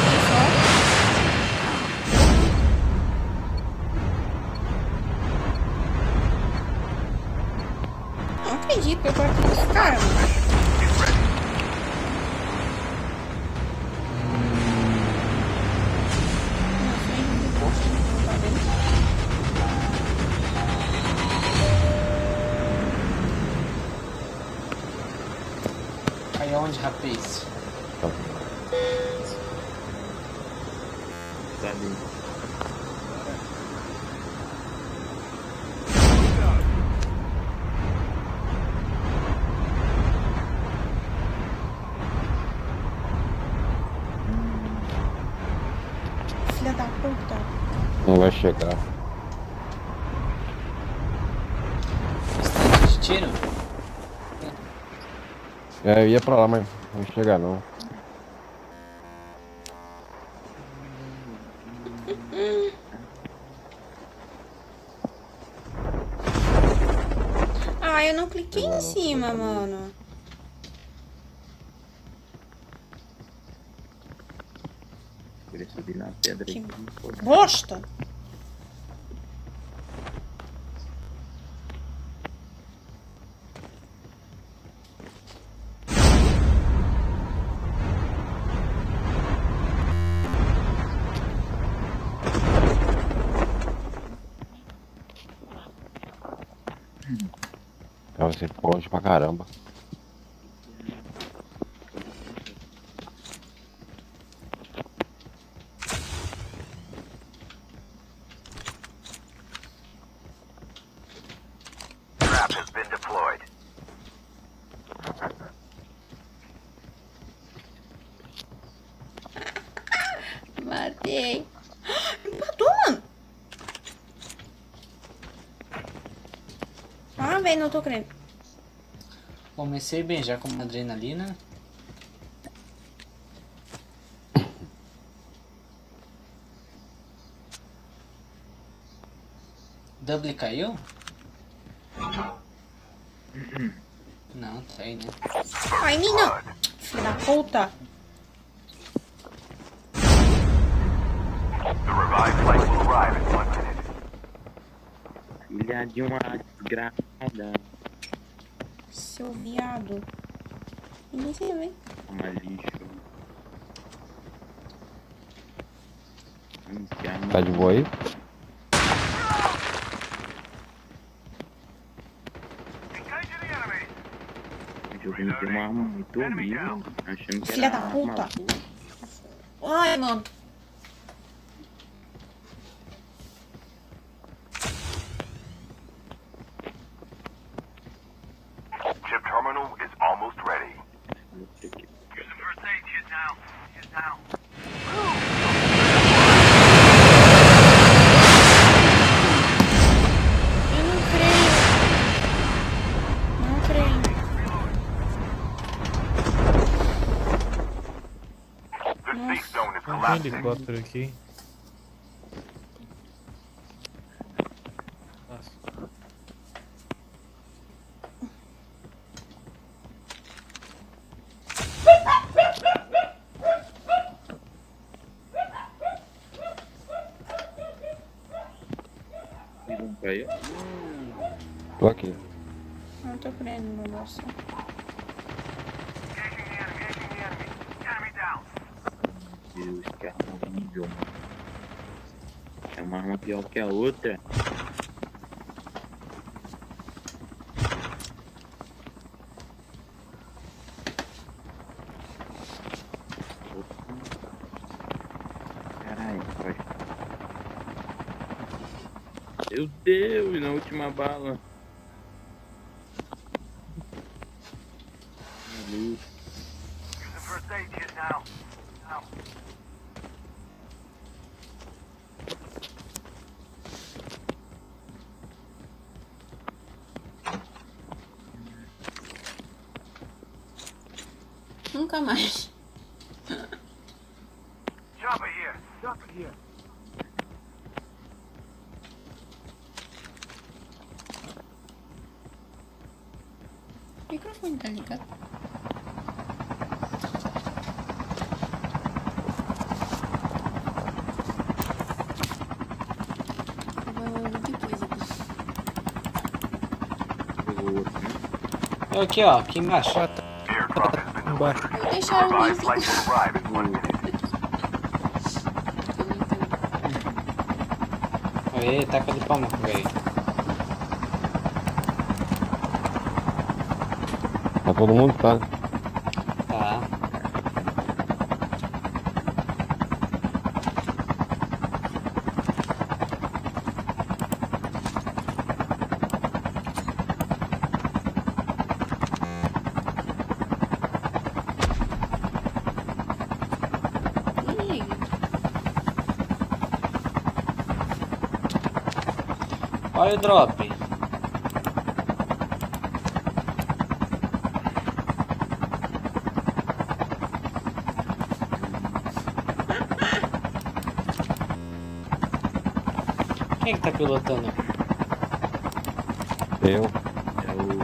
[SPEAKER 3] Não acredito que eu tô aqui com esse cara, mano.
[SPEAKER 2] Get ready.
[SPEAKER 3] Nossa, hein? Poxa, não tá vendo?
[SPEAKER 1] Aí onde, rapaz?
[SPEAKER 7] Sabe?
[SPEAKER 3] Filha da puta.
[SPEAKER 6] Não vai chegar.
[SPEAKER 1] Bastante de tiro?
[SPEAKER 6] É, eu ia pra lá, mas não vai chegar não.
[SPEAKER 3] Ah, eu não cliquei em cima, mano.
[SPEAKER 7] Queria subir na pedra
[SPEAKER 3] Que
[SPEAKER 7] aqui. Pô,
[SPEAKER 3] bosta!
[SPEAKER 6] Tava sempre longe pra caramba.
[SPEAKER 2] Trap has been deployed.
[SPEAKER 3] Matei. Empatou, mano. Ah, velho, não tô crendo.
[SPEAKER 1] Comecei bem já com adrenalina. Double caiu? Não, tá aí, né?
[SPEAKER 3] Ai, mina. Filha da puta.
[SPEAKER 2] The revived flight will arrive in 1 minute.
[SPEAKER 7] filha de uma desgraçada.
[SPEAKER 3] Seu viado. Ninguém se vê.
[SPEAKER 7] Uma lixo.
[SPEAKER 6] Tá de boa aí?
[SPEAKER 2] Engaging the enemy.
[SPEAKER 7] O jogo me deu uma arma muito horrível. Achando que
[SPEAKER 3] Filha
[SPEAKER 7] era
[SPEAKER 3] da
[SPEAKER 7] arma
[SPEAKER 3] puta.
[SPEAKER 7] boa.
[SPEAKER 3] Ai, mano.
[SPEAKER 2] Chip terminal is almost ready.
[SPEAKER 7] Puta que-
[SPEAKER 2] Use the first aid kit now. Get down.
[SPEAKER 3] Eu não creio. Não creio.
[SPEAKER 2] The safe zone is
[SPEAKER 8] Tem um
[SPEAKER 2] collapsing.
[SPEAKER 8] helicóptero aqui. Nossa.
[SPEAKER 7] Vamos pra aí.
[SPEAKER 6] Tô aqui.
[SPEAKER 3] Não tô crendo no negócio.
[SPEAKER 2] Engaging the enemy. Engaging the enemy. Enemy down.
[SPEAKER 7] Deus, que arma horrível, mano. É uma arma pior que a outra. Meu Deus, na última bala.
[SPEAKER 2] Using first aid kit now.
[SPEAKER 3] Nunca mais.
[SPEAKER 2] Chopper here. Chopper here.
[SPEAKER 3] O microfone tá ligado?
[SPEAKER 1] Aqui, ó, aqui embaixo.
[SPEAKER 2] Airdrop has been
[SPEAKER 8] Embaixo.
[SPEAKER 3] Vou deixar o
[SPEAKER 2] Revived
[SPEAKER 3] link.
[SPEAKER 2] flight will arrive in 1 minute.
[SPEAKER 1] Aí, taca de palma, velho.
[SPEAKER 6] Tá todo mundo, tá?
[SPEAKER 1] Tá.
[SPEAKER 3] Ih,
[SPEAKER 1] Olha o drop. Quem é que tá pilotando?
[SPEAKER 6] Eu.
[SPEAKER 7] É o.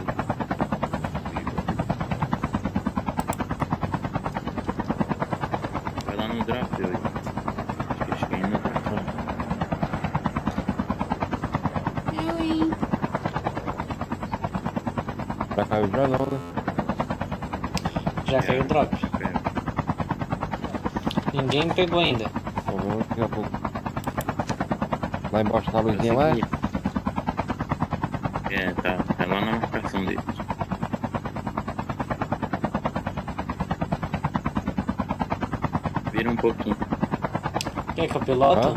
[SPEAKER 7] Vai lá no drop hoje. Acho que ainda tá fora.
[SPEAKER 3] eu, hein?
[SPEAKER 6] Já caiu já não, né?
[SPEAKER 1] Já caiu o drop. Ninguém pegou ainda.
[SPEAKER 6] Então vamos daqui a pouco. Lá embaixo tá a luzinha lá?
[SPEAKER 7] É, tá lá na marcação deles. Vira um pouquinho.
[SPEAKER 1] Quem é que é o piloto?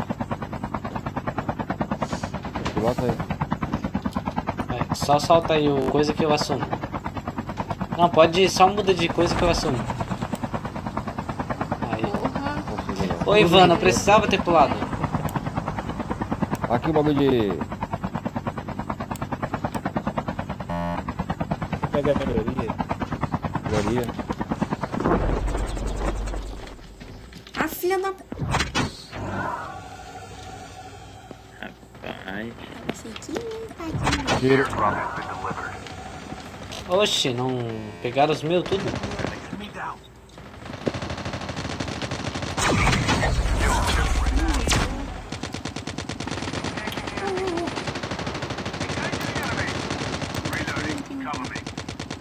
[SPEAKER 6] Pilota aí.
[SPEAKER 1] É, só solta aí o coisa que eu assumo. Não, pode ir, só muda de coisa que eu assumo. Aí.
[SPEAKER 3] Porra.
[SPEAKER 6] Consegui não.
[SPEAKER 1] Ô Ivan, não precisava ter pulado.
[SPEAKER 6] Aqui o bagulho de...
[SPEAKER 8] Pega a melhoria.
[SPEAKER 6] melhoria.
[SPEAKER 3] A filha da...
[SPEAKER 7] Rapaz.
[SPEAKER 3] Esse aqui não tá aqui.
[SPEAKER 6] Tiro.
[SPEAKER 2] Airdrop has been delivered.
[SPEAKER 1] Oxe, não pegaram os meus tudo?
[SPEAKER 2] Enemy down. Reloading. Cover me.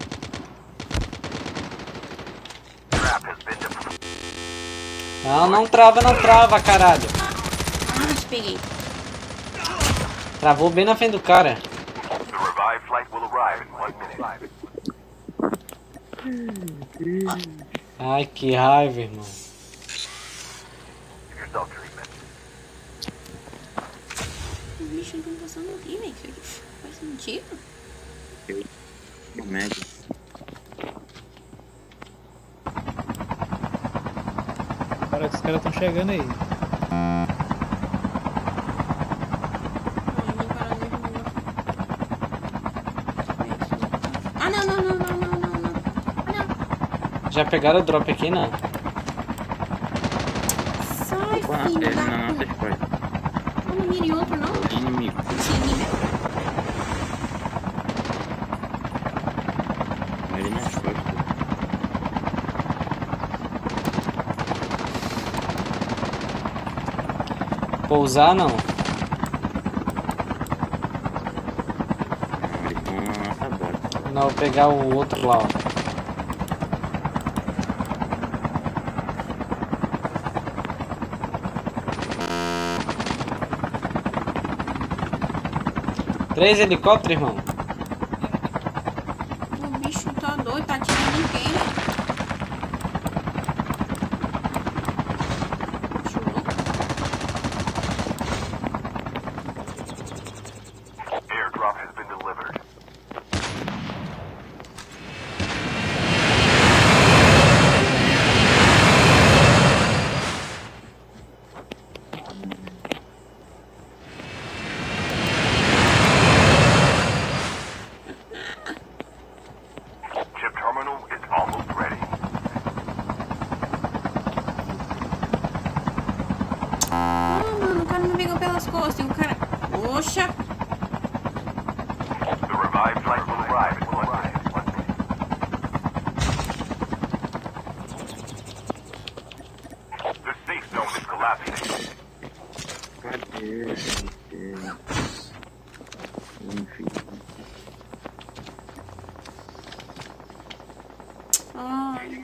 [SPEAKER 2] Trap has been deployed.
[SPEAKER 1] Não, não trava, caralho.
[SPEAKER 3] Ah, te peguei.
[SPEAKER 1] Travou bem na frente do cara.
[SPEAKER 2] The revived flight will arrive in 1 minute.
[SPEAKER 1] Ai, que raiva, irmão.
[SPEAKER 2] Yourself treatment.
[SPEAKER 3] Os bichos estão passando aqui, velho. Isso aqui faz sentido?
[SPEAKER 7] No médio.
[SPEAKER 8] Parece que os caras estão chegando aí.
[SPEAKER 3] Ah, não, não, não, não, não, não, não.
[SPEAKER 1] Já pegaram o drop aqui, não?
[SPEAKER 3] Sai,
[SPEAKER 7] Opa,
[SPEAKER 3] filho
[SPEAKER 7] ele
[SPEAKER 3] da
[SPEAKER 7] na nossa
[SPEAKER 3] puta.
[SPEAKER 7] escolha.
[SPEAKER 3] Não mire outro, não.
[SPEAKER 7] Inimigo.
[SPEAKER 3] Sim,
[SPEAKER 7] Ele nas costas.
[SPEAKER 1] Pousar, não.
[SPEAKER 7] Não, eles estão na nossa bota.
[SPEAKER 1] Não, vou pegar o outro lá, ó. Três helicópteros, irmão.
[SPEAKER 3] o bicho tá doido, tá atirando em quem? Bicho louco. Moço, tem um cara. Poxa!
[SPEAKER 2] The revived flight will arrive in 1 minute. The safe zone is collapsing.
[SPEAKER 7] Cadê? Enfim.
[SPEAKER 3] Ai.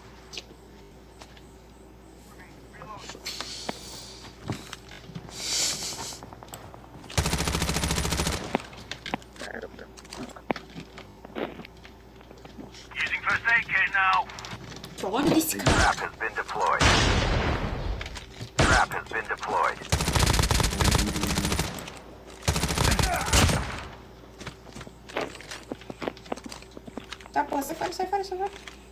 [SPEAKER 2] Using first aid kit now.
[SPEAKER 3] Olha esse cara.
[SPEAKER 2] Trap has been deployed. Trap has been deployed.
[SPEAKER 3] Tá, pô, sai fora, sai fora, sai fora.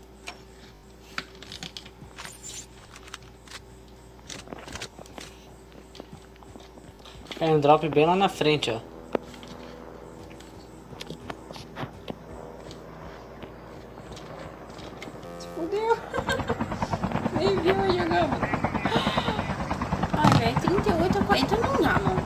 [SPEAKER 1] Tem um drop bem lá na frente, ó.
[SPEAKER 3] Se fudeu. Nem viu eu jogando. Ai, velho, 38 a 40 não dá, mano.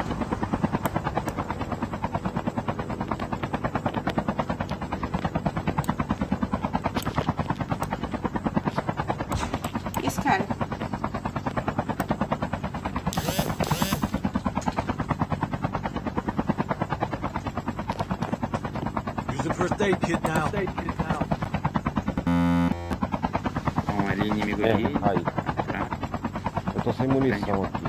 [SPEAKER 3] Esse cara.
[SPEAKER 5] Using first aid kit now.
[SPEAKER 7] Bom, ali inimigo
[SPEAKER 6] É,
[SPEAKER 7] ali.
[SPEAKER 6] aí.
[SPEAKER 7] Atrás.
[SPEAKER 6] Eu tô sem munição aqui.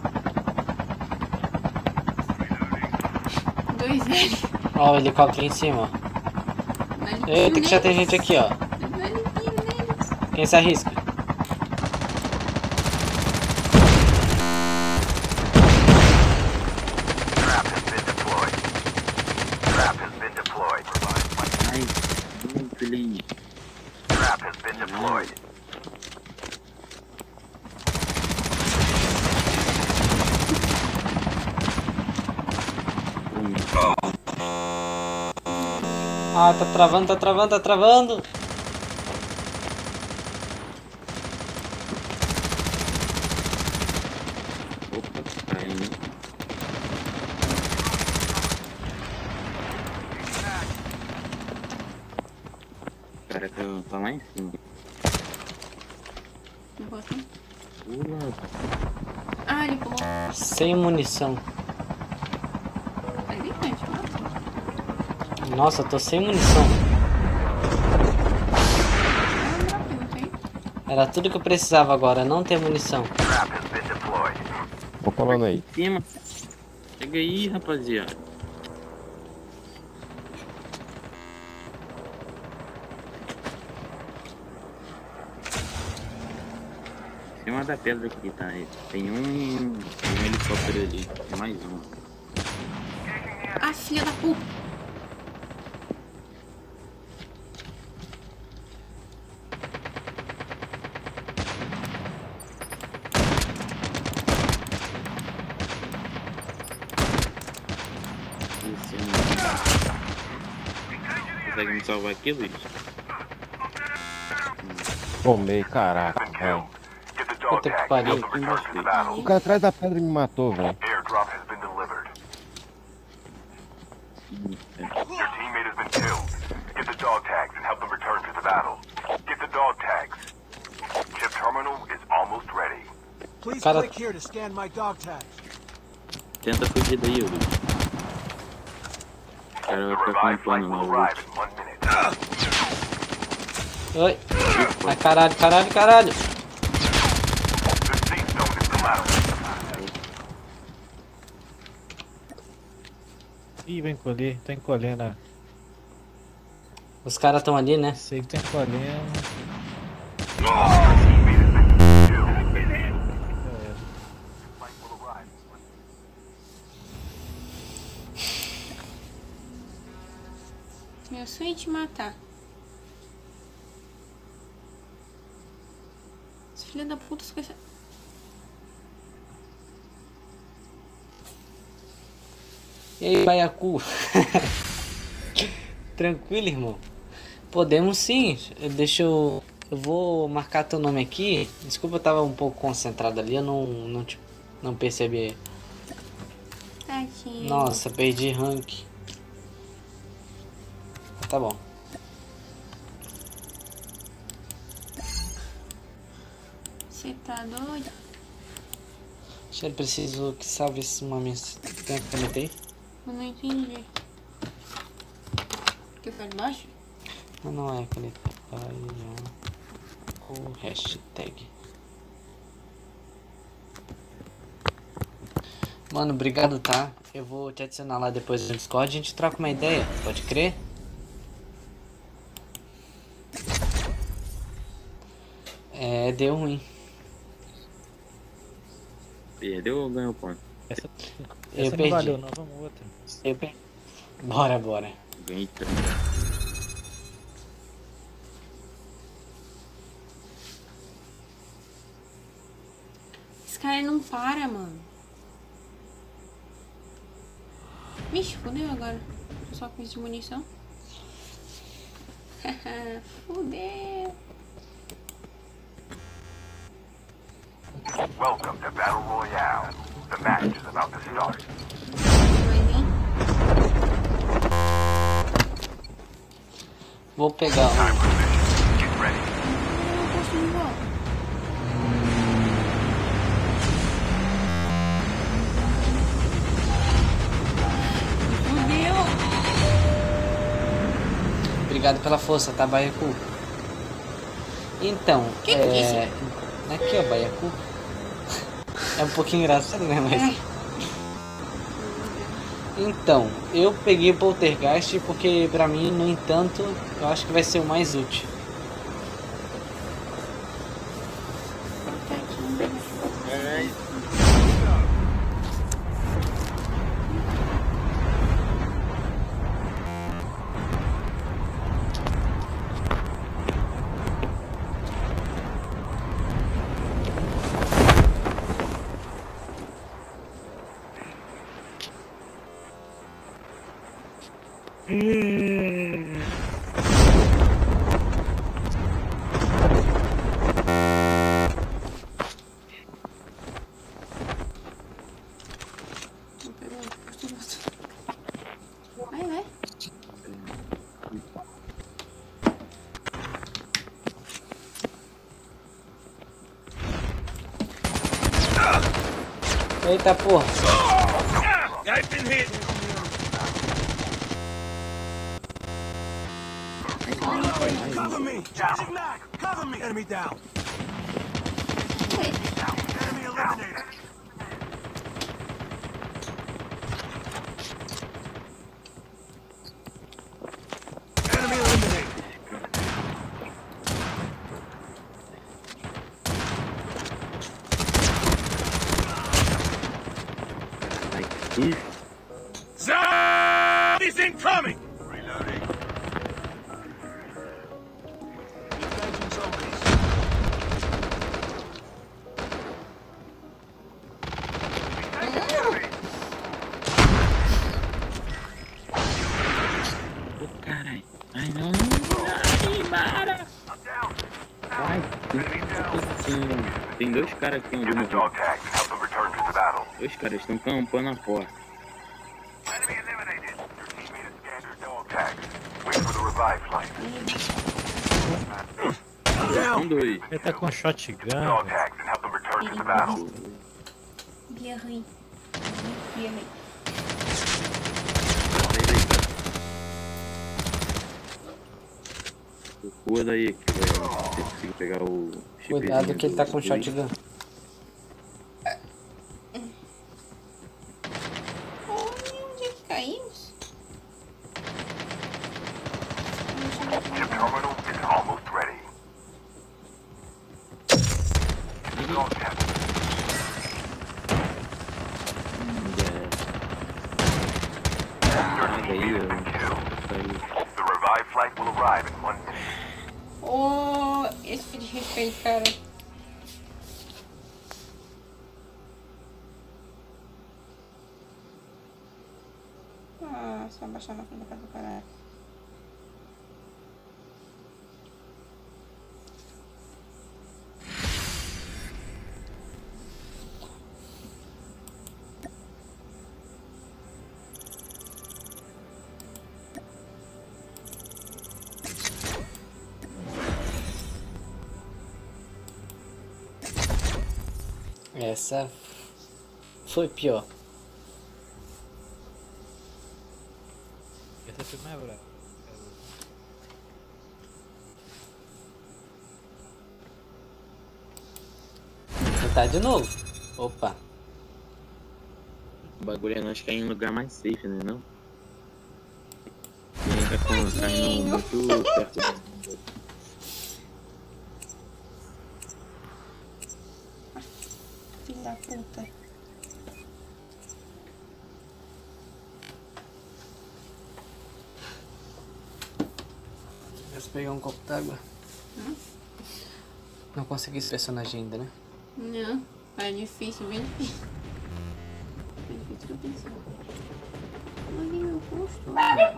[SPEAKER 3] 2 L.
[SPEAKER 1] Ó, o helicóptero em cima, ó. Eita, que já tem gente aqui, ó. Quem se arrisca?
[SPEAKER 2] Trap has been deployed. Trap has been deployed.
[SPEAKER 7] Ai, muito lindo.
[SPEAKER 2] Trap has been deployed.
[SPEAKER 1] Ah, tá travando, tá travando, tá travando.
[SPEAKER 7] Opa, caindo. O cara tá lá em cima.
[SPEAKER 3] Não posso, não.
[SPEAKER 7] Pula.
[SPEAKER 3] Ah, ele pulou.
[SPEAKER 1] Sem munição.
[SPEAKER 3] Tá gritante, mano.
[SPEAKER 1] Nossa, eu tô sem munição.
[SPEAKER 3] Ah, não dropinho, não tem?
[SPEAKER 1] Era tudo que eu precisava agora, não ter munição.
[SPEAKER 2] Trap has been deployed.
[SPEAKER 6] Tô falando aí.
[SPEAKER 7] Em cima. Chega aí, rapaziada. Em cima da pedra aqui, tá? Tem um helicóptero ali. Tem mais um.
[SPEAKER 3] Ah, filha da puta.
[SPEAKER 7] Esse consegue me salvar aqui, Luiz?
[SPEAKER 6] Tomei, caraca, velho.
[SPEAKER 2] Get the dog
[SPEAKER 1] Puta que
[SPEAKER 2] tag.
[SPEAKER 1] pariu.
[SPEAKER 2] Help them return to the battle.
[SPEAKER 6] O cara atrás da pedra me matou, velho.
[SPEAKER 2] Airdrop has been delivered. Your teammate has been killed. Get the dog tags and help them return to the battle. Get the dog tags. Chip terminal is almost ready.
[SPEAKER 5] Please
[SPEAKER 1] Cara-
[SPEAKER 5] click here to scan my dog tags.
[SPEAKER 7] Tenta fugir daí, Luiz. O cara
[SPEAKER 2] The
[SPEAKER 7] vai ficar
[SPEAKER 2] revived flight
[SPEAKER 7] campando
[SPEAKER 2] will
[SPEAKER 7] no
[SPEAKER 2] arrive
[SPEAKER 7] outro.
[SPEAKER 2] in 1 minute.
[SPEAKER 1] Oi. Ai, caralho, caralho, caralho.
[SPEAKER 2] The safe zone is collapsing.
[SPEAKER 8] Ih, vai encolher, tá encolhendo. Ah.
[SPEAKER 1] Os caras estão ali, né?
[SPEAKER 8] Sei que tá encolhendo.
[SPEAKER 3] Meu sonho é te matar. Esse filho da puta esquece.
[SPEAKER 1] E aí, Baiacu? Tranquilo, irmão? Podemos sim. Deixa eu... Eu vou marcar teu nome aqui. Desculpa, eu tava um pouco concentrado ali. Eu não percebi
[SPEAKER 3] Tadinho.
[SPEAKER 1] Nossa, perdi rank. Tá bom.
[SPEAKER 3] Você tá doido?
[SPEAKER 1] Eu preciso que salve esses momentos. Tem a caneta aí?
[SPEAKER 3] Eu não entendi. Que foi de baixo?
[SPEAKER 1] Não é a caneta. O hashtag. Mano, obrigado, tá? Eu vou te adicionar lá depois no Discord. A gente troca uma ideia, pode crer? É, deu ruim.
[SPEAKER 7] Perdeu ou ganhou ponto?
[SPEAKER 8] Essa
[SPEAKER 1] Eu
[SPEAKER 8] não
[SPEAKER 1] perdi.
[SPEAKER 8] valeu, não. Vamos outra.
[SPEAKER 1] Bora, bora.
[SPEAKER 7] Ganhei.
[SPEAKER 3] Esse cara não para, mano. Vixe, fudeu agora. Tô só com isso de munição. Fudeu.
[SPEAKER 2] Welcome to Battle Royale. The match is about to start.
[SPEAKER 3] Vai vir?
[SPEAKER 1] Vou pegar
[SPEAKER 2] Time
[SPEAKER 1] um.
[SPEAKER 2] for the mission. Get ready.
[SPEAKER 3] Eu posso de volta. Fudeu.
[SPEAKER 1] Obrigado pela força, tá, Baiacu? Então,
[SPEAKER 3] Que é isso?
[SPEAKER 1] Aqui, ó, Baiacu. É um pouquinho engraçado, né? Mas. Então, eu peguei o Poltergeist porque, pra mim, no entanto, eu acho que vai ser o mais útil.
[SPEAKER 3] Vai, vai.
[SPEAKER 1] Eita porra!
[SPEAKER 5] Cover me! Changing mag! Cover me! Enemy down! Enemy eliminated! Enemy eliminated! Zombies incoming! Reloading. Engaging zombies.
[SPEAKER 7] Ô, caralho. Ai, não. Ai, para. Ai, tem dois caras aqui onde
[SPEAKER 2] Get the
[SPEAKER 7] eu
[SPEAKER 2] dog tags and help them return to the battle.
[SPEAKER 7] Dois caras estão campando a porta.
[SPEAKER 2] Enemy eliminated. Your teammate has scanned your dog tags. Wait for the revive flight.
[SPEAKER 7] São dois.
[SPEAKER 8] Ele tá com shotgun.
[SPEAKER 2] Dog tags and help them return to the battle.
[SPEAKER 3] Bia ruim. Bia ruim.
[SPEAKER 7] Recua daí que vai conseguir pegar o chip.
[SPEAKER 1] Cuidado que ele tá com shotgun.
[SPEAKER 3] Olha onde é que caímos.
[SPEAKER 2] Chip terminal is almost ready. Dog tag. The revive flight will arrive in 1 minute.
[SPEAKER 3] Oh, esse foi de respeito, cara. Ah, só baixar na frente da casa do caralho.
[SPEAKER 1] Essa foi pior.
[SPEAKER 8] Essa foi mais brava.
[SPEAKER 1] Tentar de novo. Opa.
[SPEAKER 7] O bagulho é nós cair em um lugar mais safe, né? Não? E aí tá caindo muito perto do...
[SPEAKER 3] Filho da puta.
[SPEAKER 1] Deixa eu pegar um copo d'água. Não consegui esse personagem ainda, né?
[SPEAKER 3] Não, é difícil, bem difícil. Bem difícil que eu pensava. Olha meu rosto.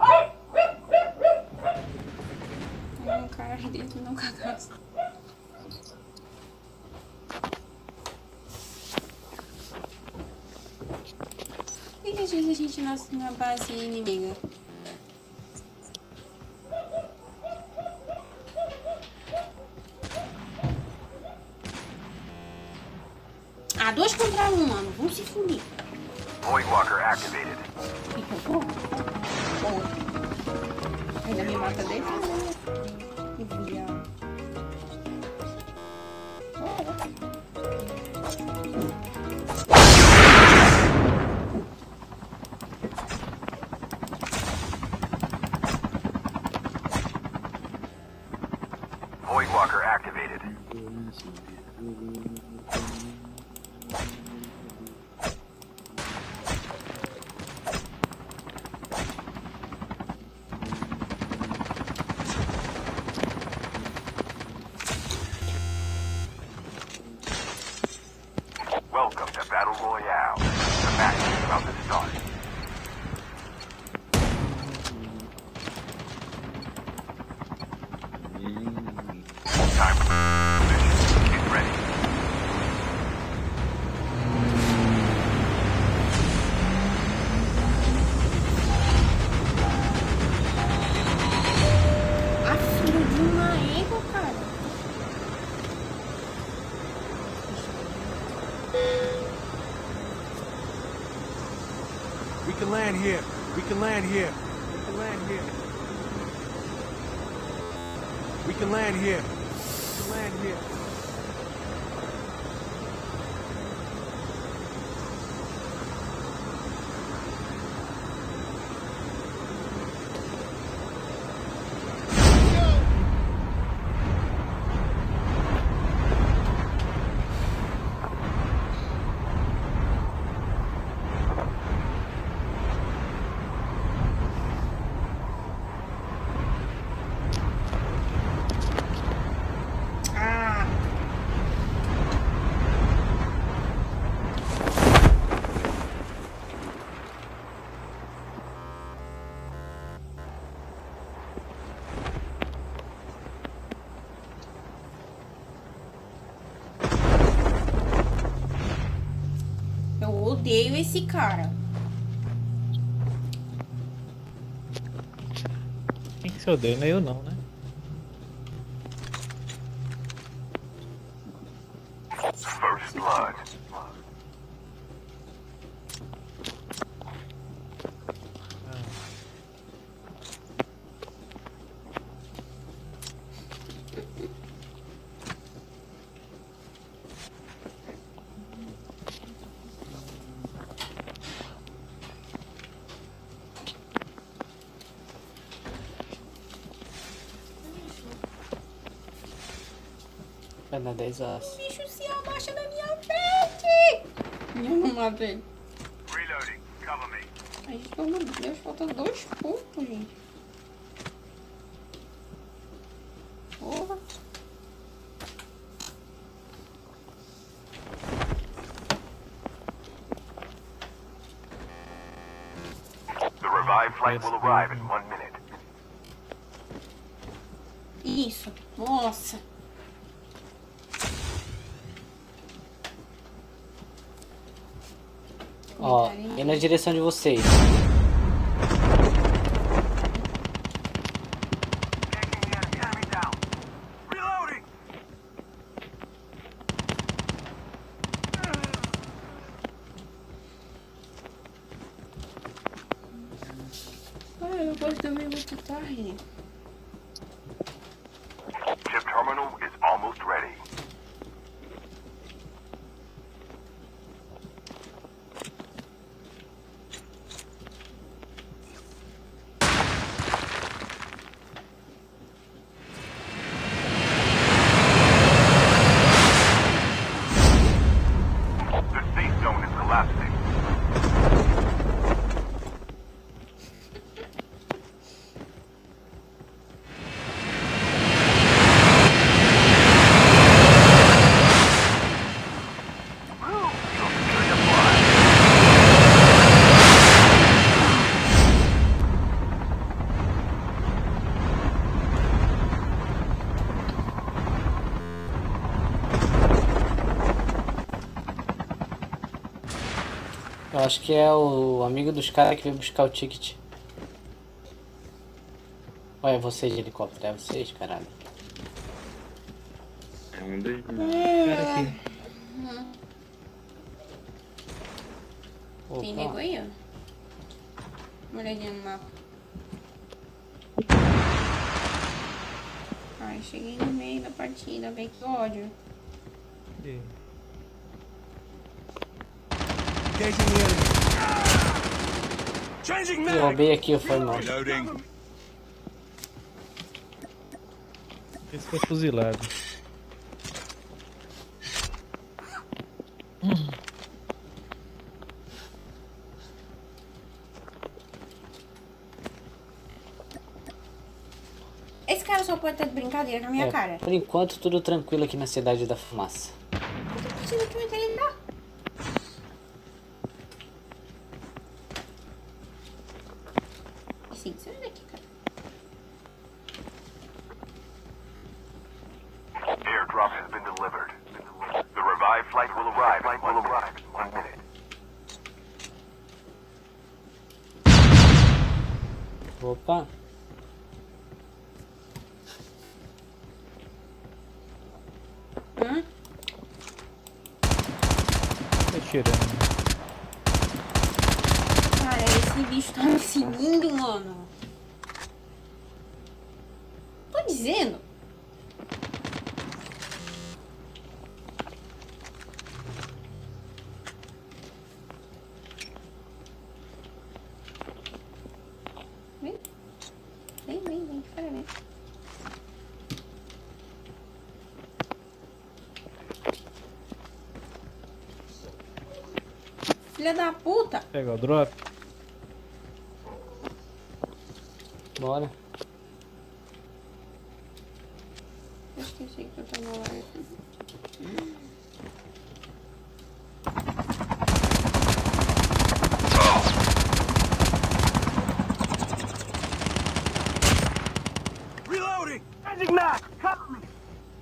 [SPEAKER 3] Tem um cara dentro do meu cadastro. Por que às vezes a gente nasce numa base inimiga? Ah, 2 contra 1, mano. Vamos se fundir.
[SPEAKER 2] Voidwalker activated.
[SPEAKER 3] Ainda me mata dele. Que viado.
[SPEAKER 2] Voidwalker activated. Welcome to Battle Royale. The match is about to start. Time for mission. Get ready.
[SPEAKER 3] A filha de uma égua, cara.
[SPEAKER 5] We can land here. We can land here. We can land here. We can land here. We can land here.
[SPEAKER 3] Ah! Eu odeio esse cara.
[SPEAKER 8] Quem que se odeia? Não é eu não, né?
[SPEAKER 2] First blood.
[SPEAKER 1] Vai dar 10 horas.
[SPEAKER 3] O bicho se abaixa na minha frente. Eu não matei.
[SPEAKER 2] Reloading. Cover me.
[SPEAKER 3] Ai, pelo amor de Deus, faltam 2 pontos, gente. Porra.
[SPEAKER 2] The revived flight will arrive in 1 minute.
[SPEAKER 3] Isso. Nossa.
[SPEAKER 1] Ó, e na direção de vocês.
[SPEAKER 2] Enemy down. Reloading.
[SPEAKER 3] dormi muito tarde.
[SPEAKER 2] Chip terminal is almost ready. The safe zone is collapsing.
[SPEAKER 1] Eu acho que é o amigo dos caras que veio buscar o ticket. Olha, é vocês de helicóptero, é vocês, caralho.
[SPEAKER 7] É um dos.
[SPEAKER 8] Cara aqui.
[SPEAKER 3] Tem
[SPEAKER 1] Opa.
[SPEAKER 3] nego aí, ó. Uma olhadinha no mapa. Ai, cheguei no meio da partida, bem que ódio.
[SPEAKER 8] E-
[SPEAKER 5] Engaging the enemy. Changing
[SPEAKER 1] Eu
[SPEAKER 5] mag.
[SPEAKER 1] roubei aqui, foi mal.
[SPEAKER 5] Reloading.
[SPEAKER 8] Esse foi fuzilado.
[SPEAKER 3] Esse cara só pode estar de brincadeira com a minha
[SPEAKER 1] É,
[SPEAKER 3] cara.
[SPEAKER 1] por enquanto, tudo tranquilo aqui na Cidade da Fumaça.
[SPEAKER 3] Eu tô pedindo que me lembrar. Sim, sai daqui, cara.
[SPEAKER 2] Airdrop has been delivered. The revived flight will arrive in 1 minute.
[SPEAKER 1] Opa.
[SPEAKER 8] Tá tirando.
[SPEAKER 3] Cara, esse bicho tá me seguindo, mano. Tô dizendo. Vem. Vem, para ver. Filha da puta!
[SPEAKER 8] Pega o drop.
[SPEAKER 1] Bora.
[SPEAKER 3] Eu esqueci que eu tô no live.
[SPEAKER 5] Reloading. Changing mag. Cover me.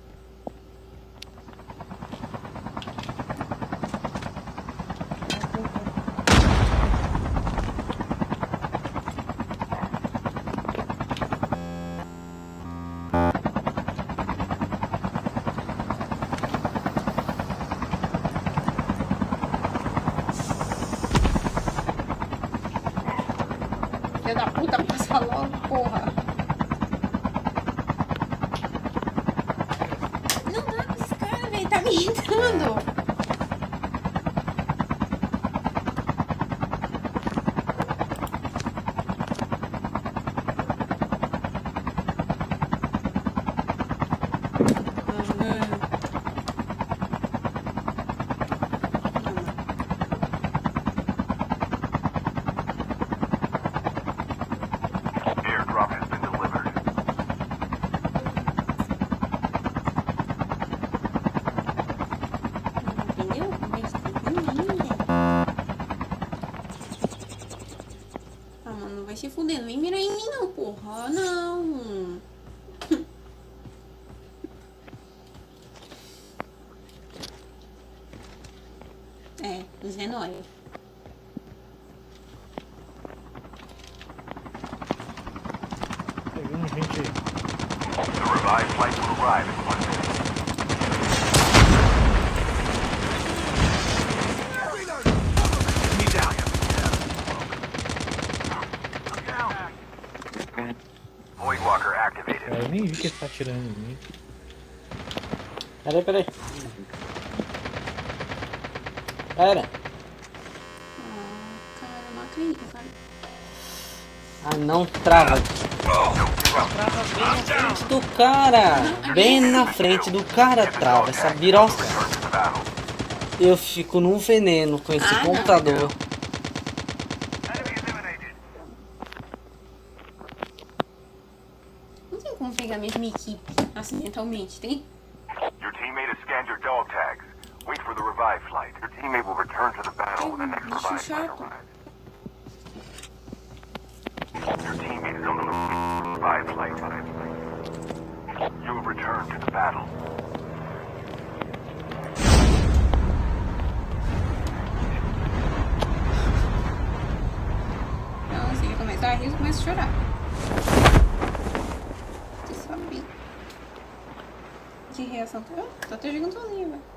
[SPEAKER 3] Filha da puta, passa logo, porra. Não dá com esse cara, velho. Tá me irritando.
[SPEAKER 2] Airdrop has been delivered.
[SPEAKER 3] Entendeu? Ah, mano, vai se fuder. Não vem mirar em mim, não, porra. Não. É, Zenóia.
[SPEAKER 8] Pegando gente aí.
[SPEAKER 2] The revived flight will arrive in 1 minute. Me down. I'm down.
[SPEAKER 8] Nem vi que ele tá atirando em mim.
[SPEAKER 1] Peraí. Pera.
[SPEAKER 3] Cara, eu não acredito, cara.
[SPEAKER 1] Ah, não trava.
[SPEAKER 3] Trava bem na frente.
[SPEAKER 1] Do cara. Bem na frente do cara trava. Essa biroca. Eu fico num veneno com esse computador.
[SPEAKER 3] Não tem como pegar a mesma equipe acidentalmente, tem?
[SPEAKER 2] Your teammate has scanned your dog tags. Wait for the revive flight. Your teammate will return to the battle when the next revive flight arrives. Your teammate is on the revive flight. You will return to the battle.
[SPEAKER 3] Não, se ele começar a rir, eu começo a chorar. Você sabe. Que reação tá? Tô até jogando sozinho, velho.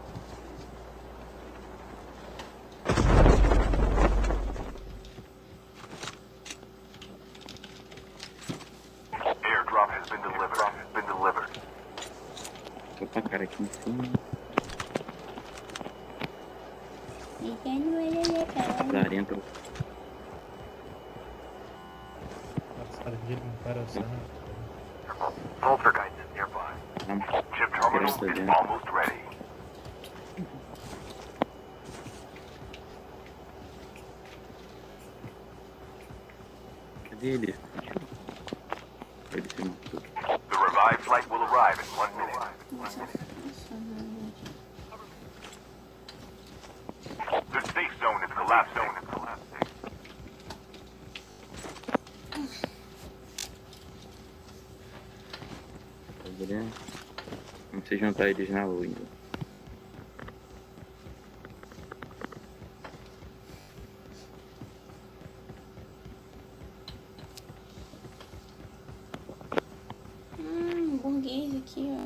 [SPEAKER 2] Airdrop has been delivered.
[SPEAKER 7] Tô com a cara aqui em cima. Lá dentro.
[SPEAKER 8] Nossa, de limpar o sangue.
[SPEAKER 2] Poltergeist is nearby.
[SPEAKER 7] Vamos.
[SPEAKER 2] Chip terminal
[SPEAKER 7] Graças a
[SPEAKER 2] is
[SPEAKER 7] Deus.
[SPEAKER 2] almost ready.
[SPEAKER 7] Cadê ele? Ele se matou.
[SPEAKER 2] The revive flight will arrive in 1 minute. The safe zone is collapsing.
[SPEAKER 7] Vamos se juntar eles na lua ainda.
[SPEAKER 3] Burguês aqui, ó.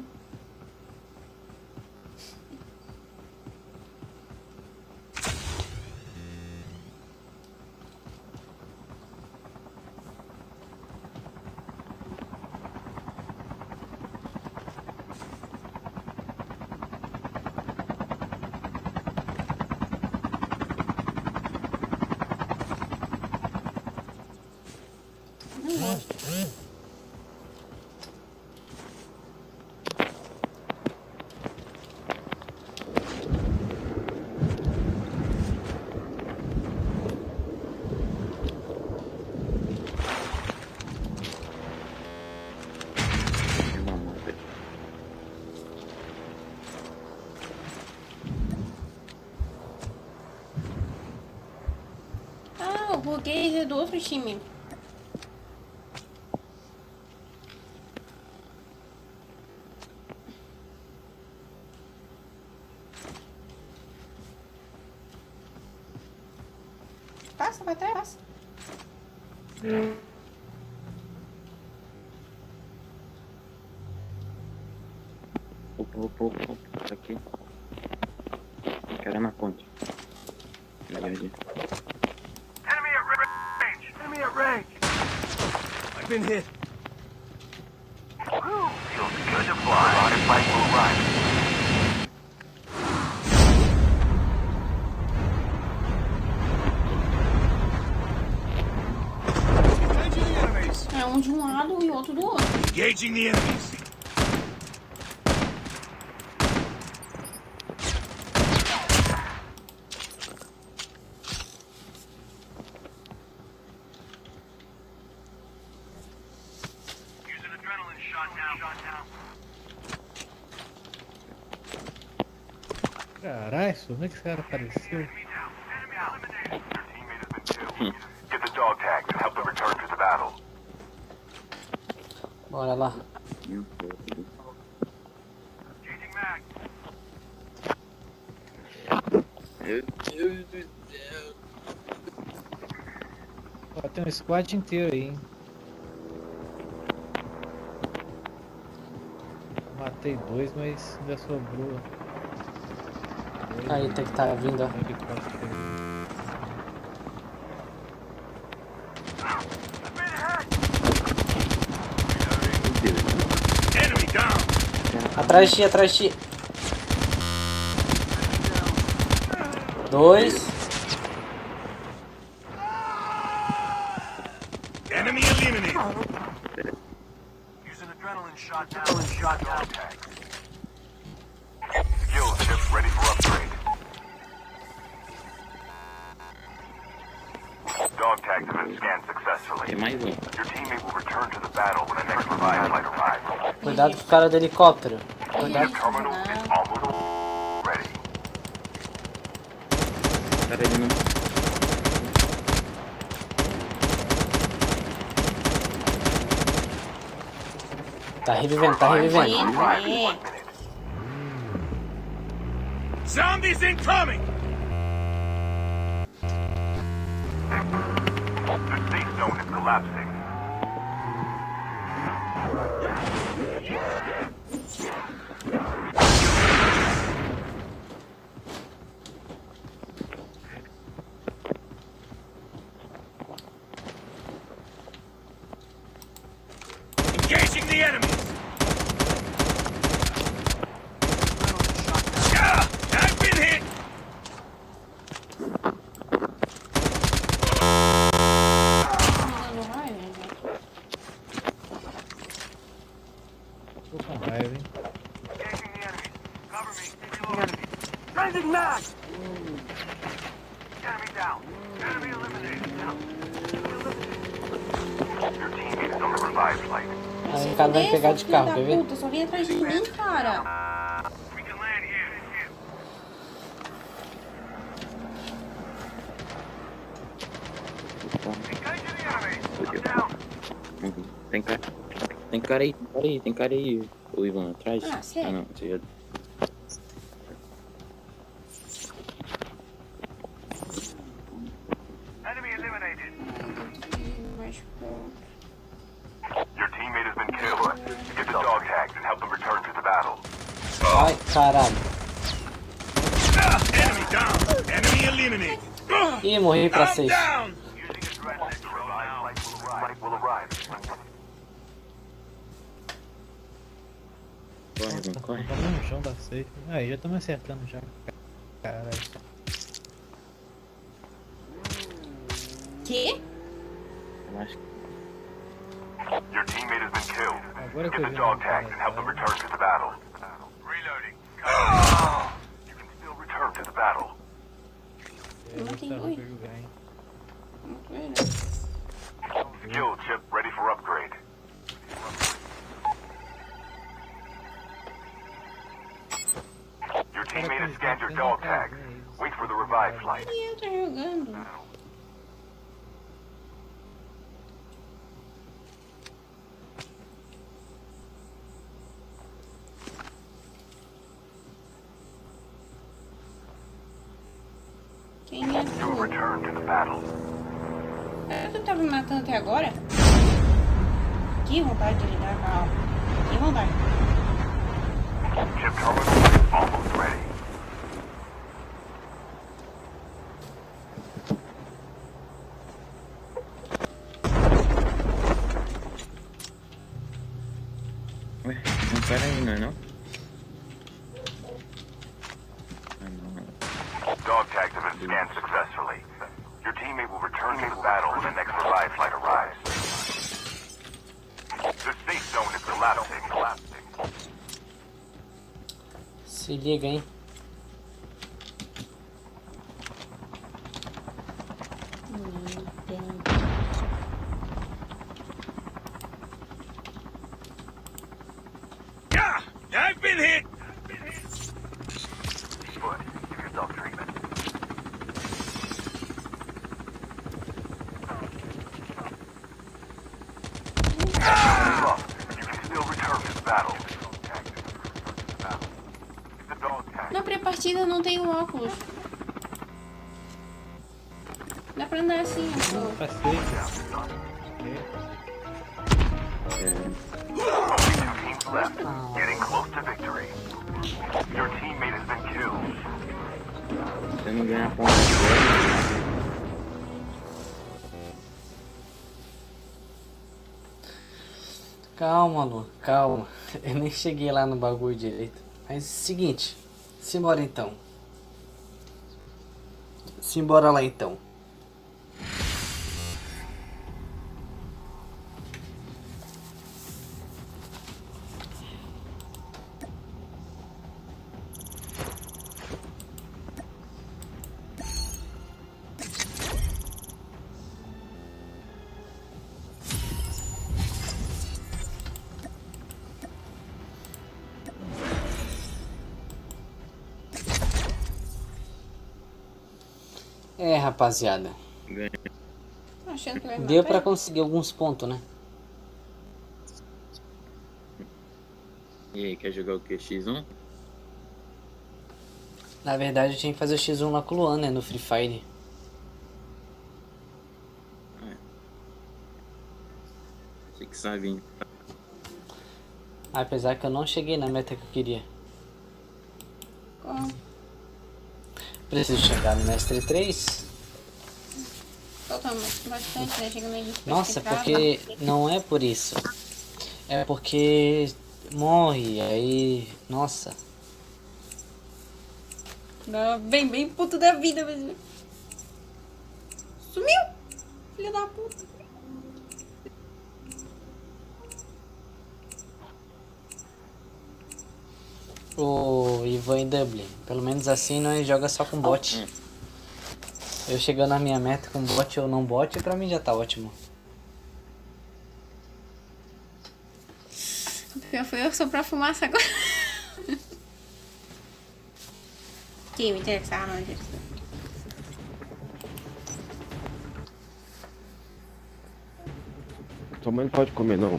[SPEAKER 3] Não gosto. Ah, o burguês é do outro time. Passa, vai até, passa.
[SPEAKER 7] Opa. Tá aqui. Cara na ponte. Verdade.
[SPEAKER 5] Enemy at range! I've been hit.
[SPEAKER 2] Feels good to fly. Rocket flight will arrive.
[SPEAKER 5] Engaging the enemies!
[SPEAKER 3] É um de um lado e outro do outro.
[SPEAKER 5] Engaging the enemies!
[SPEAKER 2] Use an adrenaline shot now.
[SPEAKER 8] Caralho, como é que esse cara apareceu?
[SPEAKER 2] Your teammate has been killed. Get the dog tags and help them return to the battle.
[SPEAKER 1] Bora lá.
[SPEAKER 2] Changing mag.
[SPEAKER 7] Meu Deus do céu.
[SPEAKER 8] Ó, tem um squad inteiro aí, hein? Matei dois, mas ainda sobrou.
[SPEAKER 1] Aí tem que tá vindo, ó. Atrás de ti, atrás de ti. 2.
[SPEAKER 5] Enemy eliminated.
[SPEAKER 2] Using adrenaline shot down and shot down tag. Skill chip ready for upgrade. Dog tags have been scanned successfully.
[SPEAKER 7] Tem mais um.
[SPEAKER 2] Your teammate will return to the battle when the next revive flight arrives.
[SPEAKER 1] Cuidado com o cara do helicóptero.
[SPEAKER 2] Your terminal is almost ready.
[SPEAKER 7] Cara, ele não.
[SPEAKER 1] Tá revivendo, tá revivendo.
[SPEAKER 3] É.
[SPEAKER 5] Zombies incoming.
[SPEAKER 2] The safe zone is collapsing.
[SPEAKER 5] Engaging the enemies. Yeah, I've been hit.
[SPEAKER 3] Não vai, velho.
[SPEAKER 8] Tô com raiva, hein?
[SPEAKER 2] Engaging the enemy. Cover me. Reload.
[SPEAKER 5] Sending mag.
[SPEAKER 2] Enemy down. Enemy eliminated. Your teammate is on the revive flight.
[SPEAKER 1] Aí o cara vai pegar de carro, quer ver?
[SPEAKER 3] Puta, só vem atrás de mim, cara.
[SPEAKER 2] We can land here. Engaging the enemy. I'm down.
[SPEAKER 7] Tem cara aí, tem cara aí. O Ivan atrás.
[SPEAKER 3] Ah, sério?
[SPEAKER 7] Não, você já.
[SPEAKER 2] Enemy eliminated.
[SPEAKER 3] Mas, pô.
[SPEAKER 2] Your teammate has been killed. Get the dog tags and help them return to the battle.
[SPEAKER 1] Ai, caralho.
[SPEAKER 5] Enemy down. Enemy eliminated.
[SPEAKER 1] Ih, morri pra
[SPEAKER 5] I'm
[SPEAKER 1] 6.
[SPEAKER 5] down.
[SPEAKER 2] Using adrenaline, the revive flight will arrive.
[SPEAKER 7] Corre, Ivan, corre.
[SPEAKER 8] Tá no chão da safe. Aí, já tô me acertando já. Caralho.
[SPEAKER 3] Que?
[SPEAKER 7] Eu acho que.
[SPEAKER 2] Your teammate has been killed.
[SPEAKER 8] Agora que
[SPEAKER 2] Get
[SPEAKER 8] eu
[SPEAKER 2] the
[SPEAKER 8] vi
[SPEAKER 2] dog
[SPEAKER 8] na cara,
[SPEAKER 2] tags and help them
[SPEAKER 8] cara.
[SPEAKER 2] return to the battle. Reloading. You can still return to the battle.
[SPEAKER 8] Eu vou
[SPEAKER 3] tem
[SPEAKER 8] tentar
[SPEAKER 3] dois.
[SPEAKER 8] jogar, hein?
[SPEAKER 3] Não tô vendo.
[SPEAKER 2] Skill chip ready for upgrade. Your teammate has scanned your dog tags. Wait for the revive flight.
[SPEAKER 3] E eu tô jogando. Quem é
[SPEAKER 2] You
[SPEAKER 3] tu?
[SPEAKER 2] return to the battle.
[SPEAKER 3] Tu tava me matando até agora? Que vontade de ligar, Carl. Que vontade.
[SPEAKER 2] Chip terminal is almost ready.
[SPEAKER 7] Ué, tem um cara aí, não é não? Ah, não.
[SPEAKER 2] Dog tags have been scanned successfully. Your teammate will return to the battle when the next revive flight arrives. The safe zone is collapsing.
[SPEAKER 1] Se liga, hein?
[SPEAKER 5] Yeah, I've been hit.
[SPEAKER 2] Foot, give yourself treatment. Look, you can still return to the battle. The dog tag.
[SPEAKER 3] Na pré-partida não tem óculos. Dá pra andar assim, pô.
[SPEAKER 8] Pra safe.
[SPEAKER 2] Only 2 teams left, getting close to victory. Your teammate has been killed.
[SPEAKER 7] Se eu não ganhar ponto agora.
[SPEAKER 1] Calma, Lu, calma. Eu nem cheguei lá no bagulho direito. Mas seguinte, simbora então. Simbora lá então. É, rapaziada.
[SPEAKER 3] Tô achando que vai me
[SPEAKER 1] Deu
[SPEAKER 3] matar.
[SPEAKER 1] pra conseguir alguns pontos, né?
[SPEAKER 7] E aí, quer jogar o que? X1?
[SPEAKER 1] Na verdade eu tinha que fazer o X1 lá com o Luan, né? No Free Fire.
[SPEAKER 7] Você que sabe, hein?
[SPEAKER 1] Apesar que eu não cheguei na meta que eu queria.
[SPEAKER 3] Como?
[SPEAKER 1] Preciso chegar no Mestre 3.
[SPEAKER 3] Totalmente. Bastante, né? Chega meio difícil.
[SPEAKER 1] Nossa, porque não é por isso. É porque morre, aí... Nossa.
[SPEAKER 3] Não, bem puto da vida mesmo. Sumiu! Filho da puta.
[SPEAKER 1] O Ivan e Dublin. Pelo menos assim nós joga só com bot. Eu chegando na minha meta com bot ou não bot, pra mim já tá ótimo.
[SPEAKER 3] Eu fui eu só pra fumaça agora. Que me interessava, não interessa.
[SPEAKER 6] Sua mãe não pode comer, não.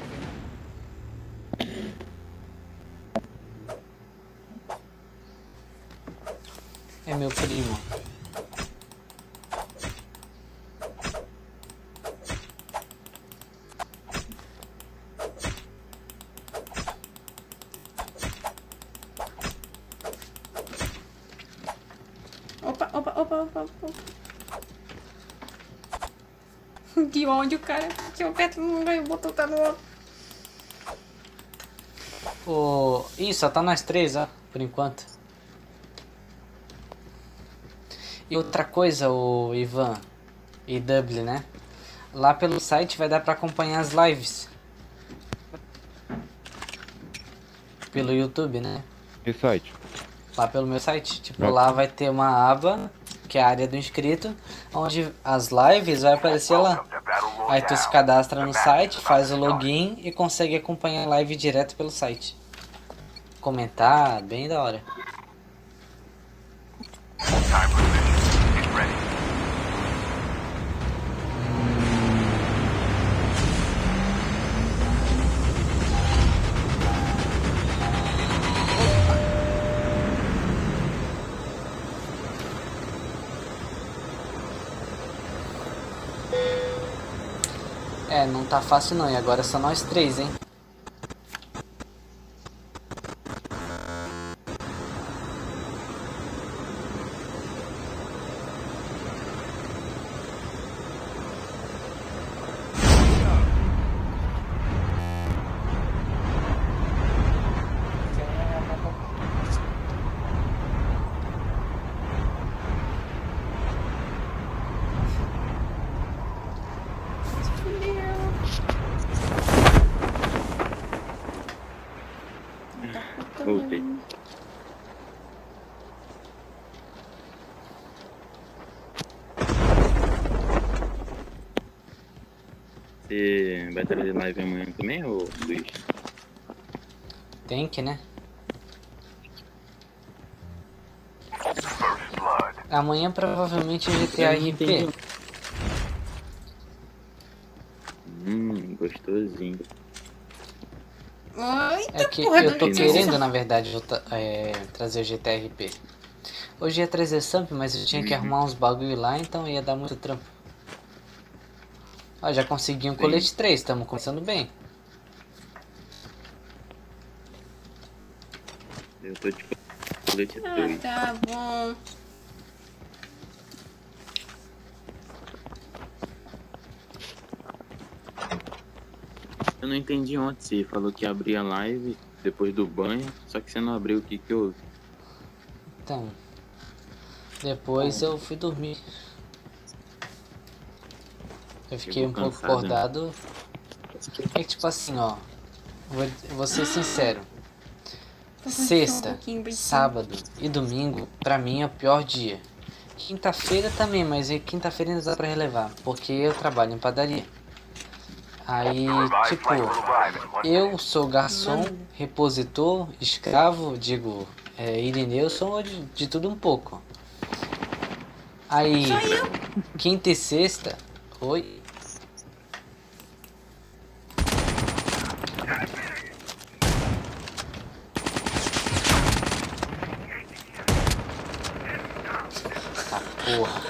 [SPEAKER 1] É meu primo.
[SPEAKER 3] Opa. Que ódio, cara. Que eu aperto não ganho, o botão tá no outro.
[SPEAKER 1] Ih, só tá nós três, ó, por enquanto. E outra coisa, o Ivan e Dublin, né? Lá pelo site vai dar pra acompanhar as lives. Pelo YouTube, né?
[SPEAKER 6] Que site?
[SPEAKER 1] Lá pelo meu site. Tipo, lá vai ter uma aba, que é a área do inscrito, onde as lives vai aparecer lá. Aí tu se cadastra no site, faz o login e consegue acompanhar a live direto pelo site. Comentar, bem da hora.
[SPEAKER 2] Time for the mission. Get ready.
[SPEAKER 1] É, não tá fácil não, e agora é só nós três, hein?
[SPEAKER 7] Voltei. Você vai trazer live amanhã também, ô Luiz?
[SPEAKER 1] Tem que, né?
[SPEAKER 2] First blood.
[SPEAKER 1] Amanhã provavelmente GTA RP.
[SPEAKER 7] Gostosinho.
[SPEAKER 3] Eita
[SPEAKER 1] É que
[SPEAKER 3] porra,
[SPEAKER 1] eu tô
[SPEAKER 3] não
[SPEAKER 1] querendo, na verdade, trazer o GTA RP. Hoje ia trazer Samp, mas eu tinha que arrumar uns bagulho lá, então ia dar muito trampo. Ó, já consegui um colete 3, estamos começando bem.
[SPEAKER 7] Eu tô de colete
[SPEAKER 3] Ah,
[SPEAKER 7] 2.
[SPEAKER 3] tá bom.
[SPEAKER 7] Eu não entendi ontem. Você falou que abria a live depois do banho, só que você não abriu o que houve.
[SPEAKER 1] Então, depois eu fui dormir. Eu fiquei um pouco
[SPEAKER 7] cansado, né?
[SPEAKER 1] acordado. É que tipo assim, ó. Vou ser sincero. Sexta, sábado e domingo, pra mim é o pior dia. Quinta-feira também, mas quinta-feira ainda dá pra relevar, porque eu trabalho em padaria. Aí, tipo, eu sou garçom, repositor, escravo, digo, Irineu, sou de tudo um pouco. Aí, quinta e sexta, oi? Tá porra.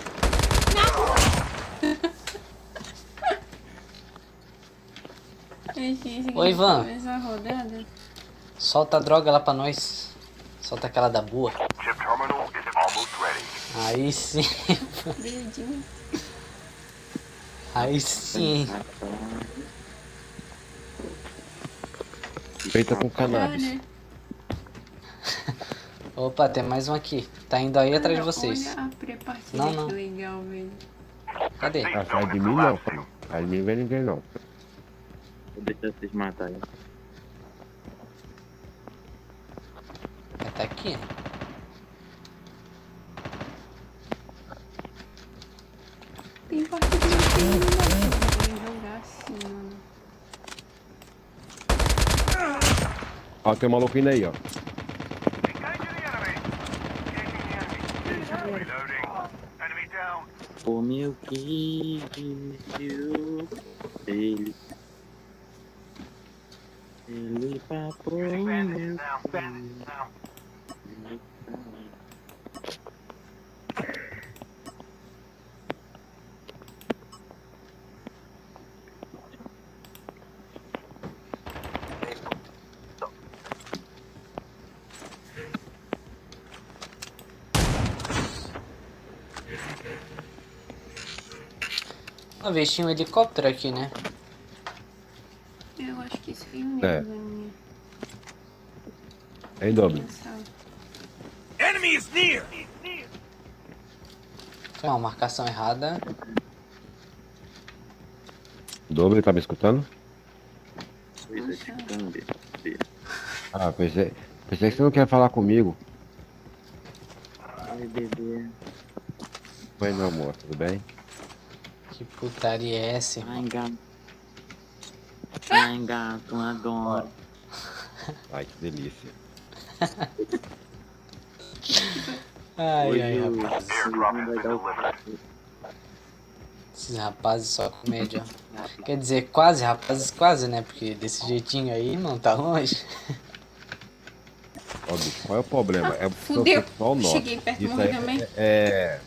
[SPEAKER 1] Oi, Ivan.
[SPEAKER 3] Essa rodada.
[SPEAKER 1] Solta a droga lá pra nós. Solta aquela da boa.
[SPEAKER 2] Chip terminal is almost ready.
[SPEAKER 1] Aí sim.
[SPEAKER 3] Beijinho.
[SPEAKER 1] Aí sim.
[SPEAKER 6] Feita com cannabis.
[SPEAKER 1] Opa, tem mais um aqui. Tá indo aí atrás de vocês.
[SPEAKER 3] Olha a pré-partida,
[SPEAKER 1] Não, não.
[SPEAKER 3] que legal, velho.
[SPEAKER 1] Cadê?
[SPEAKER 6] Ah, sai de mim não, pai. Sai de mim não vem ninguém não.
[SPEAKER 7] Vou deixar vocês matarem.
[SPEAKER 1] Tá aqui.
[SPEAKER 3] Tem partida que não tem jogar assim, mano.
[SPEAKER 6] Ó, tem um maluco indo aí, ó.
[SPEAKER 2] Enemy down.
[SPEAKER 7] O meu querido, ele papou meu
[SPEAKER 1] Uma vez tinha um helicóptero aqui, né?
[SPEAKER 3] Eu acho que isso foi um erro da minha.
[SPEAKER 6] Em dobro.
[SPEAKER 3] Pensar.
[SPEAKER 5] Enemy is near!
[SPEAKER 1] Foi uma marcação errada.
[SPEAKER 6] Dobro, tá me escutando?
[SPEAKER 7] coisa de câmbio.
[SPEAKER 6] Ah, pensei que você não quer falar comigo.
[SPEAKER 7] Oi, bebê.
[SPEAKER 6] Oi, meu amor, tudo bem?
[SPEAKER 1] Que putaria é essa, irmão?
[SPEAKER 7] Ai, gato. Ai, gato, adoro.
[SPEAKER 6] Ai, que delícia.
[SPEAKER 1] Ai,
[SPEAKER 7] Hoje
[SPEAKER 1] ai,
[SPEAKER 7] o
[SPEAKER 1] rapaz.
[SPEAKER 7] Silvio vai dar o...
[SPEAKER 1] Esses rapazes só comédia. Quer dizer, quase, rapazes, quase, né? Porque desse jeitinho aí não tá longe.
[SPEAKER 6] Ó, bicho, qual é o problema? É o
[SPEAKER 3] Fudeu.
[SPEAKER 6] pessoal nosso.
[SPEAKER 3] Cheguei perto de
[SPEAKER 6] Isso
[SPEAKER 3] morrer
[SPEAKER 6] aí
[SPEAKER 3] também.
[SPEAKER 6] é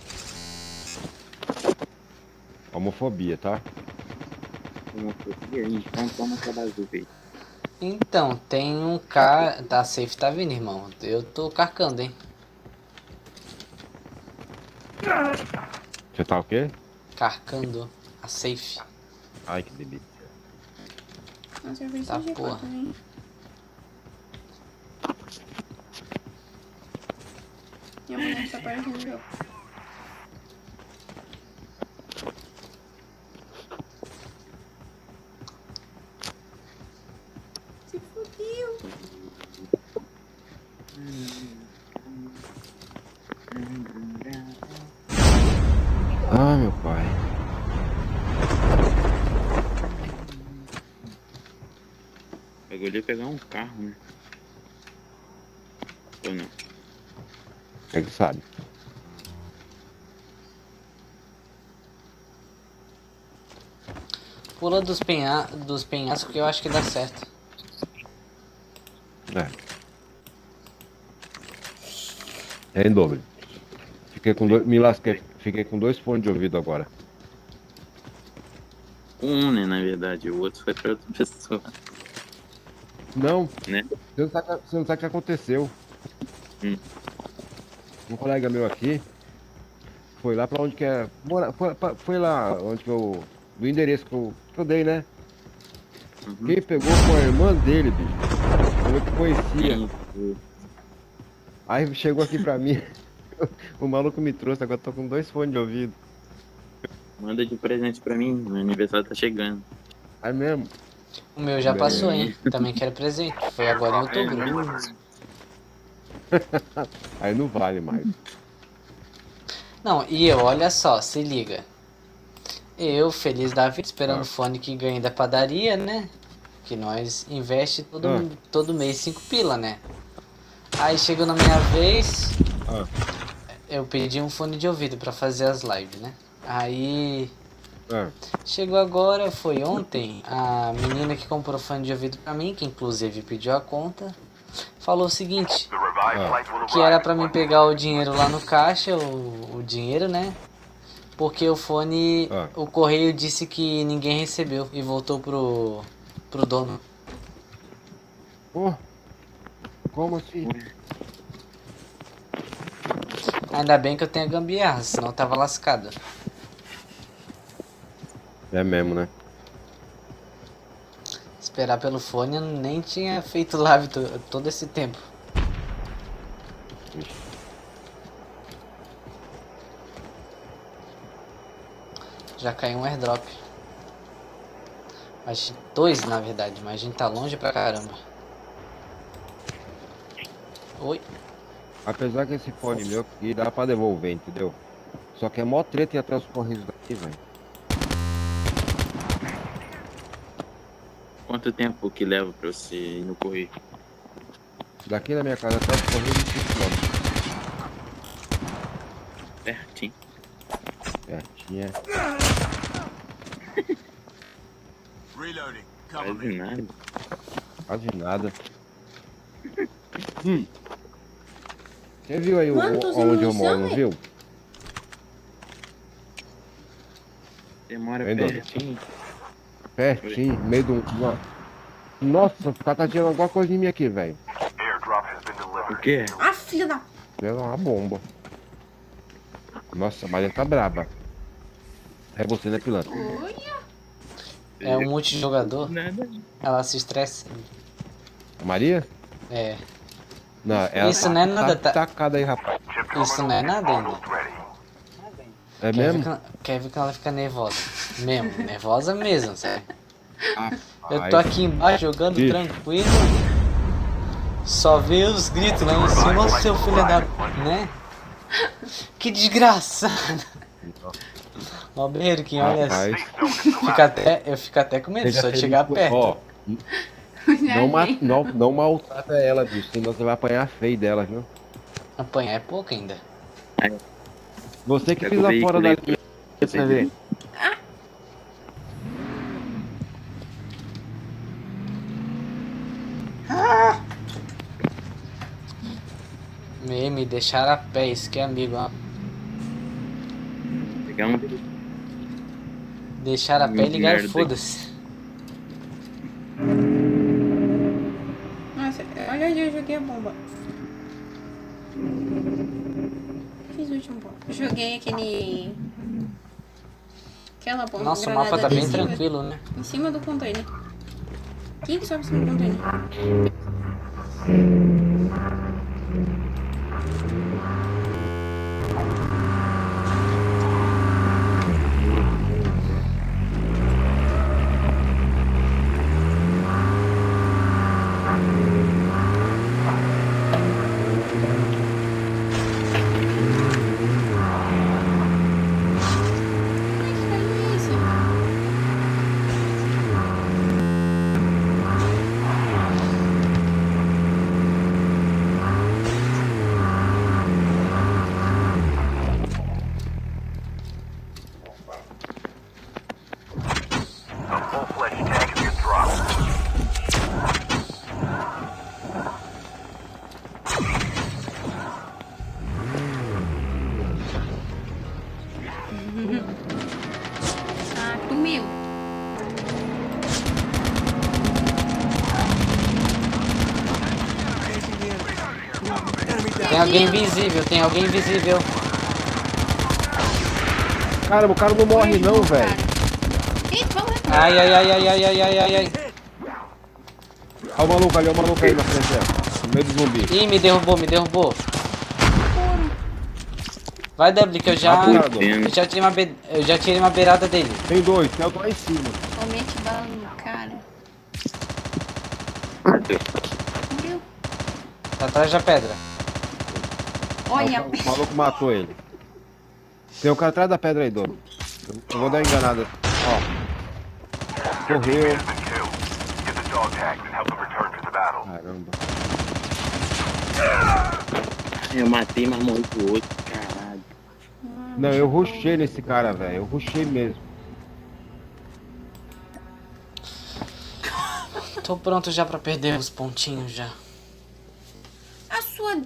[SPEAKER 6] homofobia, tá?
[SPEAKER 7] Homofobia? Então toma essa azul, velho.
[SPEAKER 1] Então, tem um cara. Tá safe, tá vindo, irmão. Eu tô carcando, hein?
[SPEAKER 6] Você tá o quê?
[SPEAKER 1] Carcando a safe.
[SPEAKER 6] Ai, que delícia.
[SPEAKER 3] Nossa, eu vi
[SPEAKER 1] Tá,
[SPEAKER 3] esse
[SPEAKER 1] porra.
[SPEAKER 3] G4 também. E a mulher tá parecendo eu. Se fudeu.
[SPEAKER 6] Ah, meu pai.
[SPEAKER 7] Pegou ali pegar um carro, né? Ou não?
[SPEAKER 6] Ele sabe.
[SPEAKER 1] Pula dos penhascos que eu acho que dá certo.
[SPEAKER 6] É. É em dobro. Fiquei com dois. Me lasquei. Fiquei com 2 fones de ouvido agora.
[SPEAKER 7] Um, né, na verdade. O outro foi pra outra pessoa.
[SPEAKER 6] Não,
[SPEAKER 7] Né?
[SPEAKER 6] você não sabe o que aconteceu. Um colega meu aqui foi lá pra onde que é. Foi lá onde que eu. Do endereço que eu dei, né? Quem pegou foi a irmã dele, bicho. Eu que conhecia. Aí chegou aqui pra mim. O maluco me trouxe, agora tô com 2 fones de ouvido.
[SPEAKER 7] Manda de presente pra mim, meu aniversário tá chegando.
[SPEAKER 6] É mesmo?
[SPEAKER 1] O meu já passou, hein? Também quero presente. Foi agora em outubro.
[SPEAKER 6] Aí não vale mais.
[SPEAKER 1] Não, e eu, olha só, se liga. Eu, feliz da vida, esperando o fone que ganha da padaria, né? Que nós investe todo mês 5 pila, né? Aí chegou na minha vez, eu pedi um fone de ouvido pra fazer as lives, né? Aí chegou agora, foi ontem, a menina que comprou fone de ouvido pra mim, que inclusive pediu a conta, falou o seguinte, que era pra mim pegar o dinheiro lá no caixa, o dinheiro, né? Porque o fone, o correio disse que ninguém recebeu e voltou pro dono.
[SPEAKER 6] Pô, como assim?
[SPEAKER 1] Ainda bem que eu tenho a gambiarra, senão eu tava lascado.
[SPEAKER 6] É mesmo, né?
[SPEAKER 1] Esperar pelo fone, eu nem tinha feito live todo esse tempo. Já caiu um airdrop. Acho 2 na verdade, mas a gente tá longe pra caramba. Oi?
[SPEAKER 6] Apesar que esse fone meu aqui dá pra devolver, entendeu? Só que é mó treta ir atrás dos correios daqui, velho.
[SPEAKER 7] Quanto tempo que leva pra você ir no correio?
[SPEAKER 6] Daqui da minha casa até os correios de 5 km.
[SPEAKER 7] Pertinho.
[SPEAKER 6] Pertinho, é.
[SPEAKER 5] Reloading.
[SPEAKER 7] Quase nada.
[SPEAKER 6] Quase nada. Você viu aí onde eu moro, não viu?
[SPEAKER 7] Demora pertinho.
[SPEAKER 6] Pertinho, meio de um... Nossa, o cara tá tirando alguma coisa em mim aqui, velho.
[SPEAKER 7] O quê?
[SPEAKER 3] Ah, filha da...
[SPEAKER 6] É uma bomba. Nossa, a Maria tá braba. É você, né, pilantra?
[SPEAKER 1] É um multijogador.
[SPEAKER 7] Nada.
[SPEAKER 1] Ela se estressa.
[SPEAKER 6] A Maria?
[SPEAKER 1] É.
[SPEAKER 6] Não, ela
[SPEAKER 1] Isso não é nada, tá?
[SPEAKER 6] tacada aí, rapaz.
[SPEAKER 1] Isso não é nada ainda.
[SPEAKER 6] É mesmo?
[SPEAKER 1] Quer ver que ela fica nervosa. Mesmo, nervosa mesmo, sério. Eu tô aqui embaixo jogando tranquilo. Só vê os gritos lá em cima, ô seu filho da... né? Que desgraçado. Ó, Berquinho, olha assim. Eu fico até com medo só de chegar perto.
[SPEAKER 6] Ó, não maltrata ela, bicho, senão você vai apanhar feio dela, viu?
[SPEAKER 1] Apanhar é pouco ainda.
[SPEAKER 6] Você que pisa fora da linha, você vê.
[SPEAKER 1] Me deixaram a pé, isso que é amigo, ó.
[SPEAKER 7] Pegar um...
[SPEAKER 1] Deixaram a pé e ligaram, foda-se.
[SPEAKER 3] Nossa, olha onde eu joguei a bomba. Fiz o último bomba. Joguei aquela bomba.
[SPEAKER 1] Nossa, o mapa tá bem tranquilo, né?
[SPEAKER 3] Em cima do container. Quem que sobe em cima do container? Ah, comigo.
[SPEAKER 1] Tem alguém invisível, tem alguém invisível.
[SPEAKER 6] Caramba, o cara não morre não, velho.
[SPEAKER 3] Eita, vamos lá.
[SPEAKER 1] Ai.
[SPEAKER 6] Olha o maluco aí na frente, ó. No meio do zumbi.
[SPEAKER 1] Ih, me derrubou. Vai, W, que eu já tirei uma beirada dele.
[SPEAKER 6] Tem dois, tem outro lá em cima.
[SPEAKER 3] Aumente bala no cara. Morreu.
[SPEAKER 1] Tá atrás da pedra.
[SPEAKER 3] Olha.
[SPEAKER 6] O maluco matou ele. Tem um cara atrás da pedra aí, Dono. Eu vou dar uma enganada. Ó. Correu.
[SPEAKER 2] Get the dog tags and help them return to the battle.
[SPEAKER 6] Caramba.
[SPEAKER 7] Eu matei, mas morri pro outro. Caralho.
[SPEAKER 6] Não, eu rushei nesse cara, velho. Eu rushei mesmo.
[SPEAKER 1] Tô pronto já pra perder os pontinhos já.
[SPEAKER 3] A sua...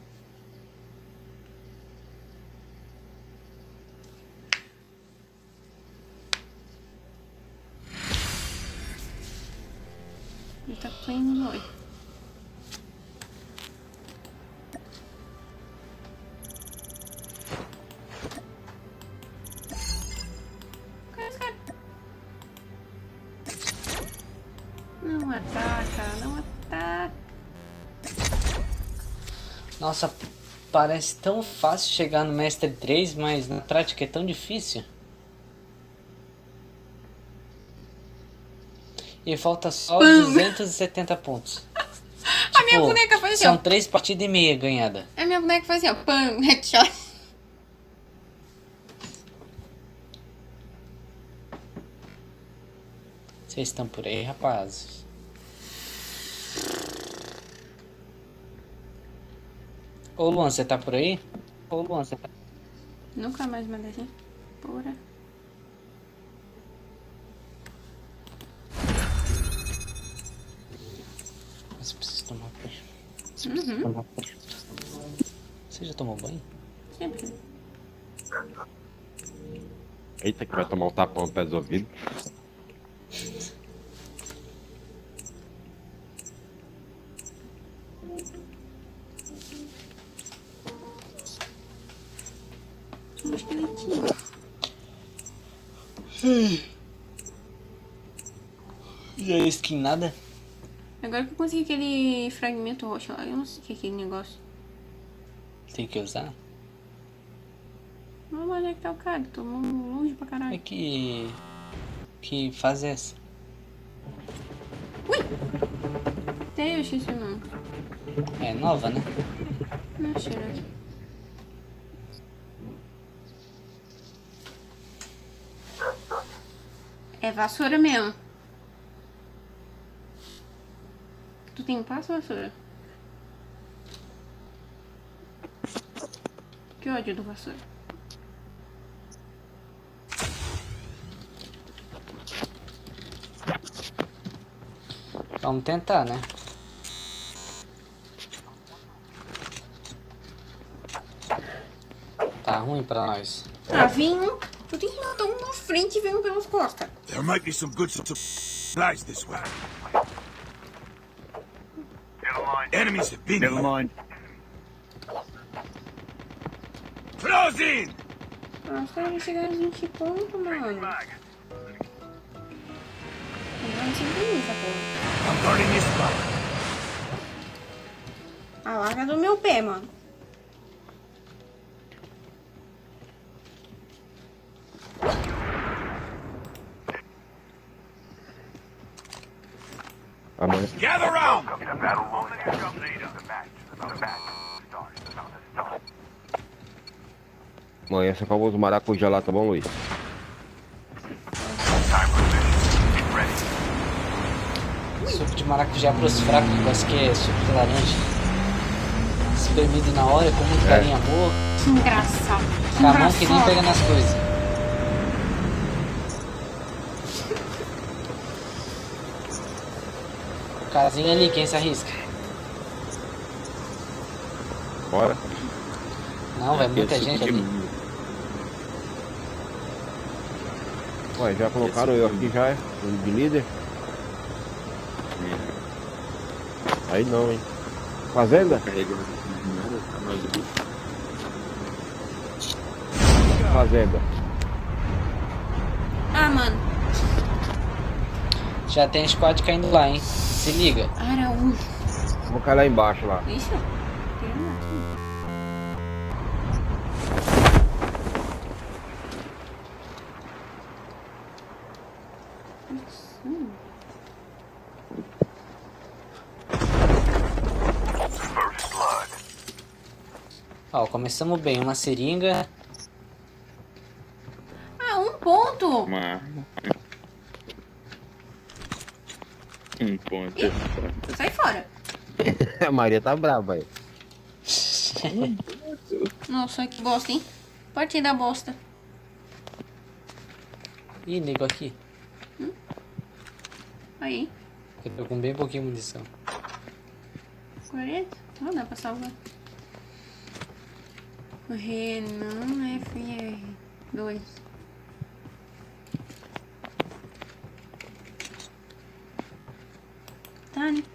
[SPEAKER 3] Ele tá playing no oi. Não ataca, não ataca.
[SPEAKER 1] Nossa, parece tão fácil chegar no Mestre 3, mas na prática é tão difícil. E falta só 270 pontos.
[SPEAKER 3] A minha boneca faz assim,
[SPEAKER 1] são
[SPEAKER 3] ó.
[SPEAKER 1] 3 partidas e meia ganhada.
[SPEAKER 3] A minha boneca faz assim, ó. Pam, headshot.
[SPEAKER 1] Vocês estão por aí, rapazes? Ô Luan, você tá por aí?
[SPEAKER 3] Nunca mais mandei assim. Porra.
[SPEAKER 1] Mas eu preciso tomar banho. Você já tomou banho?
[SPEAKER 3] Sempre.
[SPEAKER 6] Eita, que vai tomar um tapão no pé do ouvido.
[SPEAKER 3] Um esqueletinho.
[SPEAKER 1] E a skin nada?
[SPEAKER 3] Agora que eu consegui aquele fragmento roxo lá, eu não sei o que é aquele negócio.
[SPEAKER 1] Tem que usar?
[SPEAKER 3] Não, mas onde é que tá o cara? Tô longe pra caralho.
[SPEAKER 1] É que faz essa?
[SPEAKER 3] Ui! Até eu esqueci o nome.
[SPEAKER 1] É nova, né?
[SPEAKER 3] Não, cheiro aqui. É vassoura mesmo. Tu tem um passo, vassoura? Que ódio do vassoura.
[SPEAKER 1] Vamos tentar, né? Tá ruim pra nós.
[SPEAKER 3] Ah, vem um. Tu tem que matar um na frente e vem um pelas costas.
[SPEAKER 5] There might be some good supplies this way. Enemies have been here.
[SPEAKER 2] mind.
[SPEAKER 5] Close in!
[SPEAKER 3] Nossa, vai chegar nos 20 pontos, mano. Agora não sei nem essa porra.
[SPEAKER 5] I'm guarding this spot.
[SPEAKER 3] A larga do meu pé, mano.
[SPEAKER 6] Amanhã.
[SPEAKER 5] Gather round!
[SPEAKER 2] The battle will begin. The match is about to start.
[SPEAKER 6] Amanhã esse famoso maracujá lá, tá bom, Luiz?
[SPEAKER 2] Time for mission. Get ready.
[SPEAKER 1] Suco de maracujá pros fracos, eu gosto que é suco de laranja. Espremido na hora, com muito carinho e amor.
[SPEAKER 3] Que engraçado.
[SPEAKER 1] Com a mão que nem pega nas coisas. Casinha ali, quem se arrisca?
[SPEAKER 6] Bora.
[SPEAKER 1] Não, vai muita gente ali.
[SPEAKER 6] Ué, já colocaram eu aqui já, de líder? Aí não, hein? Fazenda?
[SPEAKER 7] Carregando nada, tá mais ali.
[SPEAKER 6] Fazenda.
[SPEAKER 3] Ah, mano.
[SPEAKER 1] Já tem squad caindo lá, hein? Se liga.
[SPEAKER 3] Araújo.
[SPEAKER 6] Vou cair lá embaixo lá.
[SPEAKER 3] Ixi, tem um aqui.
[SPEAKER 2] First blood.
[SPEAKER 1] Ó, começamos bem. Uma seringa.
[SPEAKER 3] Ah, 1 ponto.
[SPEAKER 7] Uma arma. Um ponto.
[SPEAKER 3] Sai fora.
[SPEAKER 6] A Maria tá brava aí.
[SPEAKER 3] Nossa, que bosta, hein? Partida da bosta.
[SPEAKER 1] Ih, nego aqui.
[SPEAKER 3] Aí,
[SPEAKER 1] Eu tô com bem pouquinho de munição.
[SPEAKER 3] 40. Não dá pra salvar. Renan FR2. Tá, né?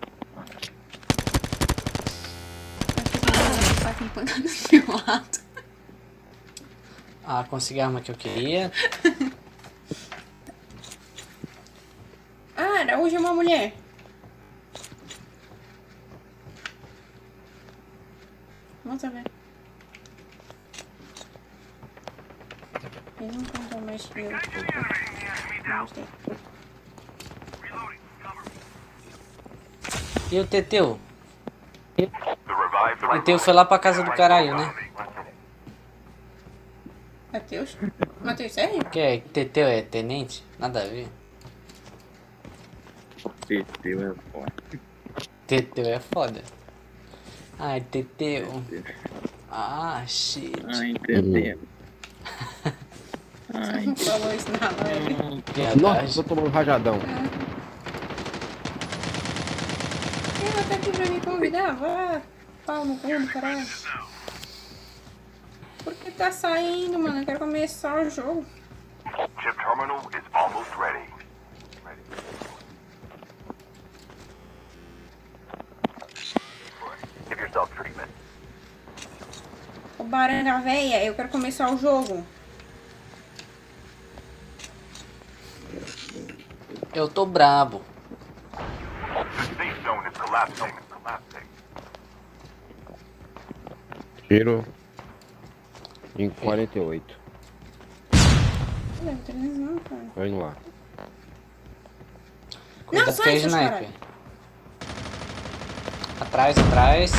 [SPEAKER 3] Tá com pancada do meu lado.
[SPEAKER 1] Ah, consegui a arma que eu queria.
[SPEAKER 3] Ah, Araújo é uma mulher. Vamos ver. Eles não contam mais que eu. Não gostei.
[SPEAKER 1] E o Teteu?
[SPEAKER 2] The revived
[SPEAKER 1] O Teteu foi lá pra casa do caralho, né?
[SPEAKER 3] Matheus? Matheus, sério?
[SPEAKER 1] Que é? Teteu é tenente? Nada a ver.
[SPEAKER 7] Teteu é foda.
[SPEAKER 1] Teteu é foda. Ai, Teteu. Ah, shit.
[SPEAKER 7] Ah, entendeu. Ah,
[SPEAKER 3] Não falou isso na live.
[SPEAKER 6] Nossa,
[SPEAKER 1] Piedade.
[SPEAKER 6] tô tomando rajadão.
[SPEAKER 3] Quem vai estar aqui pra me convidar? Vá. Pau no cu do caralho. Por que tá saindo, mano? Eu quero começar o jogo.
[SPEAKER 2] chip terminal is almost ready. Give yourself treatment.
[SPEAKER 3] O baranga véia, eu quero começar o jogo.
[SPEAKER 1] Eu tô brabo.
[SPEAKER 2] The safe zone is collapsing.
[SPEAKER 6] Tiro em 48.
[SPEAKER 3] Não, 300 não, cara.
[SPEAKER 6] Tô indo lá.
[SPEAKER 1] Cuidado
[SPEAKER 3] sai,
[SPEAKER 1] que é
[SPEAKER 3] seus
[SPEAKER 1] sniper.
[SPEAKER 3] caralho.
[SPEAKER 1] Atrás, atrás.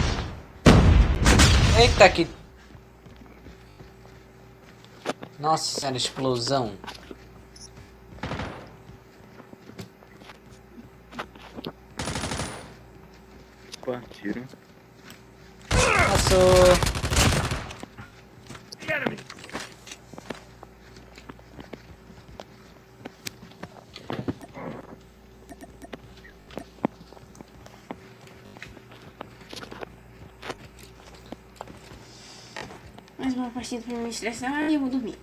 [SPEAKER 1] Eita que... Nossa senhora, explosão.
[SPEAKER 7] partiram.
[SPEAKER 1] Passou.
[SPEAKER 3] Mais uma partida pra me estressar e eu vou dormir.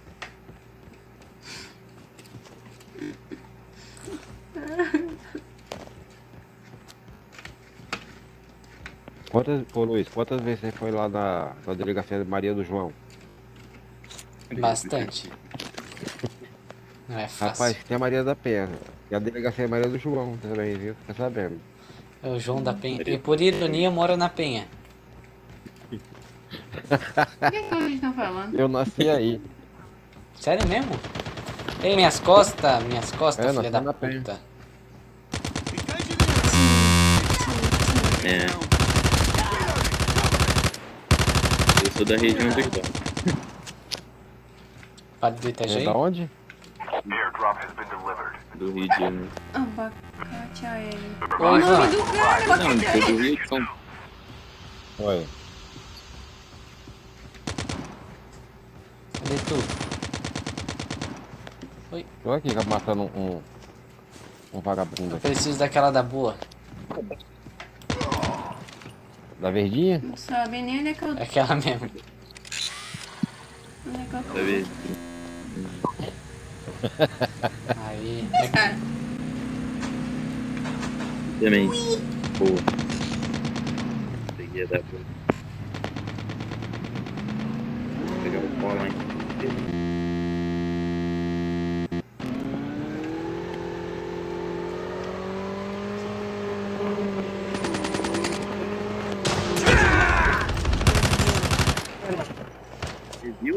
[SPEAKER 6] Ô Luiz, quantas vezes você foi lá na delegacia de Maria do João?
[SPEAKER 1] Bastante. Não é fácil.
[SPEAKER 6] Rapaz, tem a Maria da Penha. E a delegacia é Maria do João também, viu? Fica sabendo.
[SPEAKER 1] É o João da Penha. E por ironia, eu moro na Penha.
[SPEAKER 3] O que eles estão falando?
[SPEAKER 6] Eu nasci aí.
[SPEAKER 1] Sério mesmo? Ei, minhas costas,
[SPEAKER 6] É,
[SPEAKER 1] filha da
[SPEAKER 6] nasci na Penha.
[SPEAKER 1] puta.
[SPEAKER 7] É. Eu sou da região do Igual.
[SPEAKER 1] Padre do
[SPEAKER 6] É
[SPEAKER 1] Itajaí?
[SPEAKER 6] da onde?
[SPEAKER 2] Airdrop has been delivered.
[SPEAKER 7] Do Rio de Janeiro.
[SPEAKER 3] Abacate aéreo.
[SPEAKER 1] Ô,
[SPEAKER 3] O nome
[SPEAKER 1] Ivan.
[SPEAKER 3] do cara,
[SPEAKER 7] Não,
[SPEAKER 3] abacate
[SPEAKER 7] sou do
[SPEAKER 3] aéreo.
[SPEAKER 7] Rio de São Paulo.
[SPEAKER 6] Olha.
[SPEAKER 1] Cadê tu?
[SPEAKER 6] Tô aqui matando um vagabundo
[SPEAKER 1] Eu
[SPEAKER 6] aqui.
[SPEAKER 1] preciso daquela da boa.
[SPEAKER 6] Da verdinha?
[SPEAKER 3] Não sabe nem onde é que eu tô.
[SPEAKER 1] É aquela mesmo.
[SPEAKER 3] Onde é que eu
[SPEAKER 7] Tá
[SPEAKER 3] tô.
[SPEAKER 7] vendo?
[SPEAKER 1] Aí.
[SPEAKER 3] Cara,
[SPEAKER 7] Também. Boa. Peguei a da boa. Vou pegar o pó lá em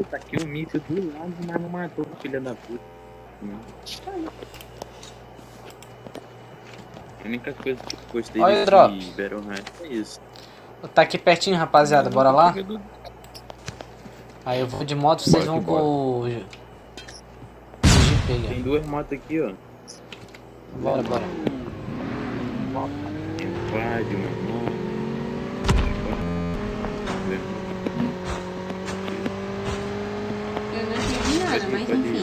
[SPEAKER 7] taquei o míssil do lado, mas não matou, filha da puta. A única coisa que eu gostei
[SPEAKER 1] Olha o drop.
[SPEAKER 7] desse Battle Royale é isso.
[SPEAKER 1] Tá aqui pertinho, rapaziada. Bora lá? Aí eu vou de moto, vocês vão com o GP.
[SPEAKER 7] Tem duas motos aqui, ó.
[SPEAKER 1] Bora.
[SPEAKER 7] Tem um quad, uma moto.
[SPEAKER 3] Eu não entendi nada, mas enfim.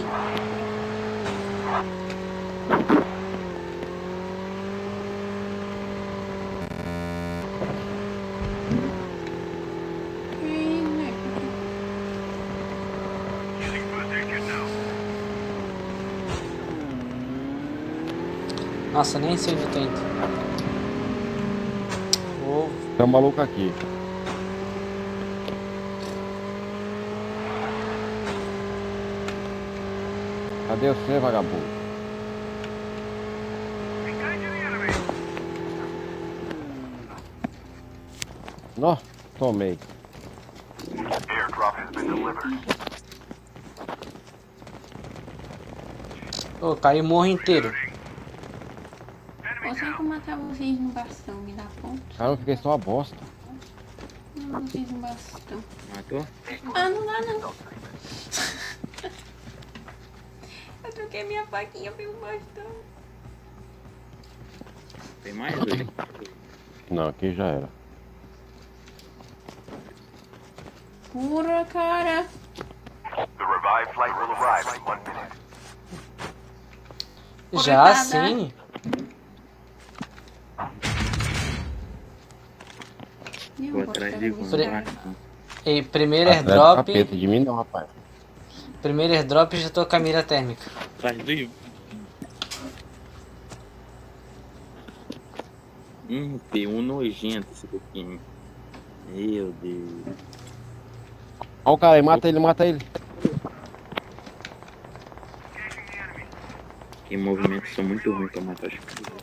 [SPEAKER 1] Nossa, nem sei onde eu tô indo.
[SPEAKER 6] Tem um maluco aqui. Cadê você, vagabundo? Nó, tomei.
[SPEAKER 2] Airdrop has been delivered.
[SPEAKER 1] Ô, caiu o morro inteiro.
[SPEAKER 3] Consigo matar vocês no bastão, me dá ponto.
[SPEAKER 6] Cara, eu fiquei só uma bosta.
[SPEAKER 3] Não, vocês no bastão.
[SPEAKER 7] Matou?
[SPEAKER 3] Ah, não dá não. Eu troquei minha faquinha pelo bastão.
[SPEAKER 7] Tem mais dois?
[SPEAKER 6] Não, aqui já era.
[SPEAKER 3] Pura, cara.
[SPEAKER 2] The revived flight will arrive in 1 minute.
[SPEAKER 1] Já sim?
[SPEAKER 7] Vou atrás de
[SPEAKER 1] Pre- E primeiro
[SPEAKER 6] Atrás do
[SPEAKER 1] airdrop.
[SPEAKER 6] capeta, de mim não, rapaz.
[SPEAKER 1] Primeiro airdrop já tô com a mira térmica.
[SPEAKER 7] Atrás do Ivo. P1 nojento esse pouquinho. Meu Deus.
[SPEAKER 6] Olha o cara aí, mata ele.
[SPEAKER 7] Que movimentos são muito ruins pra matar as coisas.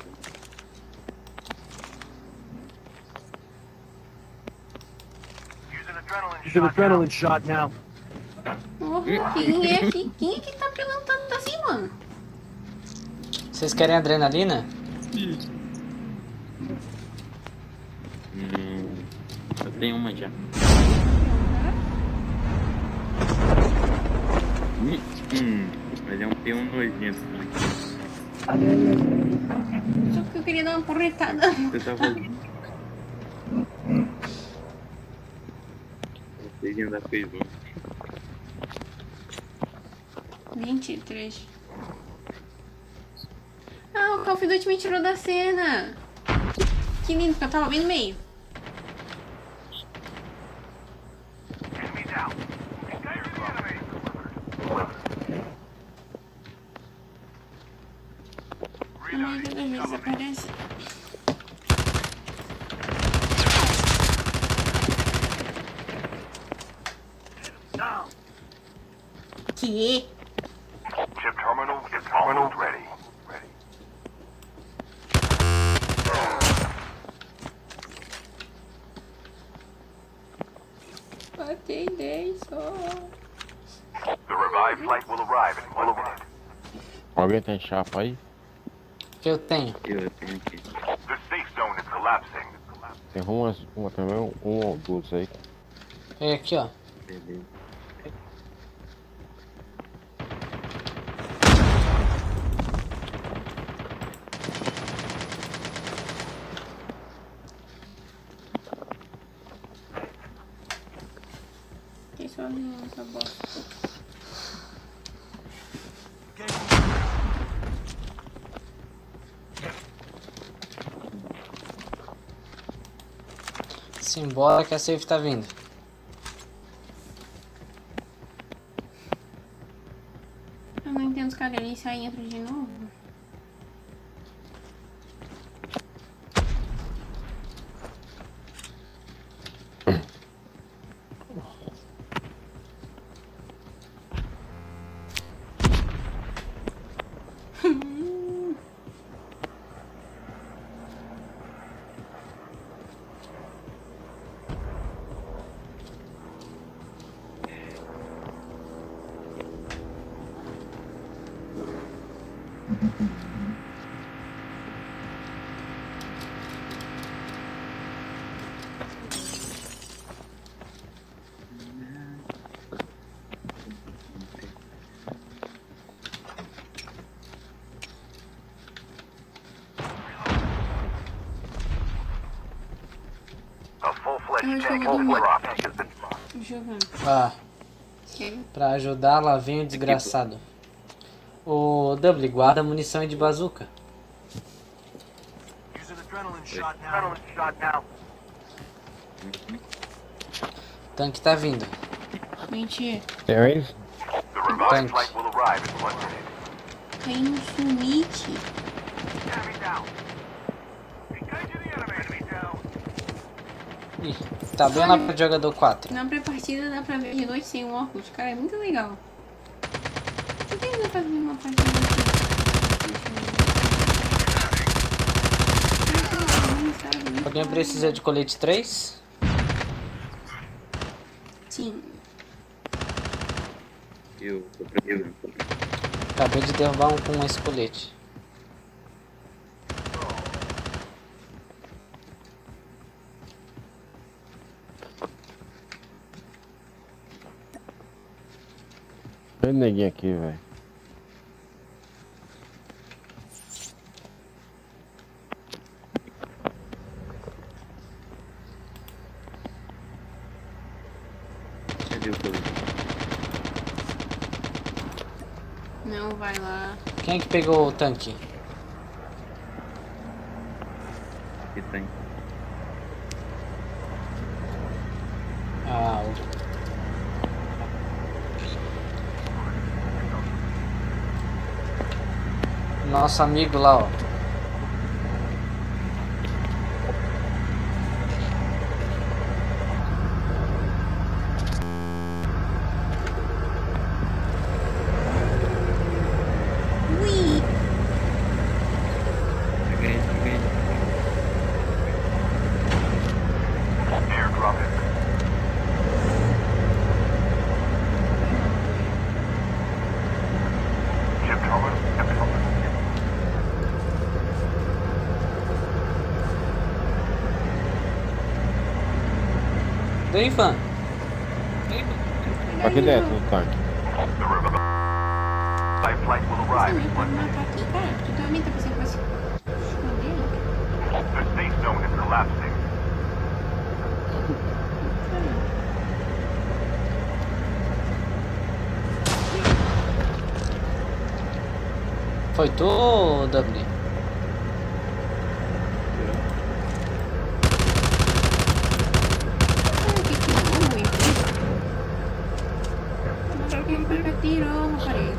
[SPEAKER 5] Use an adrenaline shot now.
[SPEAKER 3] Porra, quem é que tá pilantando assim, mano?
[SPEAKER 1] Vocês querem adrenalina?
[SPEAKER 7] Eu tenho uma já. Mas é um P1 nojento.
[SPEAKER 3] Só que eu queria dar uma porretada.
[SPEAKER 7] Você tá fazendo? Vocês ainda fez um.
[SPEAKER 3] 23. Ah, o Call of Duty me tirou da cena. Que lindo, porque eu tava bem no meio. A maioria das vezes aparece. Que?
[SPEAKER 2] Chip terminal is almost ready.
[SPEAKER 3] Batei 10 só.
[SPEAKER 2] The revived flight will arrive in 1 minute.
[SPEAKER 6] Alguém tem chapa aí?
[SPEAKER 1] Que eu tenho.
[SPEAKER 7] Eu tenho aqui.
[SPEAKER 2] The safe zone is collapsing.
[SPEAKER 6] Tem uma também, um ou duas aí.
[SPEAKER 1] É aqui, ó.
[SPEAKER 7] Beleza.
[SPEAKER 3] Fiquei sozinho nessa bosta.
[SPEAKER 1] Simbora que a safe tá vindo.
[SPEAKER 3] Eu não entendo os caras ali saem e entram de novo. eu acho que eu vou dormir. Deixa eu ver.
[SPEAKER 1] Ah,
[SPEAKER 3] Ok.
[SPEAKER 1] pra ajudar, lá vem o desgraçado. O W, guarda munição de bazuca.
[SPEAKER 5] Using adrenaline shot now.
[SPEAKER 1] Tanque tá vindo.
[SPEAKER 3] Mentira.
[SPEAKER 6] Tem aí?
[SPEAKER 2] The revived flight will arrive in 1 minute.
[SPEAKER 3] Tem um sumite.
[SPEAKER 2] Enemy down. Engaging the enemy down.
[SPEAKER 1] Ih, tá bem lá pro jogador 4.
[SPEAKER 3] Na pré-partida dá pra ver de noite sem o óculos. Cara, é muito legal. Por que não fazer uma partida aqui?
[SPEAKER 1] Alguém precisa de colete 3?
[SPEAKER 3] Sim.
[SPEAKER 7] Eu prefiro.
[SPEAKER 1] Acabei de derrubar um com esse colete.
[SPEAKER 6] Tem neguinho aqui, velho.
[SPEAKER 7] Cadê o colete?
[SPEAKER 3] Não, vai lá.
[SPEAKER 1] Quem é que pegou o tanque?
[SPEAKER 7] Que tem?
[SPEAKER 1] Ah, o nosso amigo lá, ó.
[SPEAKER 3] Ui!
[SPEAKER 7] Peguei.
[SPEAKER 2] Airdrop it. Chip terminal excellent.
[SPEAKER 1] Daí, Ivan.
[SPEAKER 6] Aqui dentro do tanque.
[SPEAKER 2] The revived flight will
[SPEAKER 3] Você
[SPEAKER 2] arrive
[SPEAKER 3] nem
[SPEAKER 2] in 1
[SPEAKER 3] pode
[SPEAKER 2] minute.
[SPEAKER 3] matar aqui, cara. Tu também tá pensando que vai se esconder?
[SPEAKER 2] The safe zone is collapsing.
[SPEAKER 1] Foi tu ou W?
[SPEAKER 3] Tirou, rapaz.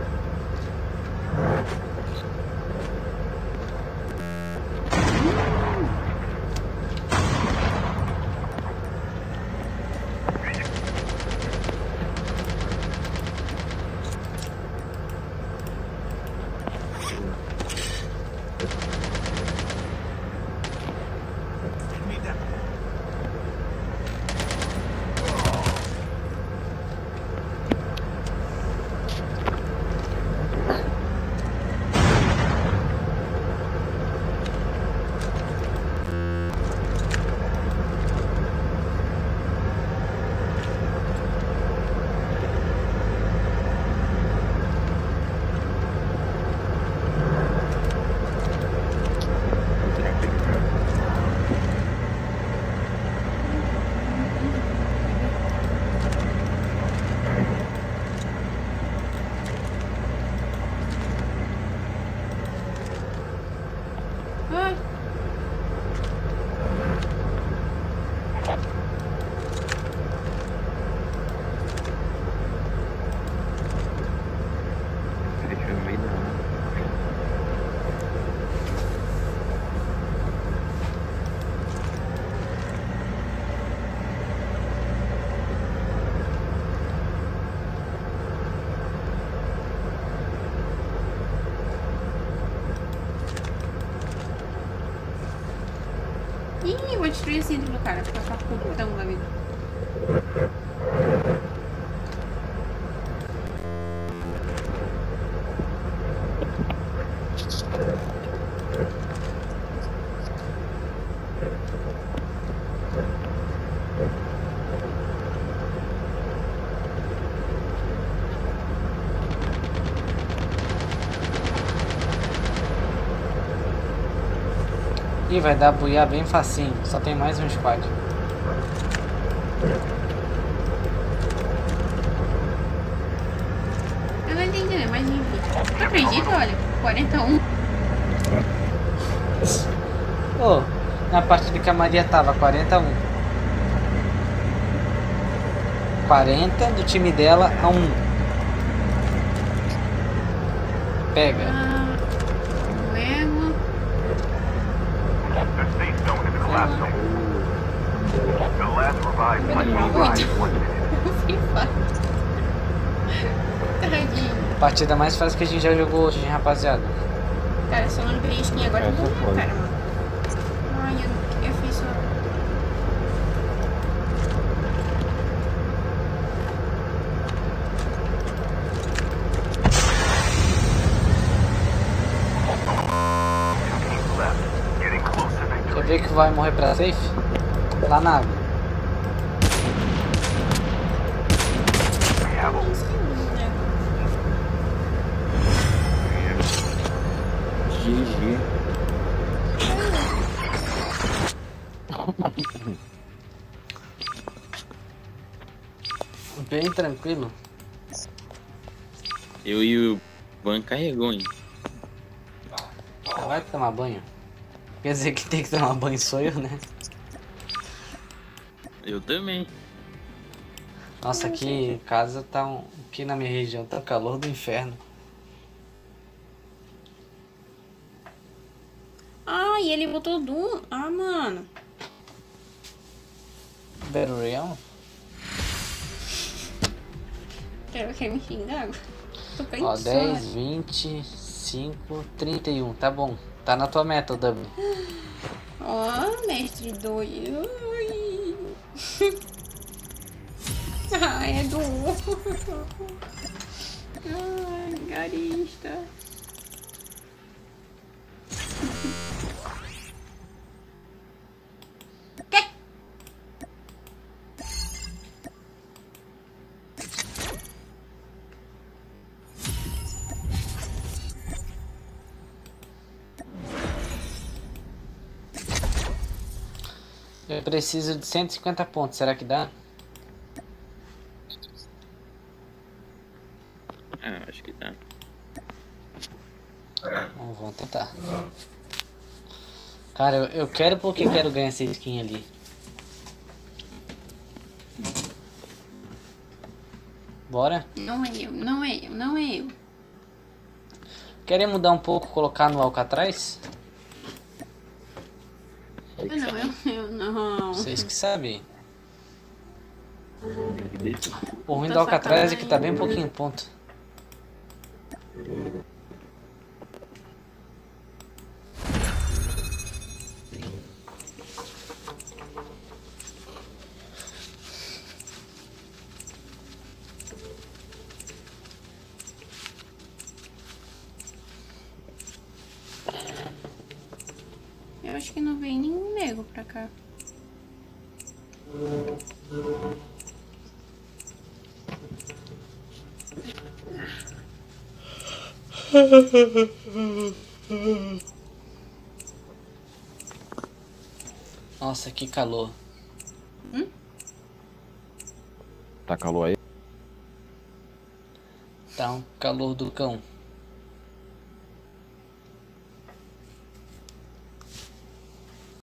[SPEAKER 5] Enemy down.
[SPEAKER 3] Ah,
[SPEAKER 7] Deixou no meio da água.
[SPEAKER 3] ih, vou destruir esse ídolo, cara. Ficar com a putão da vida.
[SPEAKER 1] Ih, vai dar buiar bem facinho. Só tem mais um squad.
[SPEAKER 3] Eu não entendi, né? Mas enfim. Não acredito, olha. 41.
[SPEAKER 1] Ô, na partida que a Maria tava, 41. 40 do time dela a 1. Pega.
[SPEAKER 3] Não erro.
[SPEAKER 2] The safe zone is a collapse zone. The last revived flight will arrive once it
[SPEAKER 3] Free Fire. Tadinho.
[SPEAKER 1] Partida mais fácil que a gente já jogou hoje, hein, rapaziada.
[SPEAKER 3] Cara, se eu não liberei a skin agora, eu
[SPEAKER 6] Essa
[SPEAKER 3] vou
[SPEAKER 6] foi.
[SPEAKER 3] cara, mano. Ai, eu fiz só.
[SPEAKER 2] left. Getting close to victory.
[SPEAKER 1] Quer ver que vai morrer pra safe? Lá na água.
[SPEAKER 2] We have a
[SPEAKER 6] GG.
[SPEAKER 1] Bem tranquilo.
[SPEAKER 7] Eu e o Van carregou, hein?
[SPEAKER 1] Vai tomar banho. Quer dizer que tem que tomar banho sou eu, né?
[SPEAKER 7] Eu também.
[SPEAKER 1] Nossa, aqui em casa tá aqui na minha região tá um calor do inferno.
[SPEAKER 3] Ai, ele botou Doom. Ah, mano.
[SPEAKER 1] Battle Royale?
[SPEAKER 3] Quer me xingar? Tô com
[SPEAKER 1] Ó,
[SPEAKER 3] insônia.
[SPEAKER 1] 10, 25, 31. Tá bom. Tá na tua meta, W.
[SPEAKER 3] Ó, mestre 2. Ai, é do. Ai, garista.
[SPEAKER 1] Eu preciso de 150 pontos. Será que dá?
[SPEAKER 7] Ah, acho que tá.
[SPEAKER 1] Bom, vamos tentar. Cara, eu quero porque quero ganhar essa skin ali. Bora?
[SPEAKER 3] Não é eu, não é eu, não é eu.
[SPEAKER 1] Querem mudar um pouco, colocar no Alcatraz?
[SPEAKER 3] Eu não.
[SPEAKER 1] Vocês que sabem. O ruim
[SPEAKER 3] Tá
[SPEAKER 1] do Alcatraz é que
[SPEAKER 3] sacanagem.
[SPEAKER 1] tá bem pouquinho ponto.
[SPEAKER 3] Eu acho que não vem nenhum nego pra cá.
[SPEAKER 1] Nossa, que calor.
[SPEAKER 6] Tá calor aí?
[SPEAKER 1] Tá um calor do cão.